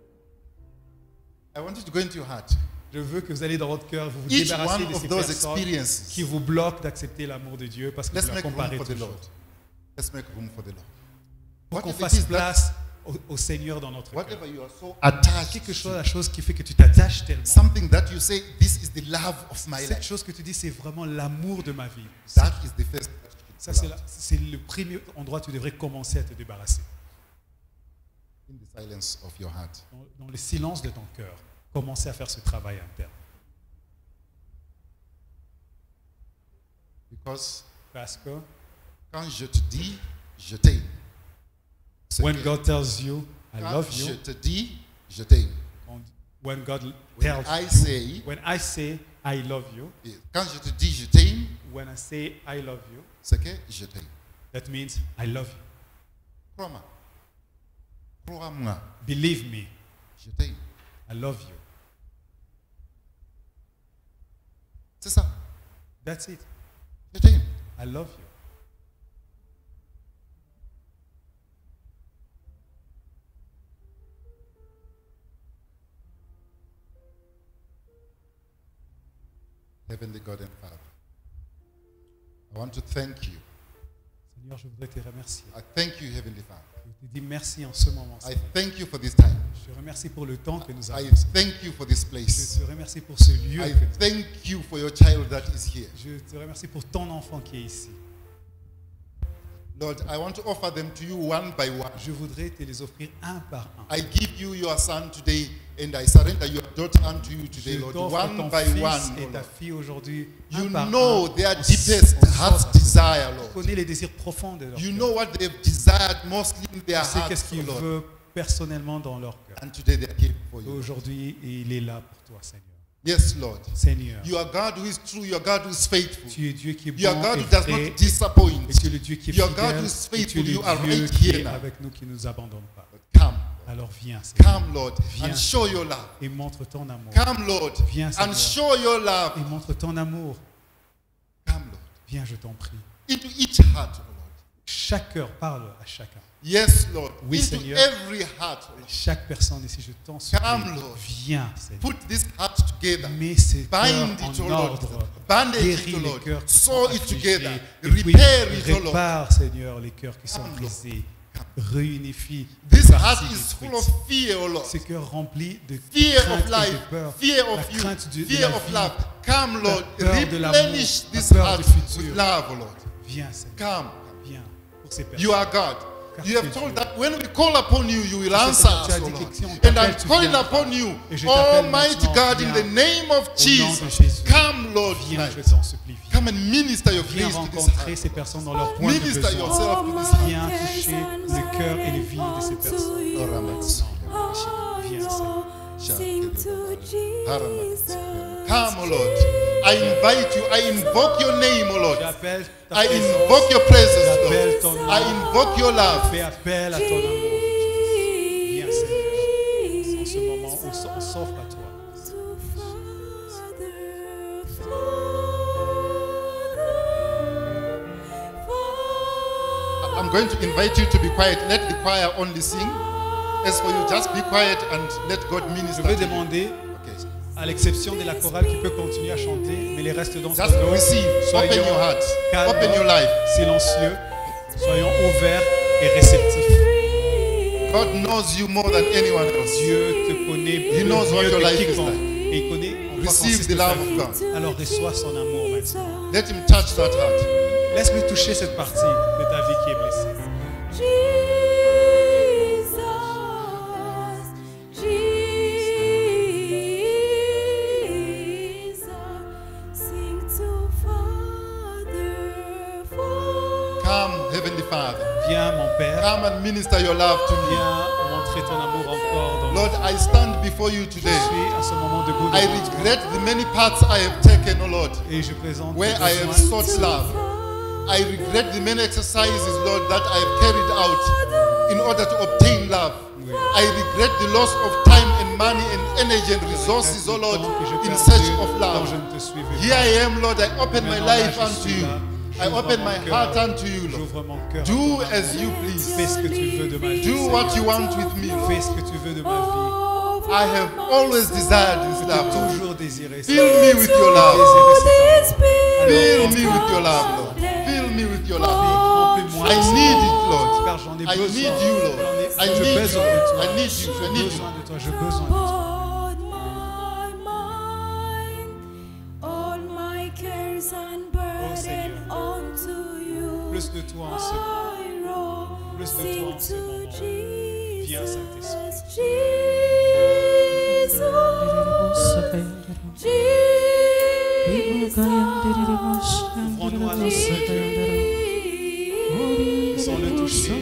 I want you to go into your heart. Je veux que vous allez dans votre cœur, vous vous Each débarrassez one de of ces those personnes experiences. qui vous bloquent d'accepter l'amour de Dieu parce que Let's vous la make room comparez for the toujours. Lord. Let's make room for the Lord. Pour qu'on Whatever fasse it is that- place au Seigneur dans notre cœur. Whatever you are so attached Quelque chose, to, la chose qui fait que tu t'attaches tellement. something that you say, this is the love of my Cette life. chose que tu dis, c'est vraiment l'amour de ma vie. That is the first that you should Ça, c'est le premier endroit où tu devrais commencer à te débarrasser. In the silence of your heart. Dans le silence de ton cœur, commencer à faire ce travail interne. Because Parce que quand je te dis, je t'aime. C'est when que God tells you, I quand love je you, te dis, je t'aime. when God When tells I you, say, when I say I love you, quand je te dis, je t'aime, when I say I love you, c'est que je t'aime. that means I love you. Crois-moi. Crois-moi. Believe me, Je t'aime. I love you. C'est ça. That's it. Je t'aime. I love you. Heavenly God and Father, I want to thank you. Seigneur, je voudrais te remercier. I thank you, Heavenly Father. Je te dis merci en ce moment. I Seigneur. thank you for this time. Je te remercie pour le temps que nous I avons. thank you for this Je place. te remercie pour ce lieu. I que nous- thank you for your child that is here. Je te remercie pour ton enfant qui est ici. Lord, I want to offer them to you one by one. Je voudrais te les offrir un par un. I give you your son today and I surrender your daughter unto you today, Je Lord, t'offre one ton by fils one. et oh ta Lord. fille aujourd'hui. You un par know un. their On deepest sort heart's à- desire, Tu Lord. connais les désirs profonds de leur You cœur. know what they've desired mostly in their Tu sais hearts, qu'est-ce oh qu'ils Lord. veulent personnellement dans leur cœur. And today they are here for you. Aujourd'hui, il est là pour toi, Seigneur. Yes, Lord. Seigneur, You are God who is true. You are God who is faithful. tu es Dieu qui est You are bon God et who does vrai. not disappoint. Et tu es le Dieu qui est You are God fidèle. who is Et tu es faithful. le You are Dieu right qui here est now. avec nous, qui ne nous abandonne pas. Come. Alors viens, Seigneur, Come, Lord, Viens. and show your love. et montre ton amour. Come, Lord, Viens, and Seigneur, show your love. et montre ton amour. Come, Lord, Viens, je t'en prie. into each heart, oh Lord. Chaque cœur parle à chacun. Yes, Lord, Oui, into Seigneur. every heart, oh Lord. Chaque personne ici, je t'en supplie. Come, Lord. Viens, Seigneur. Put this heart together. Mets ces cœurs Bind it, en oh Lord. ordre. Bandage it, Guéris oh les Lord. cœurs qui Sew sont it affligés. together. Et puis, Repair it, oh Lord. répare, Seigneur, les cœurs qui sont Come, Lord. brisés. Réunifie This les heart parties is détruites. full of fear, oh Lord. Ces cœurs remplis de Fear crainte of et life, de peur. fear La of you, crainte de fear la of vie, love. Come, Lord, peur de l'amour, replenish la this peur heart du futur. with love, oh Lord. Viens, Seigneur. Come. Viens pour ces personnes. You are God. Car You tu have es told Dieu. that when we call upon you, you will Tu sais, answer Seigneur, us, tu as oh dit Lord. que si on And t'appelle, I'm tu calling viendras. upon you, Et je t'appelle Almighty maintenant, God, viens. in the name of Au nom de Jesus. Jésus. Come, Lord, Viens, tonight. je t'en supplie. Viens. Come and minister your Viens face to this rencontrer heart. ces personnes dans leur point de Minister besoin. yourself to this heart. Viens toucher le cœur et les vies de ces personnes. Viens, Seigneur. Sing to Jesus. Come, oh Lord. I invite you. I invoke your name, oh Lord. J'appelle ta I présence. invoke your presence, J'appelle ton Lord. nom. I invoke your love. Fais appel à ton amour. Viens, Seigneur. En ce moment, on s'offre à toi. I'm going to invite you to be quiet. Let the choir only sing. As for you, just be quiet and let God Je minister. veux to you. demander, Okay. à l'exception de la chorale qui peut continuer à chanter, mais les restes d'entre Just nous, receive. Open soyons your heart. calmes, Open your life. silencieux, soyons ouverts et réceptifs. God knows you more than anyone else. Dieu te connaît He knows what mieux your que life is quiconque. like. Et il connaît en quoi Receive consiste the ta love vie. of God. Alors reçois son amour maintenant. Let him touch that heart. Laisse-lui toucher cette partie de ta vie qui est blessée. Come, Heavenly Father. Viens, mon Père. Come and minister your love to me. Viens montrer ton amour encore dans Lord, I stand before you Je today. suis à ce moment debout I devant toi. regret the many paths I have taken, oh Lord, Et je présente where tes I have besoins. sought love. I regret the many exercises, Lord, that I have carried out in order to obtain love. I regret the loss of time and money and energy and resources, oh Lord, in search of love. Here I am, Lord. I open my life unto you. I open my heart unto you, Lord. J'ouvre mon cœur. Do as you please. Fais ce que tu veux de ma vie. Do what you want with me. Fais ce que tu veux de ma vie. I have always desired this J'ai love. toujours désiré ça. Fill me with your love. Désiré cet amour. Fill me with your love, Lord. Fill me with your love. Remplis-moi I de ça. need it, Lord. Car j'en ai I besoin. need you, Lord. I J'ai need besoin you. de toi. I need you. I J'ai need you. besoin de toi. J'ai besoin de toi. All my mind, all my cares and Seigneur. burden onto you. Le Ouvrons-nous à notre Dieu. Laissons-le toucher.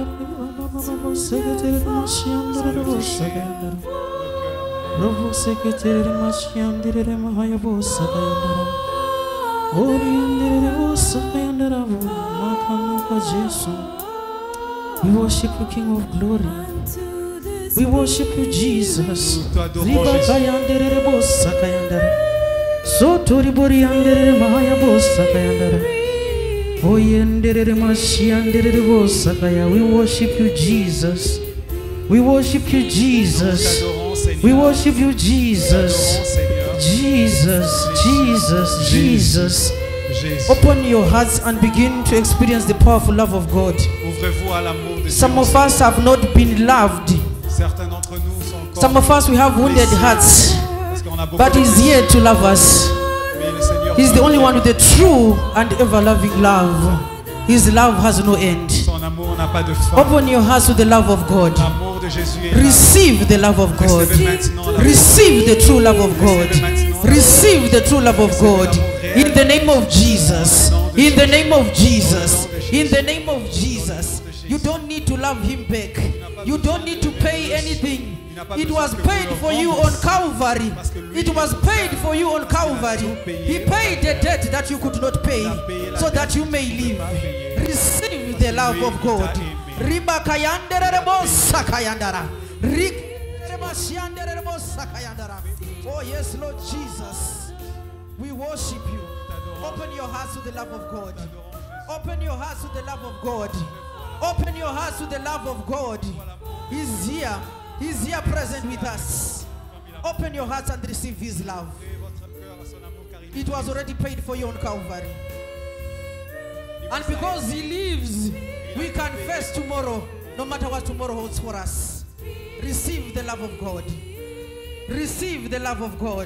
We worship you, King of Glory. We worship you, Jesus. Nous t'adorons, We worship you, Jesus. We worship you, Jesus. We worship you, Jesus. Jesus, Jesus, Jesus. Open your hearts and begin to experience the powerful love of God. Ouvrez-vous à l'amour de Dieu. Some of us have not been loved. Certains d'entre nous sont encore Some of us we have wounded hearts, parce qu'on a beaucoup but de He's here to love us. mais le Seigneur He's the only one with the true and ever-loving love. His love has no end. son amour n'a pas de fin. Open your hearts to the love of God. L'amour de Jésus est là. Receive the love of God. Recevez maintenant l'amour. Receive the true love of God. Receive the true love of God. In the name of Jesus. In the name of Jesus. In the name of Jesus. You don't need to love Him back. You don't need to pay anything. It was paid for you on Calvary. It was paid for you on Calvary. He paid the debt that you could not pay so that you may live. Receive the love of God. Oh yes, Lord Jesus. We worship you. Open your hearts to the love of God. Open your hearts to the love of God. Open your hearts to the love of God. He's here. He's here present with us. Open your hearts and receive His love. It was already paid for you on Calvary. And because He lives, we can face tomorrow, no matter what tomorrow holds for us. Receive the love of God. Receive the love of God.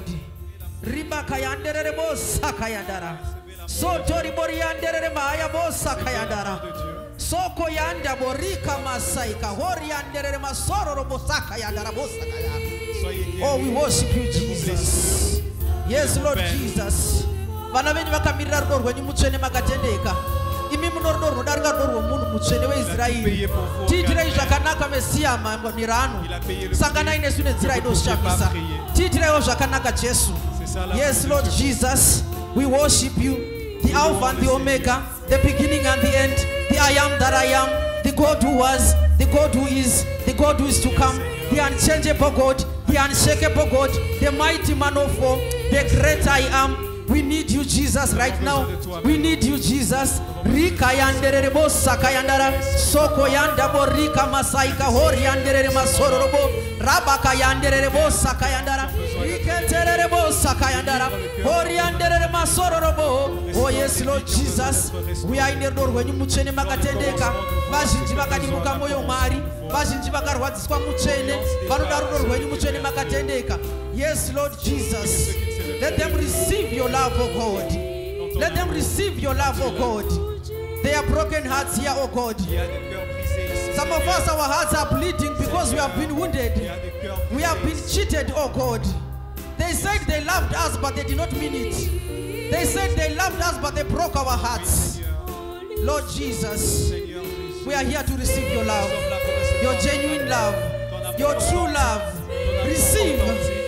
Soko yanda borika masaika hori andere masoro robosaka yandara bosaka ya. Oh, we worship you, Jesus. Yes, Lord Jesus. Vana venyu vakamirira rudo rwenyu mutsvene makatendeka. Imi munorudo runodarika rudo rwomunhu mutsvene weIsraeri. Tiitirei zvakanaka Mesiya mirano. Sanganai nesu nenzira inoshamisa. Tiitiraiwo zvakanaka Jesu. Yes, Lord Jesus. We worship you, the Alpha and the Omega, the beginning and the end, the I am that I am, the God who was, the God who is, the God who is to come, the unchangeable God, the unshakable God, the mighty man of war, the great I am. We need you, Jesus, right now. We need you, Jesus. Rika yandere bo sakayandara, soko yanda bo rika masaika hori yandere masoro robo, rabaka yandere bo sakayandara, riketere bo sakayandara, hori yandere masoro robo. Oh yes, Lord Jesus. We are in the door when you muchene makatendeka, vazhinji vakadimuka moyo mwari, vazhinji vakarwadziswa muchene, vanoda rudo rwenyu muchene makatendeka. Yes, Lord Jesus. Let them receive your love, oh God. Let them receive your love, oh God. They are broken hearts here, oh God. Some of us, our hearts are bleeding because we have been wounded. We have been cheated, oh God. They said they loved us, but they did not mean it. They said they loved us, but they broke our hearts. Lord Jesus, we are here to receive your love, your genuine love, your true love. Receive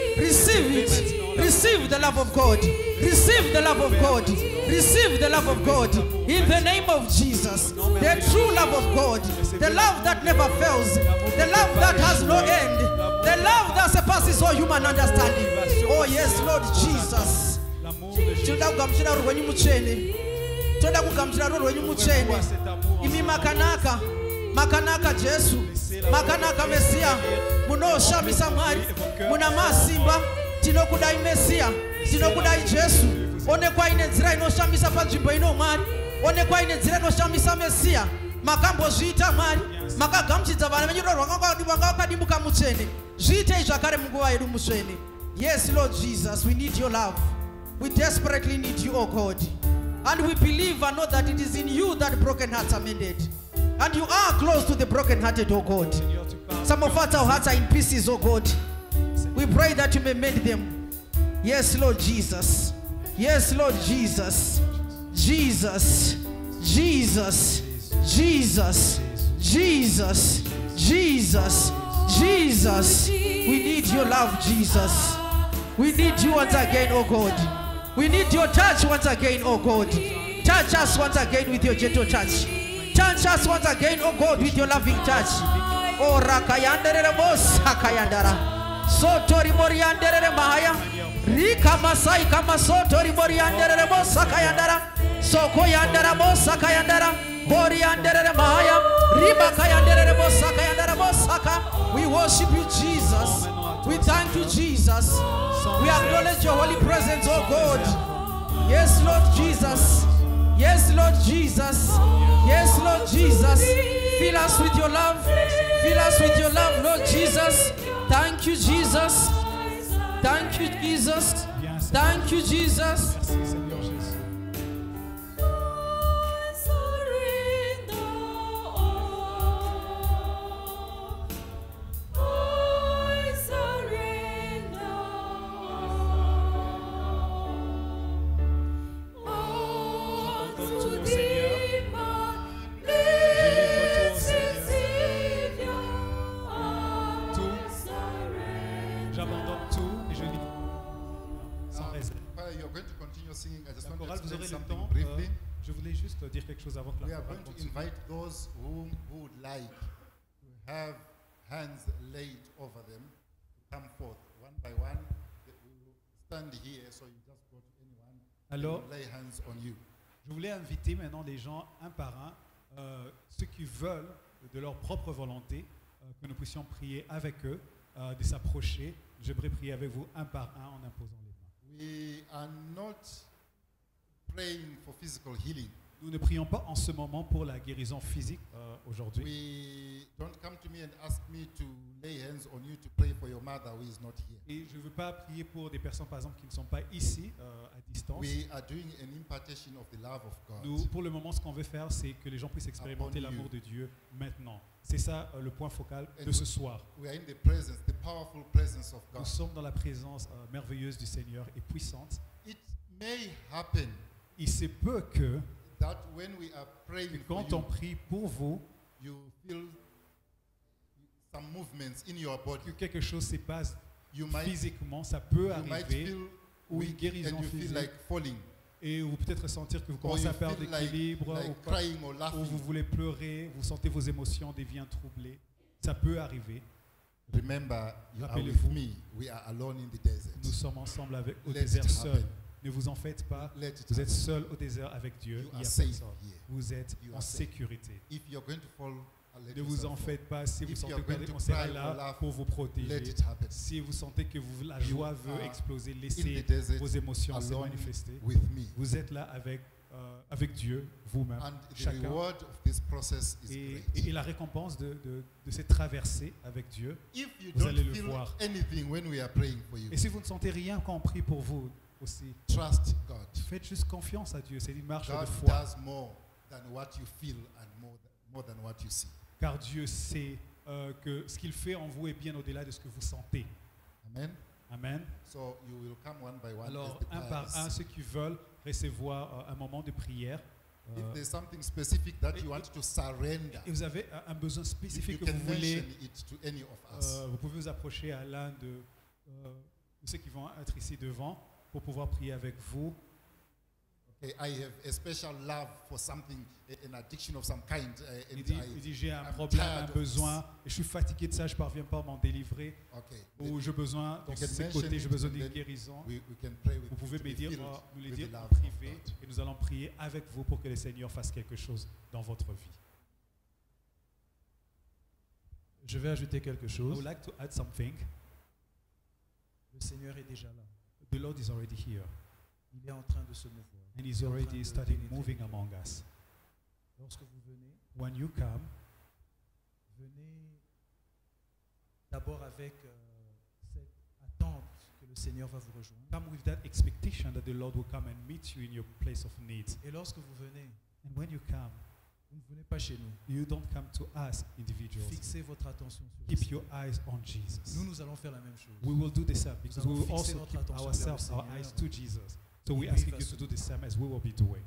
it. Receive the love of God. Receive the love of God. Receive the love of God. In the name of Jesus. The true love of God. The love that never fails. The love that has no end. The love that surpasses all human understanding. Oh yes, Lord Jesus. Imi makanaka Jesu. Makanaka Mesiya. Munoshamisa mwari. Munamasimba. Tinokudai Mesiya, tinokudai Jesu. Onekwa ine nzira inoshamisa panzvimbo ino mwari. Onekwa ine nzira inoshamisa Mesiya. Makambozviita mwari. Makagamuchidza vana venyu vanga vakadimuka mutsvene. Zviitei zvakare munguva yedu mutsvene. Yes, Lord Jesus, we need your love. We desperately need you, oh God. And we believe and know that it is in you that broken hearts are mended. And you are close to the broken hearted, oh God. Some of us, our hearts are in pieces, oh God. We pray that you may mend them. Yes, Lord Jesus. Yes, Lord Jesus. Jesus. Jesus. Jesus. Jesus. Jesus. Jesus. We need your love, Jesus. We need you once again, oh God. We need your touch once again, oh God. Touch us once again with your gentle touch. Touch us once again, oh God, with your loving touch. Oh, Rakayandere Mos Hakayandara. Sotori Moriandere Mahaya. Rika Masai Kamasotori Moriandere Mos Hakayandara. Soko Yandara Mos Hakayandara. Moriandere Mahaya. Riba Kayandere Mos Hakayandara Mos Haka. We worship you, Jesus. We thank you, Jesus. We acknowledge your holy presence, oh God. Yes, Lord Jesus. Yes, Lord Jesus. Yes, Lord Jesus. Fill us with your love. Fill us with your love, Lord Jesus. Thank you, Jesus. Thank you, Jesus. Thank you, Jesus. Merci Seigneur Jésus. J'abandonne tout et je lis sans réserve. While you're going to continue singing, I just La want to chorale, vous explain aurez le something temps. briefly. Je voulais juste dire quelque chose avant que We la are chorale going to continue. invite those who would like to have hands laid over them to come forth one by one. We will stand here, so you just go to anyone Alors, and lay hands on you. je voulais inviter maintenant les gens un par un, ceux qui veulent de leur propre volonté, que nous puissions prier avec eux, de s'approcher. J'aimerais prier avec vous un par un en imposant les mains. We are not praying for physical healing. Nous ne prions pas en ce moment pour la guérison physique aujourd'hui. We don't come to me and ask me to lay hands on you to pray for your mother who is not here. Et je ne veux pas prier pour des personnes, par exemple, qui ne sont pas ici, à distance. We are doing an impartation of the love of God. Nous, pour le moment, ce qu'on veut faire, c'est que les gens puissent expérimenter Upon you. l'amour de Dieu maintenant. C'est ça le point focal de ce soir. We are in the presence, the powerful presence of Nous God. sommes dans la présence merveilleuse du Seigneur et puissante. It may happen Il se peut que that when we are praying for quand on you, prie pour vous, you feel some movements in your body. que quelque chose se passe You might, physiquement, ça peut you might arriver, feel ou une weak guérison and you feel physique, like falling. et vous peut-être ressentir que vous Or commencez you à perdre feel like, l'équilibre, like ou crying or ou laughing. vous voulez pleurer, vous sentez vos émotions deviennent troublées. Ça peut arriver. Remember, you are with Rappelez-vous. me. We are alone in the desert. Nous sommes ensemble au Let désert it seul. happen. Ne vous en faites pas. Let it Vous êtes happen. seul au désert avec Dieu. You Il are y a safe personne. here. Vous êtes You en are safe. sécurité. If you're going to fall, let Ne vous yourself en fall. faites pas. Si vous If sentez you're que going to on sera cry or là laugh, pour vous Let protéger. it happen. Si vous sentez que la You joie veut are exploser, In laissez the desert, vos émotions se alone manifester. with me. Vous êtes là avec Dieu, vous-même, And the chacun. reward of this process is Et great. la récompense de cette traversée avec Dieu. If you vous don't allez le feel voir. anything when we are praying for you, Et si vous ne sentez rien quand on prie pour vous aussi, trust God. faites juste confiance à Dieu. C'est une marche God de foi. does more than what you feel and more than what you see. Car Dieu sait que ce qu'il fait en vous est bien au-delà de ce que vous sentez. Amen. Amen. So you will come one by one Alors, as the un par choir un, sing. ceux qui veulent recevoir un moment de prière, If there's something specific that you want to surrender, et vous avez un besoin you spécifique que can vous voulez, mention it to any of us. vous pouvez vous approcher à l'un de ceux qui vont être ici devant pour pouvoir prier avec vous. Okay, I have a special love for something, an addiction of some kind. Il And dit j'ai un I'm problème, tired un of besoin, et je suis fatigué de ça, je ne parviens pas à m'en délivrer, Okay. ou j'ai besoin, dans You can ces mention côtés, it j'ai besoin and d'une then guérison. we can pray with Vous pouvez to me be dire, filled nous les with dire the en love of privé, God. et nous allons prier avec vous pour que le Seigneur fasse quelque chose dans votre vie. Je vais ajouter quelque I chose. would like to add something. Le Seigneur est déjà là. The Lord is already here, Il est en train de se mouvoir. and He's Il est en train already de started pénétrer. moving among us. Lorsque vous venez, When you come, venez d'abord avec cette attente que le Seigneur va vous rejoindre. come with that expectation that the Lord will come and meet you in your place of need. Et lorsque vous venez, And when you come, Vous ne venez pas chez nous. You don't come to us individuals. Fixez votre attention sur Keep lui. your eyes on Jesus. Nous allons faire la même chose. We will do the same because we allons will fixer also notre keep attention ourselves, vers le our Seigneur. eyes to Jesus. So Et we're lui asking va you se to do the same as we will be doing.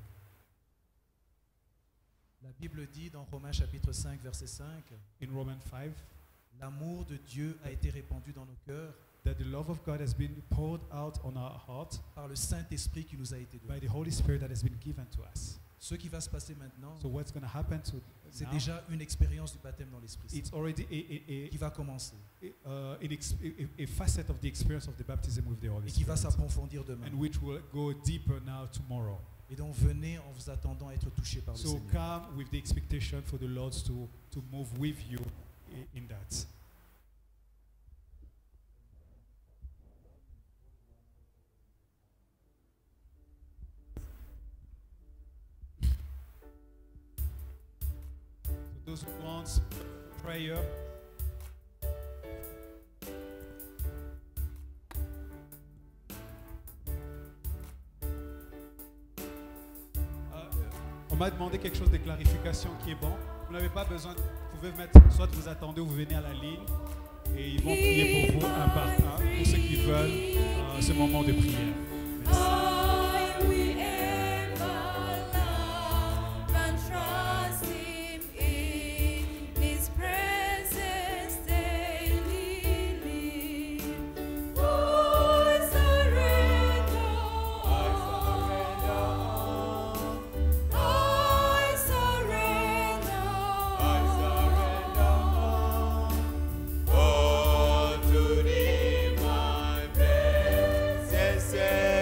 La Bible dit dans Romains chapitre 5, verset 5, In Romans 5, l'amour de Dieu a été répandu dans nos cœurs that the love of God has been poured out on our heart par le Saint-Esprit qui nous a été donné. by the Holy Spirit that has been given to us. Ce qui va se passer maintenant, So what's going to happen to c'est now, déjà une expérience du baptême dans l'Esprit Saint it's already qui va commencer a facet of the experience of the baptism with the Holy et qui va Spirit, s'approfondir demain. and which will go deeper now tomorrow. Et donc venez en vous attendant à être touchés par le So Seigneur. come with the expectation for the Lord to move with you in that. So those who want prayer, on m'a demandé quelque chose de clarification qui est bon. Vous n'avez pas besoin, vous pouvez mettre, soit vous attendez ou vous venez à la ligne et ils vont prier pour vous un par un, pour ceux qui veulent ce moment de prière. Merci. I will ever love and trust Him in His presence daily live. I surrender. I surrender. All to Thee, my blessed Savior.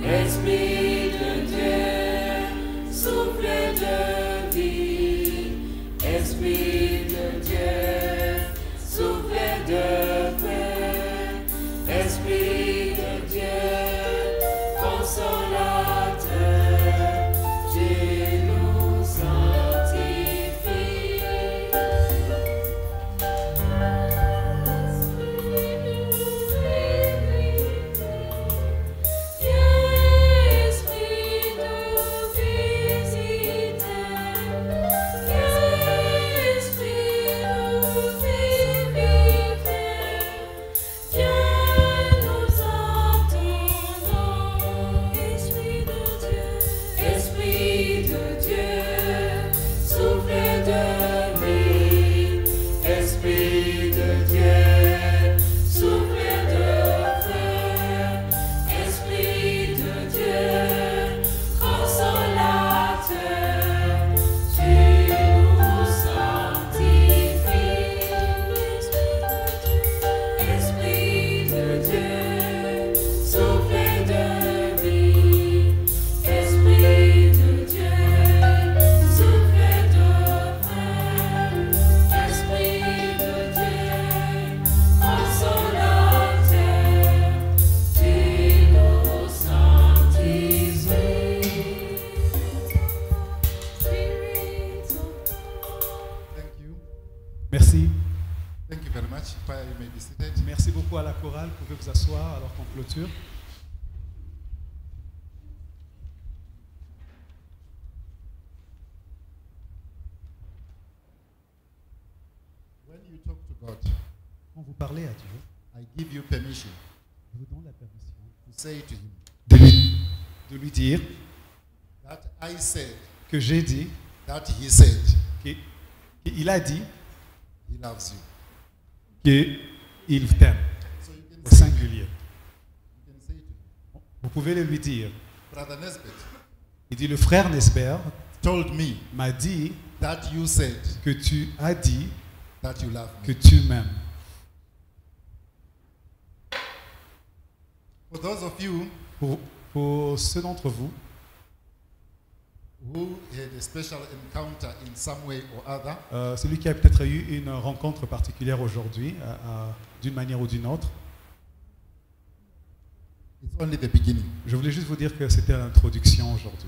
Esprit de Dieu, souffle de vie. Esprit de Dieu, souffle de paix. Esprit de Dieu, consolateur, tu nous sanctifies. Esprit nous visiteur, Esprit nous vivifier. Dieu, nous entendons. Esprit de Dieu, souffle de vie. Esprit de Dieu, souffle de feu. Esprit de Dieu, consolateur, tu nous sanctifies. Esprit de Dieu, souffle de vie. Esprit de Dieu, souffle de feu. Esprit de Dieu, consolateur, tu nous sanctifies. Thank you. Merci. Thank you very much. Choir, you may be seated. Merci beaucoup à la chorale. Vous pouvez vous asseoir alors qu'on clôture. When you talk to God, Quand vous parlez à Dieu, I give you permission je vous donne la permission to say to Him de lui dire that I said, que j'ai dit, that He said, qu'il a dit He loves you. qu'il t'aime So you can au say, singulier. to Him, Vous pouvez le lui dire. Brother Nesbitt Il dit, le frère Nesbert told me m'a dit that you said que tu as dit that you love que me. tu m'aimes. For those of you Pour ceux d'entre vous who had a special encounter in some way or other, celui qui a peut-être eu une rencontre particulière aujourd'hui, d'une manière ou d'une autre, it's only the beginning. je voulais juste vous dire que c'était l'introduction aujourd'hui.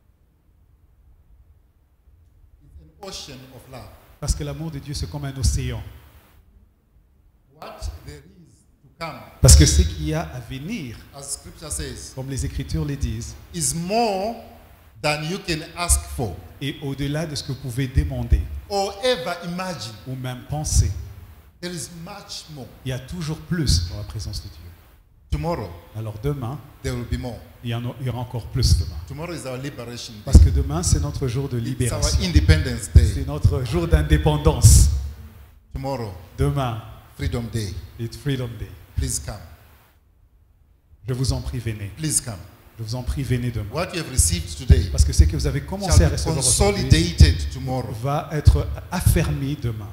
It's an ocean of love. Parce que l'amour de Dieu, c'est comme un océan. What there is to come, Parce que ce qu'il y a à venir, as Scripture says, comme les Écritures le disent, is more than you can ask for et au-delà de ce que vous pouvez demander or ever imagine. ou même penser, There is much more. il y a toujours plus dans la présence de Dieu. Tomorrow, Alors demain, there will be more. il y aura encore plus demain. Tomorrow is our liberation day. Parce que demain, c'est notre jour de It's our libération. Independence Day. C'est notre jour d'indépendance. Tomorrow, Demain, Freedom Day. it's Freedom Day. Please come. Je vous en prie, venez. Please come. Je vous en prie, venez demain. What you have received today Parce que ce que vous avez commencé à shall be recevoir aujourd'hui consolidated tomorrow. va être affermi demain.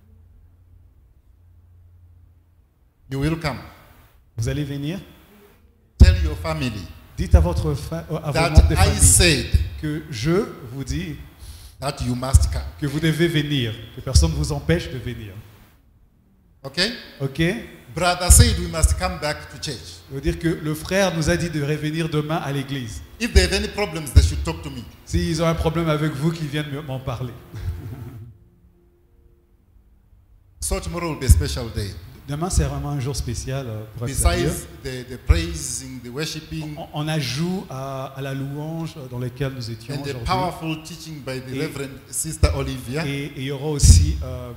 You will come. Vous allez venir. Tell your family Dites à vos membres that de I famille said que je vous dis that you must come. que vous devez venir, que personne ne vous empêche de venir. Okay? Ok? Brother said we must come back to church. Ça veut dire que le frère nous a dit de revenir demain à l'église. If they have any problems, they should talk to me. S'ils ont un problème avec vous, qu'ils viennent m'en parler. So tomorrow will be a special day. Demain, c'est vraiment un jour spécial pour être sérieux. Besides the praising, the worshiping, On ajoute à la louange dans laquelle nous étions and the aujourd'hui. powerful teaching by the Et- Reverend Sister Olivia, Et il y aura aussi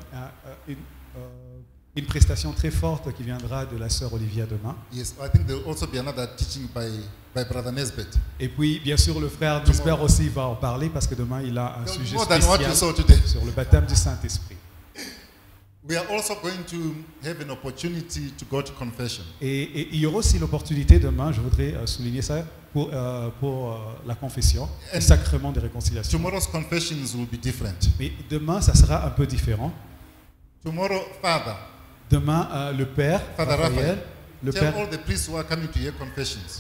une prestation très forte qui viendra de la sœur Olivia demain. yes, I think there will also be another teaching by Brother Nesbitt. Et puis, bien sûr, le frère Nisbert aussi va en parler parce que demain, il a un sujet More than what you spécial saw today. sur le baptême du Saint-Esprit. We are also going to have an opportunity to go to confession. Et il y aura aussi l'opportunité demain, je voudrais souligner ça, pour la confession, le And- sacrement de réconciliation. Tomorrow's confessions will be different. Mais demain, ça sera un peu différent. Tomorrow, Father, Demain, le Père, Father Raphaël, Raphaël, le tell Père, all the priests who are coming to hear confessions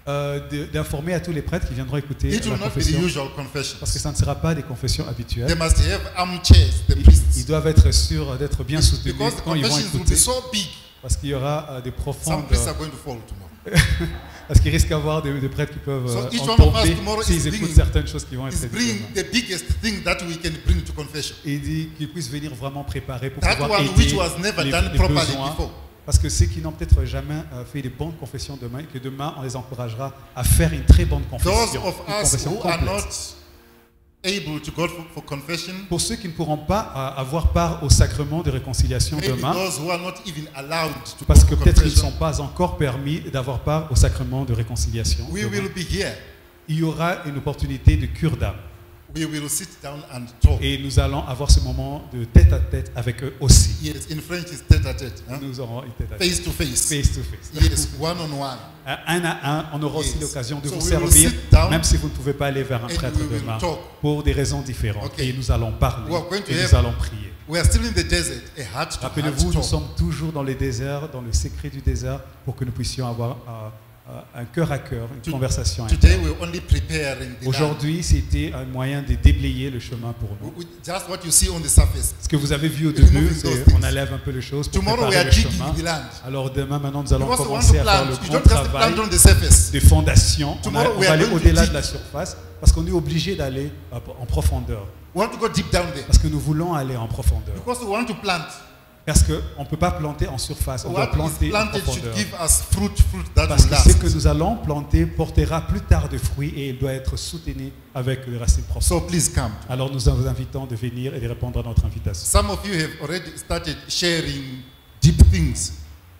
d'informer à tous les prêtres qui viendront écouter It will la not be the confession, usual confession. parce que ça ne sera pas des confessions They habituelles. must have armchairs, the Ils priests. doivent être sûrs d'être bien soutenus Because the quand ils vont confessions will écouter, be so big, parce qu'il y aura des some profondes, priests are going to fall tomorrow. parce qu'il risque d'avoir des prêtres qui peuvent So each en one of us tomber tomorrow s'ils is écoutent bringing- certaines choses qui vont être Is dites bring demain. the biggest thing that we can bring to confession. Et il dit qu'ils puissent venir vraiment préparer pour That pouvoir one aider which was never les, done les properly besoins. before. Parce que ceux qui n'ont peut-être jamais fait de bonnes confessions demain, et que demain on les encouragera à faire une très bonne Those confession. of Une us confession who are complète. not able to go for confession, Pour ceux qui ne pourront pas avoir part au sacrement de réconciliation maybe demain, those who are not even allowed to parce go que for peut-être ils ne confession, sont pas encore permis d'avoir part au sacrement de réconciliation. we demain. will be here. Il y aura une opportunité de cure d'âme. We will sit down and talk. Et nous allons avoir ce moment de tête à tête avec eux aussi. Yes, in French it's tête à tête. Huh? Nous aurons une tête à tête. Face to face. Face to face. Yes, one on one. Un à un, on aura aussi Yes. l'occasion de So vous we will servir, sit down même si vous ne pouvez pas aller vers un and prêtre we will demain, talk. pour des raisons différentes. Okay. Et nous allons parler, We are going to et nous have- allons prier. We are still in the desert, a heart to Rappelez-vous, heart nous talk. sommes toujours dans les déserts, dans le secret du désert, pour que nous puissions avoir un cœur à cœur, une To- conversation Today interne. we're only preparing the land. Aujourd'hui, c'était un moyen de déblayer le chemin pour nous. Just what you see on the surface. Ce que vous avez vu au Removing début, those c'est things. on enlève un peu les choses pour Tomorrow we préparer are le digging chemin. the land. Alors demain, maintenant, nous allons You also want commencer to à faire plant. le You grand don't just travail plant on the surface. des fondations. Tomorrow On we va are aller going to au-delà dig. de la surface parce qu'on est obligé d'aller en profondeur. We want to go deep down there. Parce que nous voulons aller en profondeur. Because we want to plant. Parce qu'on ne peut pas planter en surface, on doit What is planter en planted should profondeur. give us fruit that Parce will que ce last. que nous allons planter portera plus tard de fruits et il doit être soutenu avec les racines profondes. So please come. Alors nous vous invitons de venir et de répondre à notre invitation. Some of you have already started sharing deep things.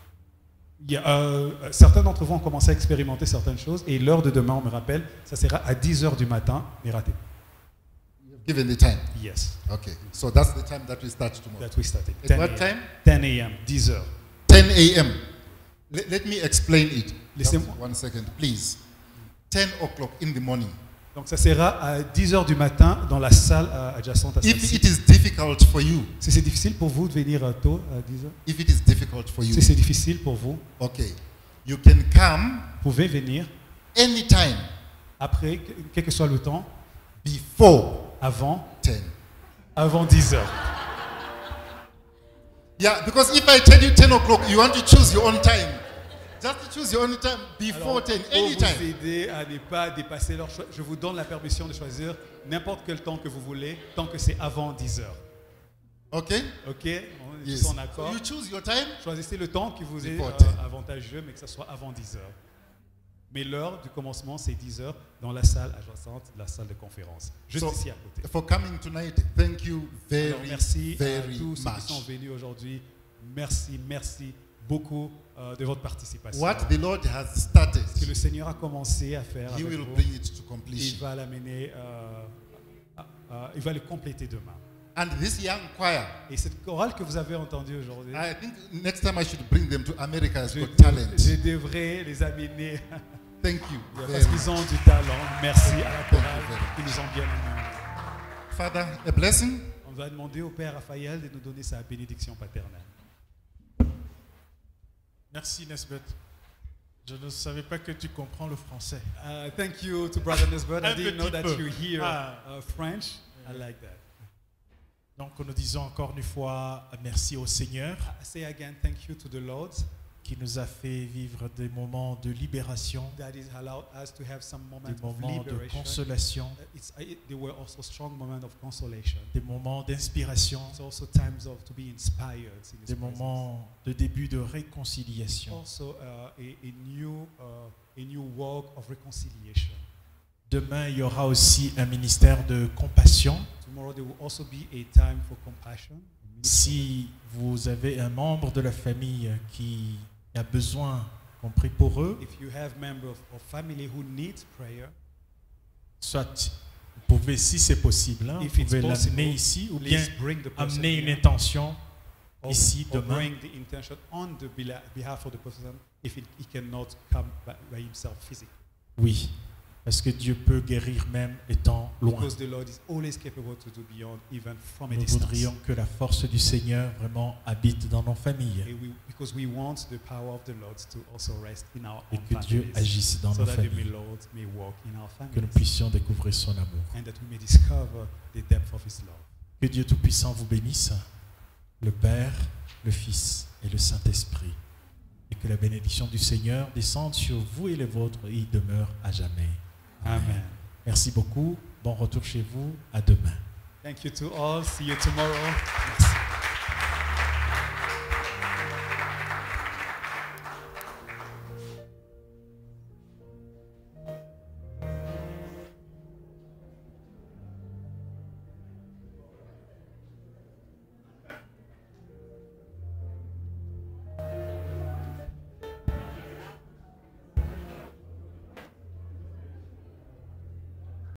Certains d'entre vous ont commencé à expérimenter certaines choses et l'heure de demain, on me rappelle, ça sera à 10h du matin, mais raté. Given the time. Yes, Okay. So that's the time that we start tomorrow. that we started. At 10 what a.m. time? 10 a.m., 10h. 10 a.m. Let me explain it. Just Laissez-moi- 1 second, please. 10 o'clock in the morning. Donc ça sera à 10h du matin dans la salle adjacente à If celle-ci. it is difficult for you, Si c'est difficile pour vous de venir tôt à 10h, if it is difficult for you, si c'est difficile pour vous, okay, you can come vous pouvez venir anytime après, quel que soit le temps, before avant 10. 10h. Yeah, because if I tell you 10 o'clock, you want to choose your own time. Just choose your own time before 10, Pour vous anytime. aider à ne pas dépasser leur choix, je vous donne la permission de choisir n'importe quel temps que vous voulez, tant que c'est avant 10h. Okay? Ok? On est Yes. tous en So accord. you choose your time. Choisissez le temps qui vous est Before 10. avantageux, mais que ce soit avant 10h. Mais l'heure du commencement, c'est 10h dans la salle adjacente, la salle de conférence. Juste So, ici à côté. For coming tonight, thank you very, Alors, merci à very tous ceux qui much. sont venus aujourd'hui. Merci beaucoup de votre participation. What the Lord has started, Ce que le Seigneur a commencé à faire He avec will vous, bring it to il completion. va l'amener, il va le compléter demain. And this young choir, Et cette chorale que vous avez entendue aujourd'hui, I think next time I should bring them to America's je, Got Talent. je devrais les amener Thank you. parce very qu'ils ont du talent. Merci à la chorale Thank you qui nous ont bien amenés. much. Father, a blessing. On va demander au Père Raphaël de nous donner sa bénédiction paternelle. Merci Nesbeth. Je ne savais pas que tu comprends le français. Thank you to Brother Nesbeth. I Un didn't know petit that peu. you hear Ah. French. I like that. Donc nous disons encore une fois merci au Seigneur I say again, thank you to the Lord qui nous a fait vivre des moments de libération, that has allowed us to have some moments des of moments de liberation. consolation, There were also strong moments of consolation. des moments d'inspiration, It's also times to be inspired. In His des presence. moments de début de réconciliation. Also a new walk of reconciliation. Demain, il y aura aussi un ministère de compassion. Tomorrow there will also be a time for compassion. Si vous avez un membre de la famille qui a besoin qu'on prie pour eux, If you have members of family who needs prayer, soit vous pouvez, si c'est possible, hein, If vous it's pouvez possible, l'amener ici ou bien please bring the person amener une here. intention Or- ici or demain. bring the intention on the behalf of the person if he cannot come by himself physically. Oui, Parce que Dieu peut guérir même étant loin. Because the Lord is always capable to do beyond even from a Nous distance. voudrions que la force du Seigneur vraiment habite dans nos familles Because we want the power of the Lord to also rest in our et own que Dieu families. agisse dans So nos that the familles, Lord may walk in our que nous families. puissions découvrir son amour. And that we may discover the depth of His love. Que Dieu Tout-Puissant vous bénisse, le Père, le Fils et le Saint-Esprit. Et que la bénédiction du Seigneur descende sur vous et les vôtres et y demeure à jamais. Amen. Merci beaucoup. Bon retour chez vous. À demain. Thank you to all. See you tomorrow.